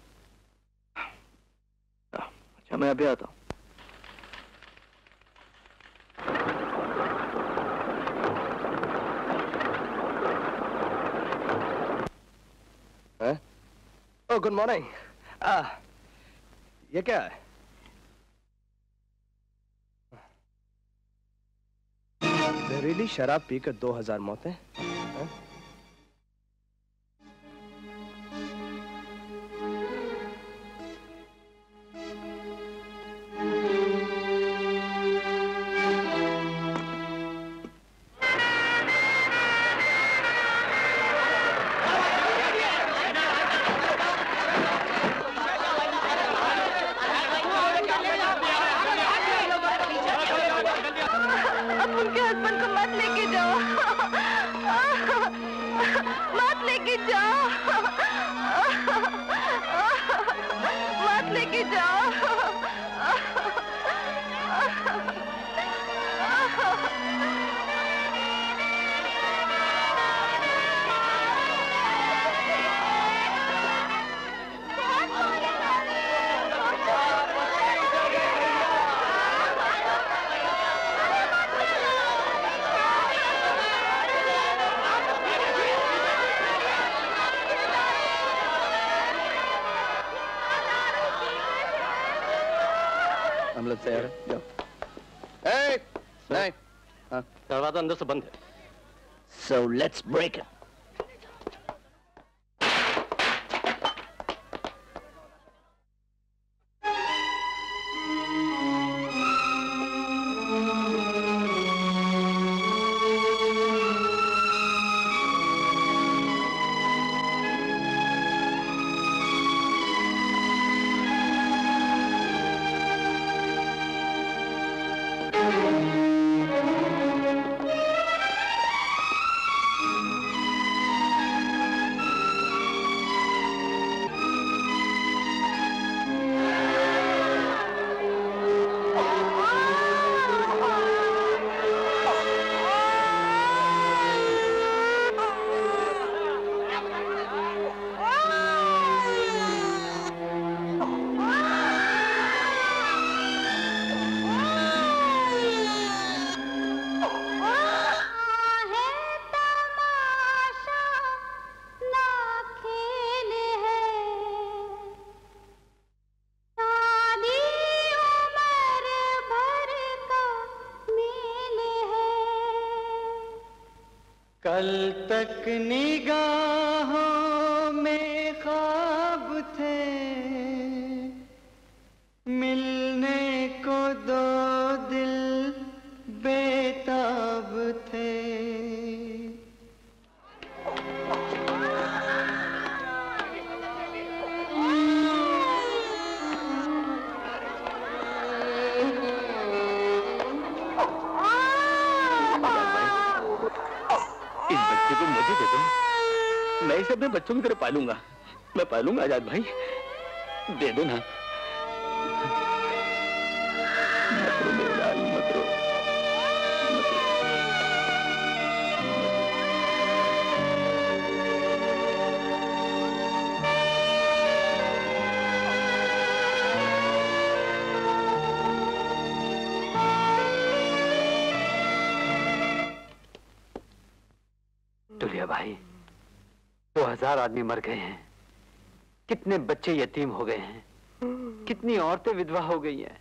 अच्छा मैं अभी आता हूं। Oh good morning. ये क्या है? जहरीली शराब पीकर 2000 मौतें। हाँ? जाओ, मत लेके जाओ। हम लोग तैयार हैं, जाओ। नहीं, दरवाजा अंदर से बंद है। So let's break it. कल तक निगाहों में ख्वाब थे, मिलने को दो दिल बेताब थे। इस बच्चे को मुझे दे दो, मैं इसे अपने बच्चों की तरह पालूंगा। मैं पालूंगा आजाद भाई, दे दो ना। मत रो मेरे लाल, मत रो। दुलिया भाई, 2000 आदमी मर गए हैं, कितने बच्चे यतीम हो गए हैं, कितनी औरतें विधवा हो गई हैं।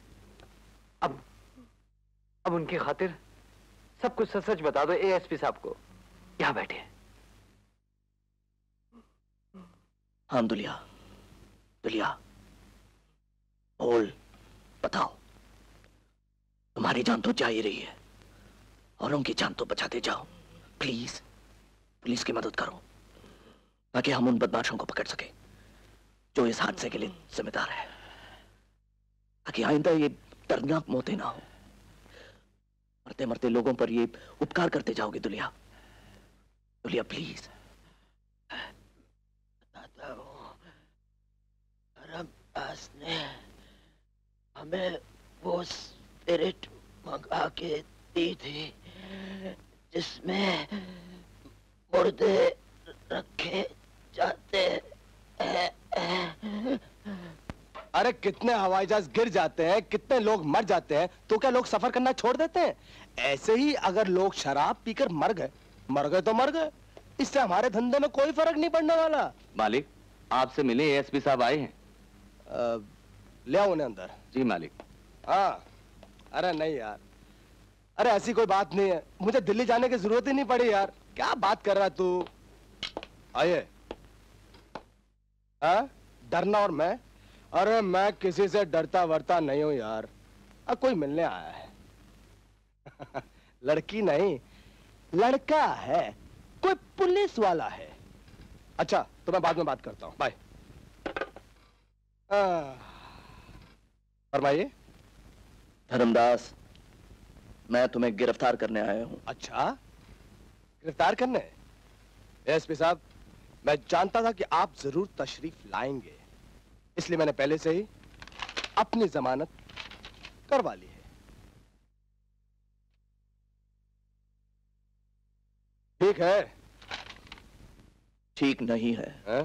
अब उनकी खातिर सब कुछ सच सच बता दो एएसपी साहब को। यहाँ बैठे हैं। हाँ दुलिया, दुलिया बोल, बताओ। तुम्हारी जान तो जा ही रही है और उनकी जान तो बचाते जाओ। प्लीज पुलिस की मदद करो ताकि हम उन बदमाशों को पकड़ सके जो इस हादसे के लिए जिम्मेदार है, ताकि आइंदा ये दर्दनाक मौतें ना हो। मरते मरते लोगों पर ये उपकार करते जाओगे दुलिया। दुलिया प्लीज। धर्मदास ने हमें वो स्पिरिट मंगा के दी थी जिसमें मुर्दे रखे जाते हैं। अरे कितने हवाई जहाज गिर जाते हैं, कितने लोग मर जाते हैं, तो क्या लोग सफर करना छोड़ देते हैं? ऐसे ही अगर लोग शराब पीकर मर गए तो मर गए, इससे हमारे धंधे में कोई फर्क नहीं पड़ने वाला। मालिक, आपसे मिले एएसपी साहब आए हैं। ले आओ उन्हें अंदर। जी मालिक। हाँ, अरे नहीं यार, अरे ऐसी कोई बात नहीं है, मुझे दिल्ली जाने की जरूरत ही नहीं पड़ी यार। क्या बात कर रहा है तू? आइए। डरना और मैं? अरे मैं किसी से डरता वरता नहीं हूं यार। कोई मिलने आया है। लड़की नहीं, लड़का है, कोई पुलिस वाला है। अच्छा, तो मैं बाद में बात करता हूं, बाय। फरमाइए। धर्मदास, मैं तुम्हें गिरफ्तार करने आया हूं। अच्छा, गिरफ्तार करने? एसपी साहब, मैं जानता था कि आप जरूर तशरीफ लाएंगे, इसलिए मैंने पहले से ही अपनी जमानत करवा ली है। ठीक है? ठीक नहीं है?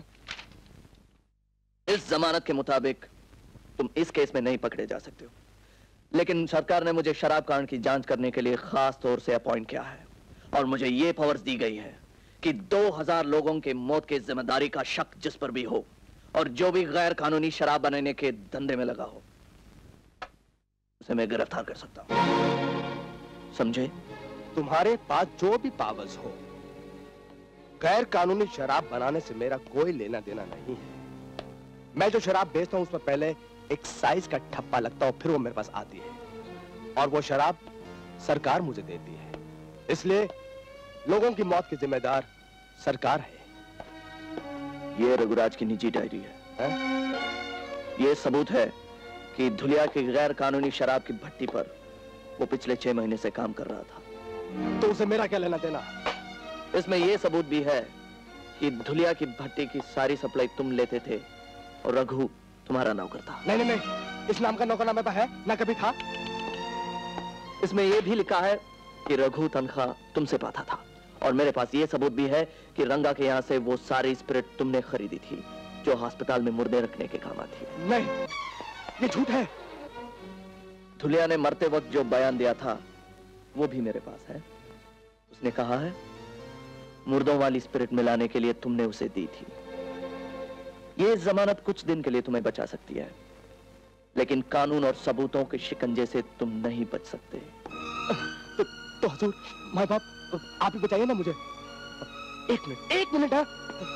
इस जमानत के मुताबिक तुम इस केस में नहीं पकड़े जा सकते हो, लेकिन सरकार ने मुझे शराब कांड की जांच करने के लिए खास तौर से अपॉइंट किया है और मुझे ये पावर्स दी गई है कि 2000 लोगों के मौत की जिम्मेदारी का शक जिस पर भी हो और जो भी गैर कानूनी शराब बनाने के धंधे में लगा हो उसे मैं गिरफ्तार कर सकता हूं। समझे? तुम्हारे पास जो भी पावर्स हो, गैर कानूनी शराब बनाने से मेरा कोई लेना देना नहीं है। मैं जो शराब बेचता हूं उसमें पहले एक साइज का ठप्पा लगता है और फिर वो मेरे पास आती है और वो शराब सरकार मुझे देती है, इसलिए लोगों की मौत की जिम्मेदार सरकार है। ये रघुराज की निजी डायरी है? ये सबूत है कि धुलिया की गैर कानूनी शराब की भट्टी पर वो पिछले 6 महीने से काम कर रहा था। तो उसे मेरा क्या लेना देना? इसमें यह सबूत भी है कि धुलिया की भट्टी की सारी सप्लाई तुम लेते थे और रघु तुम्हारा नौकर था। नहीं नहीं नहीं, इस नाम का नौकर ना मेरा है ना कभी था। इसमें यह भी लिखा है कि रघु तनख्वाह तुमसे पाता था और मेरे पास यह सबूत भी है कि रंगा के यहाँ से वो सारी स्पिरिट तुमने खरीदी थी जो अस्पताल में मुर्दे रखने के काम आती है। नहीं, ये झूठ है। धुलिया ने मरते वक्त जो बयान दिया था वो भी मेरे पास है। उसने कहा है मुर्दों वाली स्पिरिट मिलाने के लिए तुमने उसे दी थी। ये जमानत कुछ दिन के लिए तुम्हें बचा सकती है, लेकिन कानून और सबूतों के शिकंजे से तुम नहीं बच सकते। तो हुजूर, माय बाप, आप ही बताइए ना मुझे। एक मिनट है।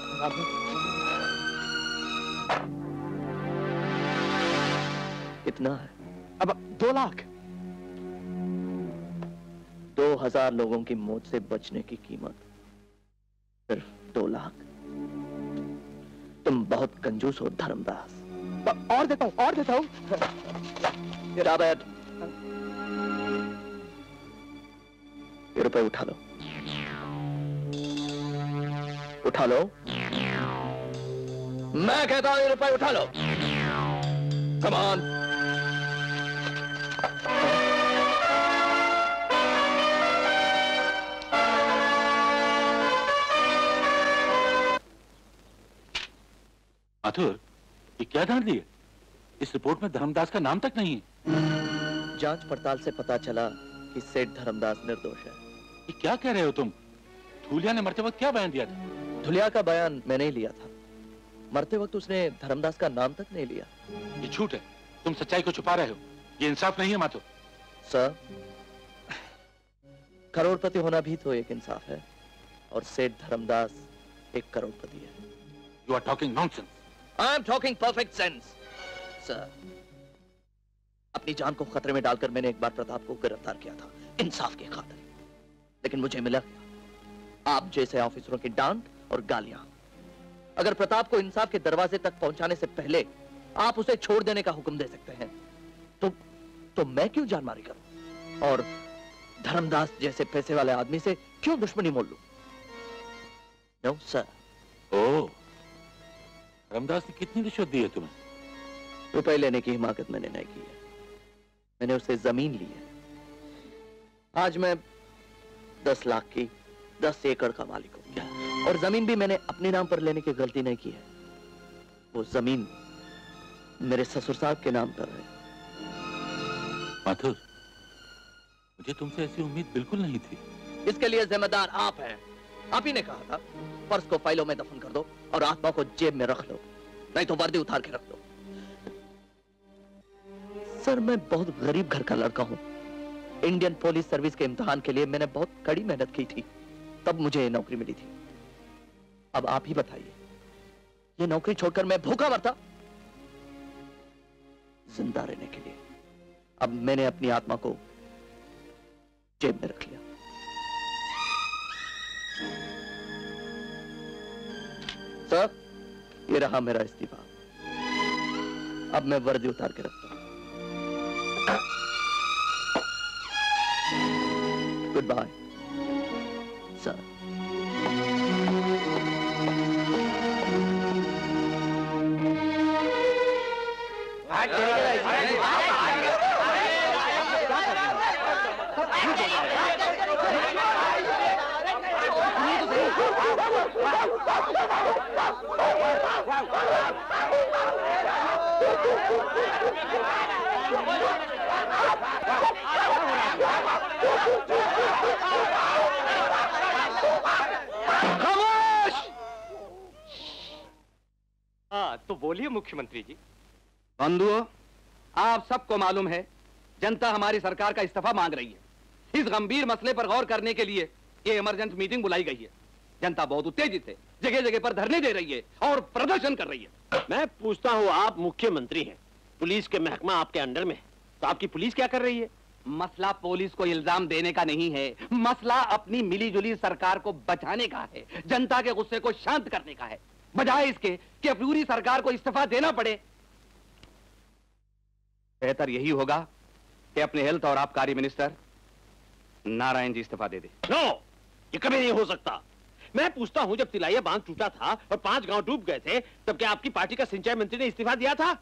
कितना है? अब 2 लाख। 2000 लोगों की मौत से बचने की कीमत सिर्फ 2 लाख। तुम बहुत कंजूस हो धर्मदास। और देता हूँ। ये रुपए उठा लो। उठा लो, मैं कहता हूं ये रुपए उठा लो। Come on. माथुर, ये क्या ढांढ ली है? इस रिपोर्ट में धर्मदास का नाम तक नहीं है। जांच पड़ताल से पता चला कि सेठ धर्मदास निर्दोष है। ये क्या कह रहे हो तुम? धुलिया ने मरते वक्त क्या बयान दिया था? धुलिया का बयान मैंने ही लिया था। मरते वक्त उसने धर्मदास का नाम तक नहीं लिया। ये झूठ है, तुम सच्चाई को छुपा रहे हो। ये इंसाफ नहीं है माथुर। सर, करोड़पति होना भी तो एक इंसाफ है और सेठ धर्मदास एक करोड़पति है। You are talking nonsense. I am talking perfect sense, sir. अपनी जान को खतरे में डालकर मैंने एक बार प्रताप को गिरफ्तार किया था इंसाफ की खातिर, लेकिन मुझे मिला आप जैसे ऑफिसरों की डांट और गालियां। अगर प्रताप को इंसाफ के दरवाजे तक पहुंचाने से पहले आप उसे छोड़ देने का हुक्म दे सकते हैं तो मैं क्यों जानमारी करूं और धर्मदास जैसे पैसे वाले आदमी से क्यों दुश्मनी मोल लूं? No sir. ओह, धर्मदास ने कितनी रिश्वत दी है तुम्हें? रुपए लेने की हिमाकत मैंने नहीं की है। मैंने उससे जमीन ली है। आज मैं 10 लाख की 10 एकड़ का मालिक हूं और जमीन भी मैंने अपने नाम पर लेने की गलती नहीं की है। वो जमीन मेरे ससुर साहब के नाम पर है। माथुर, मुझे तुमसे ऐसी उम्मीद बिल्कुल नहीं थी। इसके लिए जिम्मेदार आप हैं। आप ही ने कहा था पर्स को फाइलों में दफन कर दो और आत्मा को जेब में रख लो, नहीं तो वर्दी उतार के रख दो। सर, मैं बहुत गरीब घर का लड़का हूं। इंडियन पुलिस सर्विस के इम्तिहान के लिए मैंने बहुत कड़ी मेहनत की थी, तब मुझे ये नौकरी मिली थी। अब आप ही बताइए, ये नौकरी छोड़कर मैं भूखा मरता जिंदा रहने के लिए। अब मैंने अपनी आत्मा को जेब में रख लिया। सर, ये रहा मेरा इस्तीफा। अब मैं वर्दी उतार के रखता हूं। Goodbye sir. हाँ, तो बोलिए मुख्यमंत्री जी। बंधुओं, आप सबको मालूम है जनता हमारी सरकार का इस्तीफा मांग रही है। इस गंभीर मसले पर गौर करने के लिए ये इमरजेंसी मीटिंग बुलाई गई है। जनता बहुत उत्तेजित है, जगह जगह पर धरने दे रही है और प्रदर्शन कर रही है। मैं पूछता हूँ, आप मुख्यमंत्री हैं, पुलिस के महकमा आपके अंडर में है, तो आपकी पुलिस क्या कर रही है? मसला पुलिस को इल्जाम देने का नहीं है, मसला अपनी मिलीजुली सरकार को बचाने का है, जनता के गुस्से को शांत करने का है, बजाय इसके कि पूरी सरकार को इस्तीफा देना पड़े। बेहतर यही होगा कि अपने हेल्थ और आबकारी मिनिस्टर नारायण जी इस्तीफा दे दे। नो, ये कभी नहीं हो सकता। मैं पूछता हूं, जब तिलाइया बांध टूटा था और 5 गांव डूब गए थे, तब क्या आपकी पार्टी का सिंचाई मंत्री ने इस्तीफा दिया था?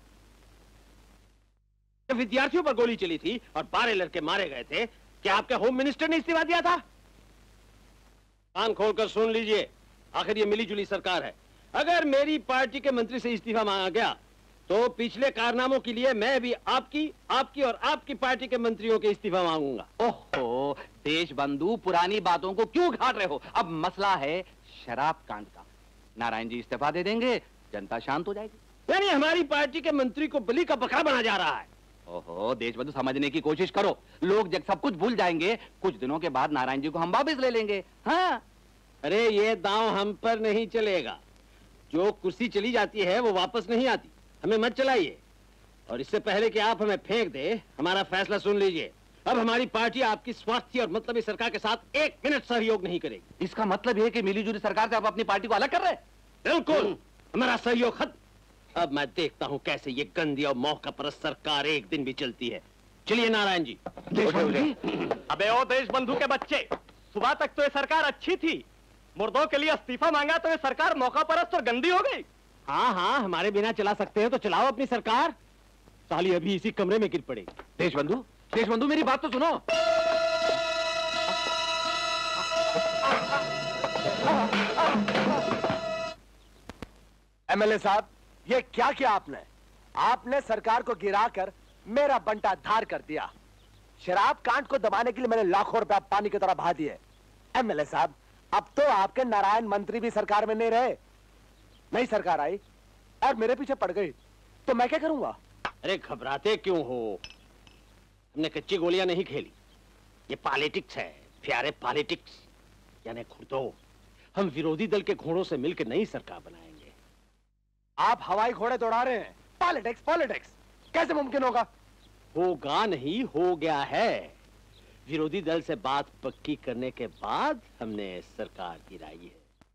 जब विद्यार्थियों पर गोली चली थी और 12 लड़के मारे गए थे, क्या आपके होम मिनिस्टर ने इस्तीफा दिया था? कान खोलकर सुन लीजिए, आखिर ये मिलीजुली सरकार है। अगर मेरी पार्टी के मंत्री से इस्तीफा मांगा गया तो पिछले कारनामों के लिए मैं भी आपकी और आपकी पार्टी के मंत्रियों के इस्तीफा मांगूंगा। ओहो, देश बंधु, पुरानी बातों को क्यों घाट रहे हो? अब मसला है शराब कांड का। नारायण जी इस्तीफा दे देंगे, जनता शांत हो जाएगी। यानी हमारी पार्टी के मंत्री को बलि का बकरा बना जा रहा है। ओहो, देश बंधु, समझने की कोशिश करो। लोग जब सब कुछ भूल जाएंगे, कुछ दिनों के बाद नारायण जी को हम वापस ले लेंगे। हाँ, अरे ये दांव हम पर नहीं चलेगा। जो कुर्सी चली जाती है वो वापस नहीं आती, हमें मत चलाइए। और इससे पहले कि आप हमें फेंक दे, हमारा फैसला सुन लीजिए। अब हमारी पार्टी आपकी स्वार्थी और मतलबी सरकार के साथ 1 मिनट सहयोग नहीं करेगी। इसका मतलब है कि मिलीजुली सरकार से आप अपनी पार्टी को अलग कर रहे हैं? बिल्कुल, हमारा सहयोग खत्म। अब मैं देखता हूँ कैसे ये गंदी और मौकापरस्त सरकार एक दिन भी चलती है। चलिए नारायण जी। अबे ओ देश बंधु के बच्चे, सुबह तक तो ये सरकार अच्छी थी, मुर्दों के लिए इस्तीफा मांगा तो ये सरकार मौकापरस्त और गंदी हो गई। हाँ हाँ, हमारे बिना चला सकते हैं तो चलाओ अपनी सरकार। साली अभी इसी कमरे में गिर पड़ेगी। देश बंधु मेरी बात तो सुनो। एमएलए साहब, ये क्या किया आपने? आपने सरकार को गिराकर मेरा बंटा धार कर दिया। शराब कांड को दबाने के लिए मैंने लाखों रुपया पानी की तरह बहा दिए। एमएलए साहब, अब तो आपके नारायण मंत्री भी सरकार में नहीं रहे। नई सरकार आई और मेरे पीछे पड़ गई, तो मैं क्या करूंगा? अरे घबराते क्यों हो? हमने कच्ची गोलियां नहीं खेली। ये पॉलिटिक्स है, प्यारे पॉलिटिक्स। यानी खुदो हम विरोधी दल के घोड़ों से मिलकर नई सरकार बनाएंगे। आप हवाई घोड़े दौड़ा रहे हैं। पॉलिटिक्स कैसे मुमकिन होगा? होगा नहीं, हो गया है। विरोधी दल से बात पक्की करने के बाद हमने सरकार गिराई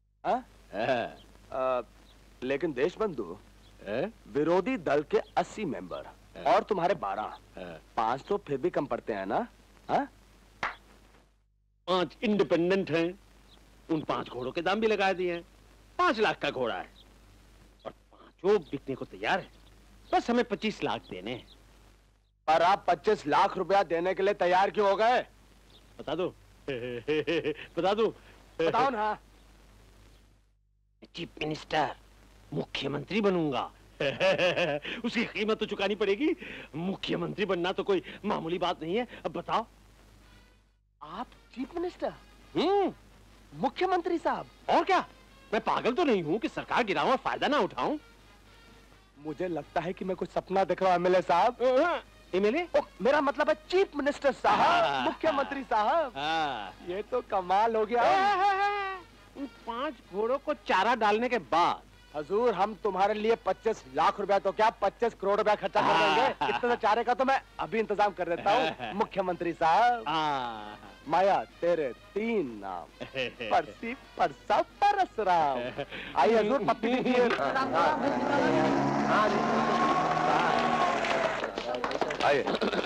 है। लेकिन देश बंधु, विरोधी दल के 80 मेंबर और तुम्हारे 12, 5 तो फिर भी कम पड़ते हैं ना? 5 इंडिपेंडेंट हैं। उन 5 घोड़ों के दाम भी लगा दिए हैं। 5 लाख का घोड़ा है और 5 बिकने को तैयार है। बस हमें 25 लाख देने हैं। पर आप 25 लाख रुपया देने के लिए तैयार क्यों हो गए? बता दो। बता दो। बताओ ना। चीफ मिनिस्टर, मुख्यमंत्री बनूंगा। उसकी कीमत तो चुकानी पड़ेगी। मुख्यमंत्री बनना तो कोई मामूली बात नहीं है। अब बताओ। आप चीफ मिनिस्टर? मुख्यमंत्री साहब? और क्या, मैं पागल तो नहीं हूं कि सरकार गिराऊं और फायदा ना उठाऊं। मुझे लगता है कि मैं कुछ सपना देख रहा हूं एमएलए साहब। एमएलए? मेरा मतलब है चीफ मिनिस्टर साहब, मुख्यमंत्री साहब। ये तो कमाल हो गया। उन 5 घोड़ों को चारा डालने के बाद हजूर, हम तुम्हारे लिए 25 लाख रुपया तो क्या 25 करोड़ रुपया खर्चा कर देंगे। इतने चारे का तो मैं अभी इंतजाम कर देता हूँ मुख्यमंत्री साहब। माया तेरे 3 नाम, परसी परसा परसराम। आइए हजूर, पप्पी दीजिए। आइए।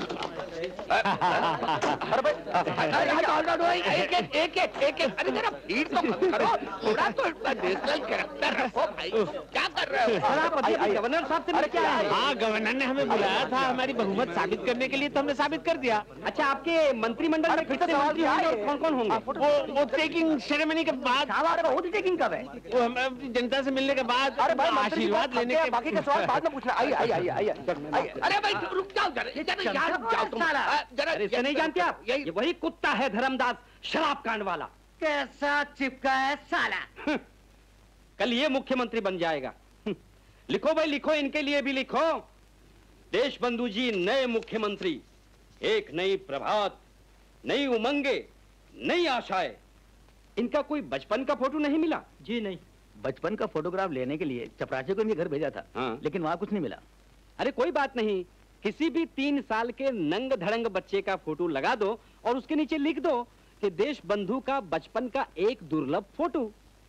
अरे भाई, एक अरे जरा भीड़ तो मत करो, थोड़ा तो नेशनल कैरेक्टर रखो भाई। क्या कर रहे हो? गवर्नर साहब से क्या है? हाँ, गवर्नर ने हमें बुलाया था हमारी बहुमत साबित करने के लिए, तो हमने साबित कर दिया। अच्छा, आपके मंत्रिमंडल में कितने मंत्री होंगे और कौन-कौन होंगे? वो टेकिंग सेरेमनी के बाद। टेकिंग कब है? वो हम जनता से मिलने के बाद, अरे भाई, आशीर्वाद लेने के बाकी के सवाल बाद में पूछना। आइए। अरे भाई रुक जाओ जरा, इसे नहीं जानते आप? ये वही कुत्ता है धर्मदास, शराब कांड वाला। कैसा चिपका है साला? कल ये मुख्यमंत्री बन जाएगा। लिखो भाई लिखो, इनके लिए भी लिखो। देश बंधु जी नए मुख्यमंत्री, एक नई प्रभात, नई उमंगे, नई आशाएं। इनका कोई बचपन का फोटो नहीं मिला? जी नहीं, बचपन का फोटोग्राफ लेने के लिए चपरासी को इनके घर भेजा था। हाँ। लेकिन वहाँ कुछ नहीं मिला। अरे कोई बात नहीं, किसी भी 3 साल के नंग धड़ंग बच्चे का फोटो लगा दो और उसके नीचे लिख दो कि देश बंधु का बचपन का एक दुर्लभ फोटो।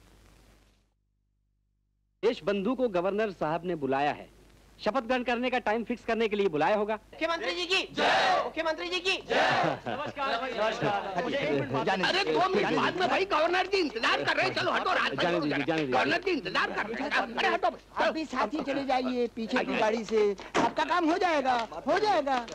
देश बंधु को गवर्नर साहब ने बुलाया है, शपथ ग्रहण करने का टाइम फिक्स करने के लिए बुलाया होगा। मुख्यमंत्री जी की जय। मुख्यमंत्री जी की जय। नमस्कार भाई, नमस्कार। अरे 2 मिनट बाद में भाई, गवर्नर जी इंतजार कर रहे हैं। चलो हटो, गवर्नर जी इंतजार कर रहे हैं। अरे हटो, आप भी साथ ही चले जाइए पीछे की गाड़ी से, आपका काम हो जाएगा, हो जाएगा।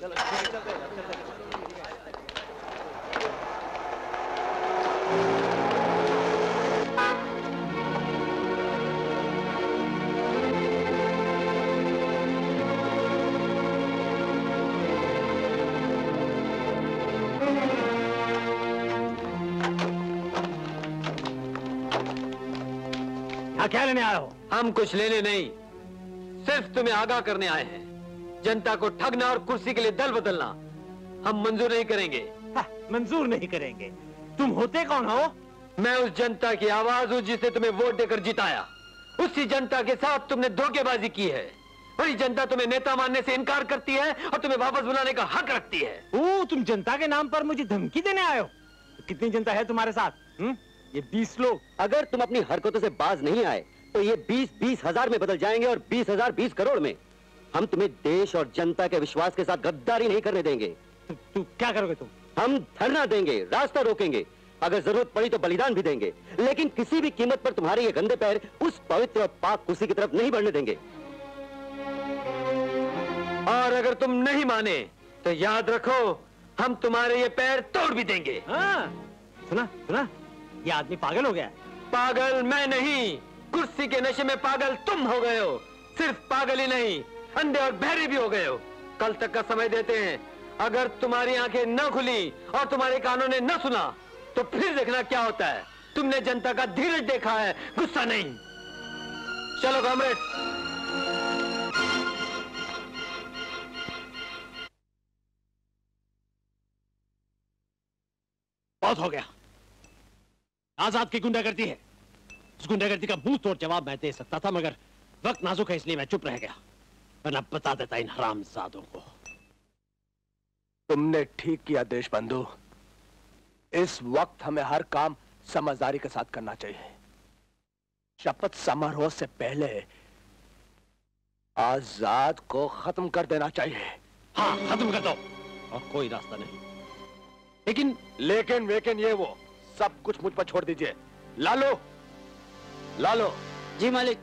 क्या लेने आए हो? हम कुछ लेने नहीं, सिर्फ तुम्हें आगाह करने आए हैं। जनता को ठगना और कुर्सी के लिए दल बदलना हम मंजूर नहीं करेंगे। मंजूर नहीं करेंगे? तुम होते कौन हो? मैं उस जनता की आवाज हूँ जिसे तुम्हें वोट देकर जिताया। उसी जनता के साथ तुमने धोखेबाजी की है। वही जनता तुम्हें नेता मानने से इनकार करती है और तुम्हें वापस बुलाने का हक रखती है। ओ, तुम जनता के नाम पर मुझे धमकी देने आए हो? तो कितनी जनता है तुम्हारे साथ? ये 20 लोग। अगर तुम अपनी हरकतों से बाज नहीं आए तो ये 20-20 हजार में बदल जाएंगे और 20 हजार 20 करोड़ में। हम तुम्हें देश और जनता के विश्वास के साथ गद्दारी नहीं करने देंगे। तू क्या करोगे तुम? हम धरना देंगे, रास्ता रोकेंगे, अगर जरूरत पड़ी तो बलिदान भी देंगे, लेकिन किसी भी कीमत पर तुम्हारे ये गंदे पैर उस पवित्र और पाक कुर्सी की तरफ नहीं बढ़ने देंगे। और अगर तुम नहीं माने तो याद रखो, हम तुम्हारे ये पैर तोड़ भी देंगे। सुना, ये आदमी पागल हो गया। पागल मैं नहीं, कुर्सी के नशे में पागल तुम हो गए हो। सिर्फ पागल ही नहीं, अंधे और बहरे भी हो गए हो। कल तक का समय देते हैं, अगर तुम्हारी आंखें न खुली और तुम्हारे कानों ने न सुना तो फिर देखना क्या होता है। तुमने जनता का धीरज देखा है, गुस्सा नहीं। चलो कॉमरेड। बहुत हो गया। आजाद की गुंडागर्दी है। उस गुंडागर्दी का मुंह तोड़ जवाब मैं दे सकता था, मगर वक्त नाजुक है इसलिए मैं चुप रह गया, वरना बता देता इन हरामजादों को। तुमने ठीक किया देश बंधु। इस वक्त हमें हर काम समझदारी के साथ करना चाहिए। शपथ समारोह से पहले आजाद को खत्म कर देना चाहिए। हाँ, खत्म कर दो और कोई रास्ता नहीं। लेकिन ये वो सब कुछ मुझ पर छोड़ दीजिए। लालो। जी मालिक।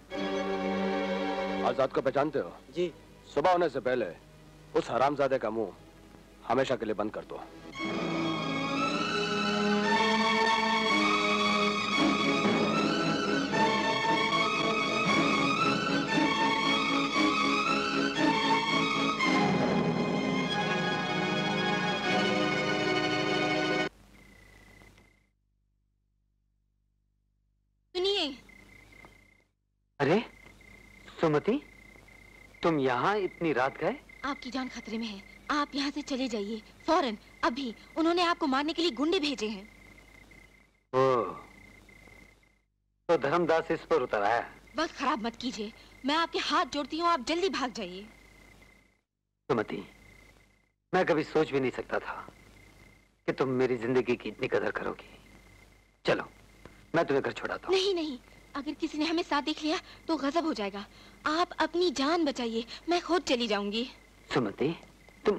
आजाद को पहचानते हो? जी। सुबह होने से पहले उस हरामजादे का मुंह हमेशा के लिए बंद कर दो। अरे सुमति, तुम यहाँ इतनी रात गए? आपकी जान खतरे में है, आप यहाँ से चले जाइए फौरन, अभी। उन्होंने आपको मारने के लिए गुंडे भेजे हैं। ओह, तो धर्मदास इस पर उतर आया। वक्त खराब मत कीजिए, मैं आपके हाथ जोड़ती हूँ, आप जल्दी भाग जाइए। सुमति, मैं कभी सोच भी नहीं सकता था कि तुम मेरी जिंदगी की इतनी कदर करोगी। चलो, मैं तुम्हें घर छोड़ाता हूँ। नहीं, अगर किसी ने हमें साथ देख लिया तो गजब हो जाएगा। आप अपनी जान बचाइए, मैं खुद चली जाऊंगी। सुमति, तुम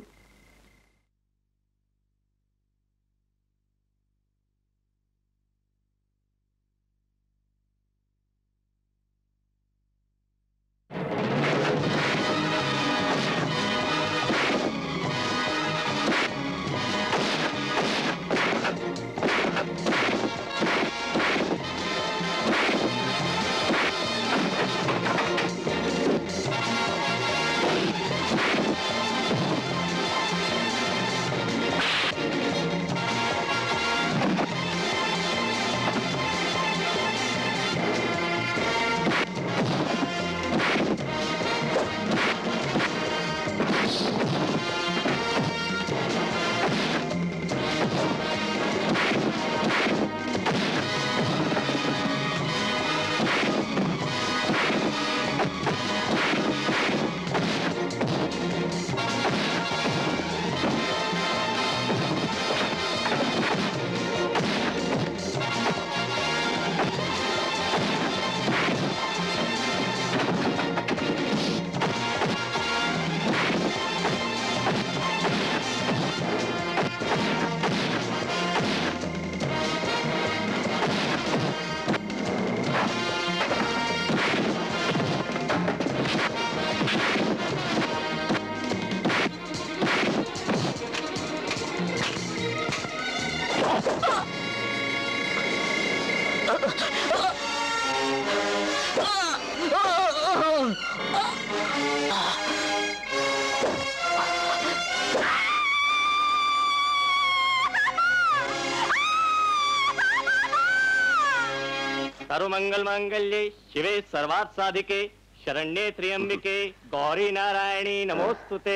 सर्वमंगल मांगल्ये शिवे सर्वार्थ साधिके शरण्ये त्र्यंबिके गौरी नारायणी नमोस्तुते।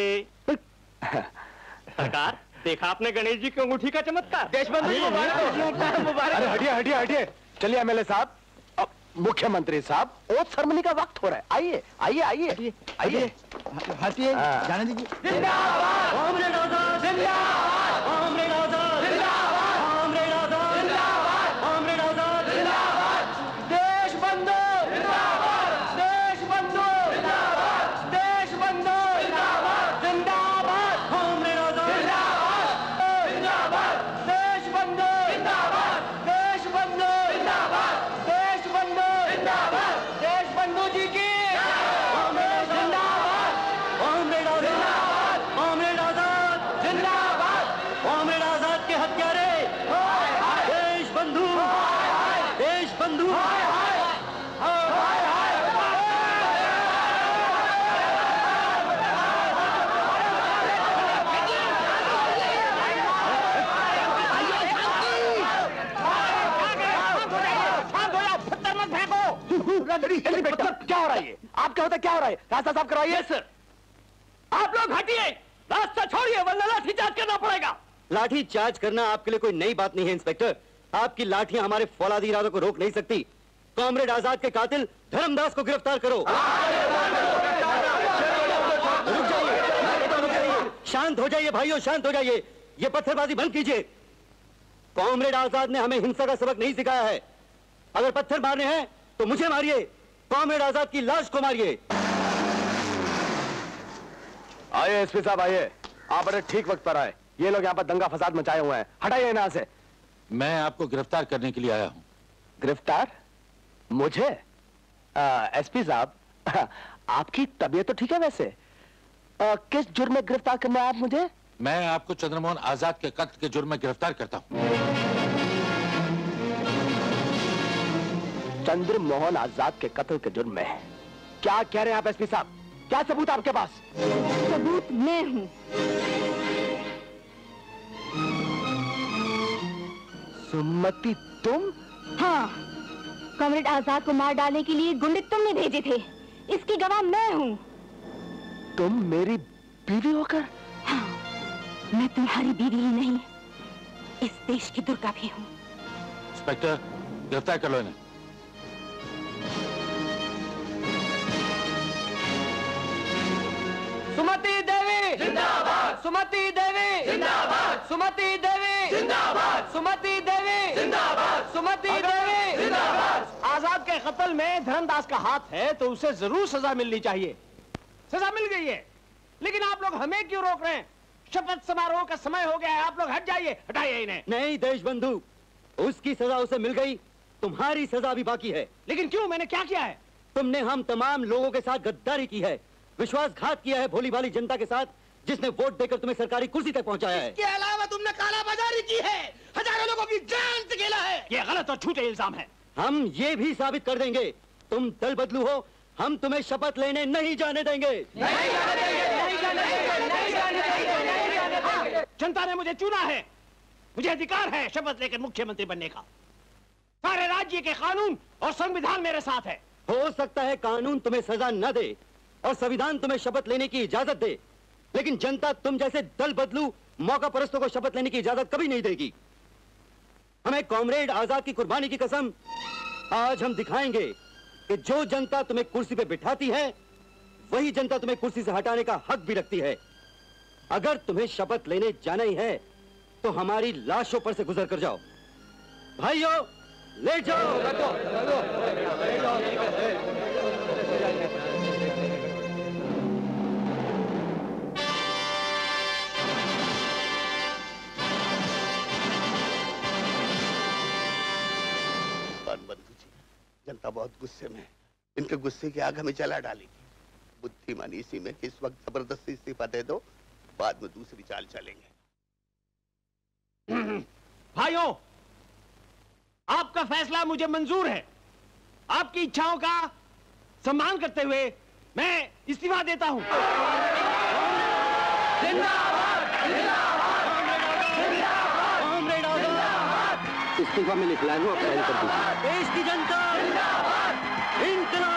सरकार, देखा आपने गणेश जी की अंगूठी का चमत्कार। देशबंधु मुबारक। हटिए हटिए हटिए, चलिए एमएलए साहब, मुख्यमंत्री साहब, ओथ सेरेमनी का वक्त हो रहा है। आइए आइए आइए आइए, हटिए, जाने दीजिए। जिंदाबाद कामरेड आजाद, जिंदाबाद कामरेड आजाद, जिंदाबाद कामरेड आजाद, जिंदाबाद कामरेड आजाद, जिंदाबाद देशबंधु, जिंदाबाद देशबंधु, जिंदाबाद देशबंधु, जिंदाबाद जिंदाबाद कामरेड आजाद, जिंदाबाद जिंदाबाद देशबंधु, जिंदाबाद देशबंधु, जिंदाबाद देशबंधु, जिंदाबाद देशबंधु जी की कामरेड जिंदाबाद, कामरेड आजाद, कामरेड आजाद जिंदाबाद, कामरेड आजाद के हत्यारे देशबंधु, देशबंधु। क्या हो रहा है? आप क्या होता, क्या हो रहा है? रास्ता साफ करवाइए। सर, आप लोग हटिए, रास्ता छोड़िए वरना लाठी चार्ज करना पड़ेगा। लाठी चार्ज करना आपके लिए कोई नई बात नहीं है इंस्पेक्टर। आपकी लाठियां हमारे फौलादी इरादों को रोक नहीं सकती। कॉमरेड आजाद के कातिल धर्मदास को गिरफ्तार करो। रुक जाइए, शांत हो जाइए भाइयों, शांत हो जाइए। ये पत्थरबाजी बंद कीजिए। कॉमरेड आजाद ने हमें हिंसा का सबक नहीं सिखाया है। अगर पत्थर मारने हैं तो मुझे मारिए, कॉमरेड आजाद की लाश को मारिए। आइए एसपी साहब आइए, आप बड़े ठीक वक्त पर आए। ये लोग यहाँ पर दंगा फसाद मचाए हुए हैं, हटाइए यहाँ से। मैं आपको गिरफ्तार करने के लिए आया हूँ। गिरफ्तार? मुझे? एसपी साहब, आपकी तबीयत तो ठीक है वैसे। किस जुर्म में गिरफ्तार करना है आप मुझे? मैं आपको चंद्रमोहन आजाद के कत्ल के जुर्म में गिरफ्तार करता हूँ। चंद्रमोहन आजाद के कत्ल के जुर्म में? क्या कह रहे हैं आप एसपी साहब? क्या सबूत आपके पास? सबूत मैं हूँ। सुमति तुम? हाँ, कॉमरेड आजाद को मार डालने के लिए गुंडे तुमने भेजे थे, इसकी गवाह मैं हूँ। तुम मेरी बीवी होकर? हाँ, मैं तुम्हारी बीवी ही नहीं, इस देश की दुर्गा भी हूँ। इंस्पेक्टर, गिरफ्तार कर लो इन्हें। सुमति देवी जिंदाबाद, सुमति देवी जिंदाबाद, सुमति देवी जिंदाबाद, सुमति देवी जिंदाबाद, सुमति देवी जिंदाबाद। आजाद के कत्ल में धर्मदास का हाथ है तो उसे जरूर सजा मिलनी चाहिए। सजा मिल गई है, लेकिन आप लोग हमें क्यों रोक रहे हैं? शपथ समारोह का समय हो गया है, आप लोग हट जाइए, हटाइए इन्हें। नहीं देशबंधु, उसकी सजा उसे मिल गई, तुम्हारी सजा भी बाकी है। लेकिन क्यों? मैंने क्या किया है? तुमने हम तमाम लोगों के साथ गद्दारी की है, विश्वासघात किया है भोली भाली जनता के साथ, जिसने वोट देकर तुम्हें सरकारी कुर्सी तक पहुंचाया है। इसके अलावा तुमने कालाबाजारी की है, हजारों लोगों की जान से खेला है। ये गलत और झूठे इल्जाम है। हम ये भी साबित कर देंगे, तुम दल बदलू हो, हम तुम्हें शपथ लेने नहीं जाने देंगे। नहीं जाने देंगे, नहीं जाने देंगे, नहीं जाने देंगे, नहीं जाने देंगे। जनता ने मुझे चुना है, मुझे अधिकार है शपथ लेकर मुख्यमंत्री बनने का। सारे राज्य के कानून और संविधान मेरे साथ है। हो सकता है कानून तुम्हें सजा न दे और संविधान तुम्हें शपथ लेने की इजाजत दे, लेकिन जनता तुम जैसे दल बदलू मौका परस्तों को शपथ लेने की इजाजत कभी नहीं देगी। हमें कॉमरेड आजाद की कुर्बानी की कसम, आज हम दिखाएंगे कि जो जनता तुम्हें कुर्सी पे बिठाती है वही जनता तुम्हें कुर्सी से हटाने का हक भी रखती है। अगर तुम्हें शपथ लेने जाना ही है तो हमारी लाशों पर से गुजर कर जाओ। भाइयों, ले जाओ। बंधु जी, जनता बहुत गुस्से में है, इनके गुस्से की आग हमें जला डालेगी। बुद्धिमानी इसी में इस वक्त जबरदस्ती इस्तीफा दे दो, बाद में दूसरी चाल चलेंगे। भाइयों, आपका फैसला मुझे मंजूर है। आपकी इच्छाओं का सम्मान करते हुए मैं इस्तीफा देता हूं। इस्तीफा में लिखला हूँ, आप साइन कर दीजिए। देश की जनता, इनकलाब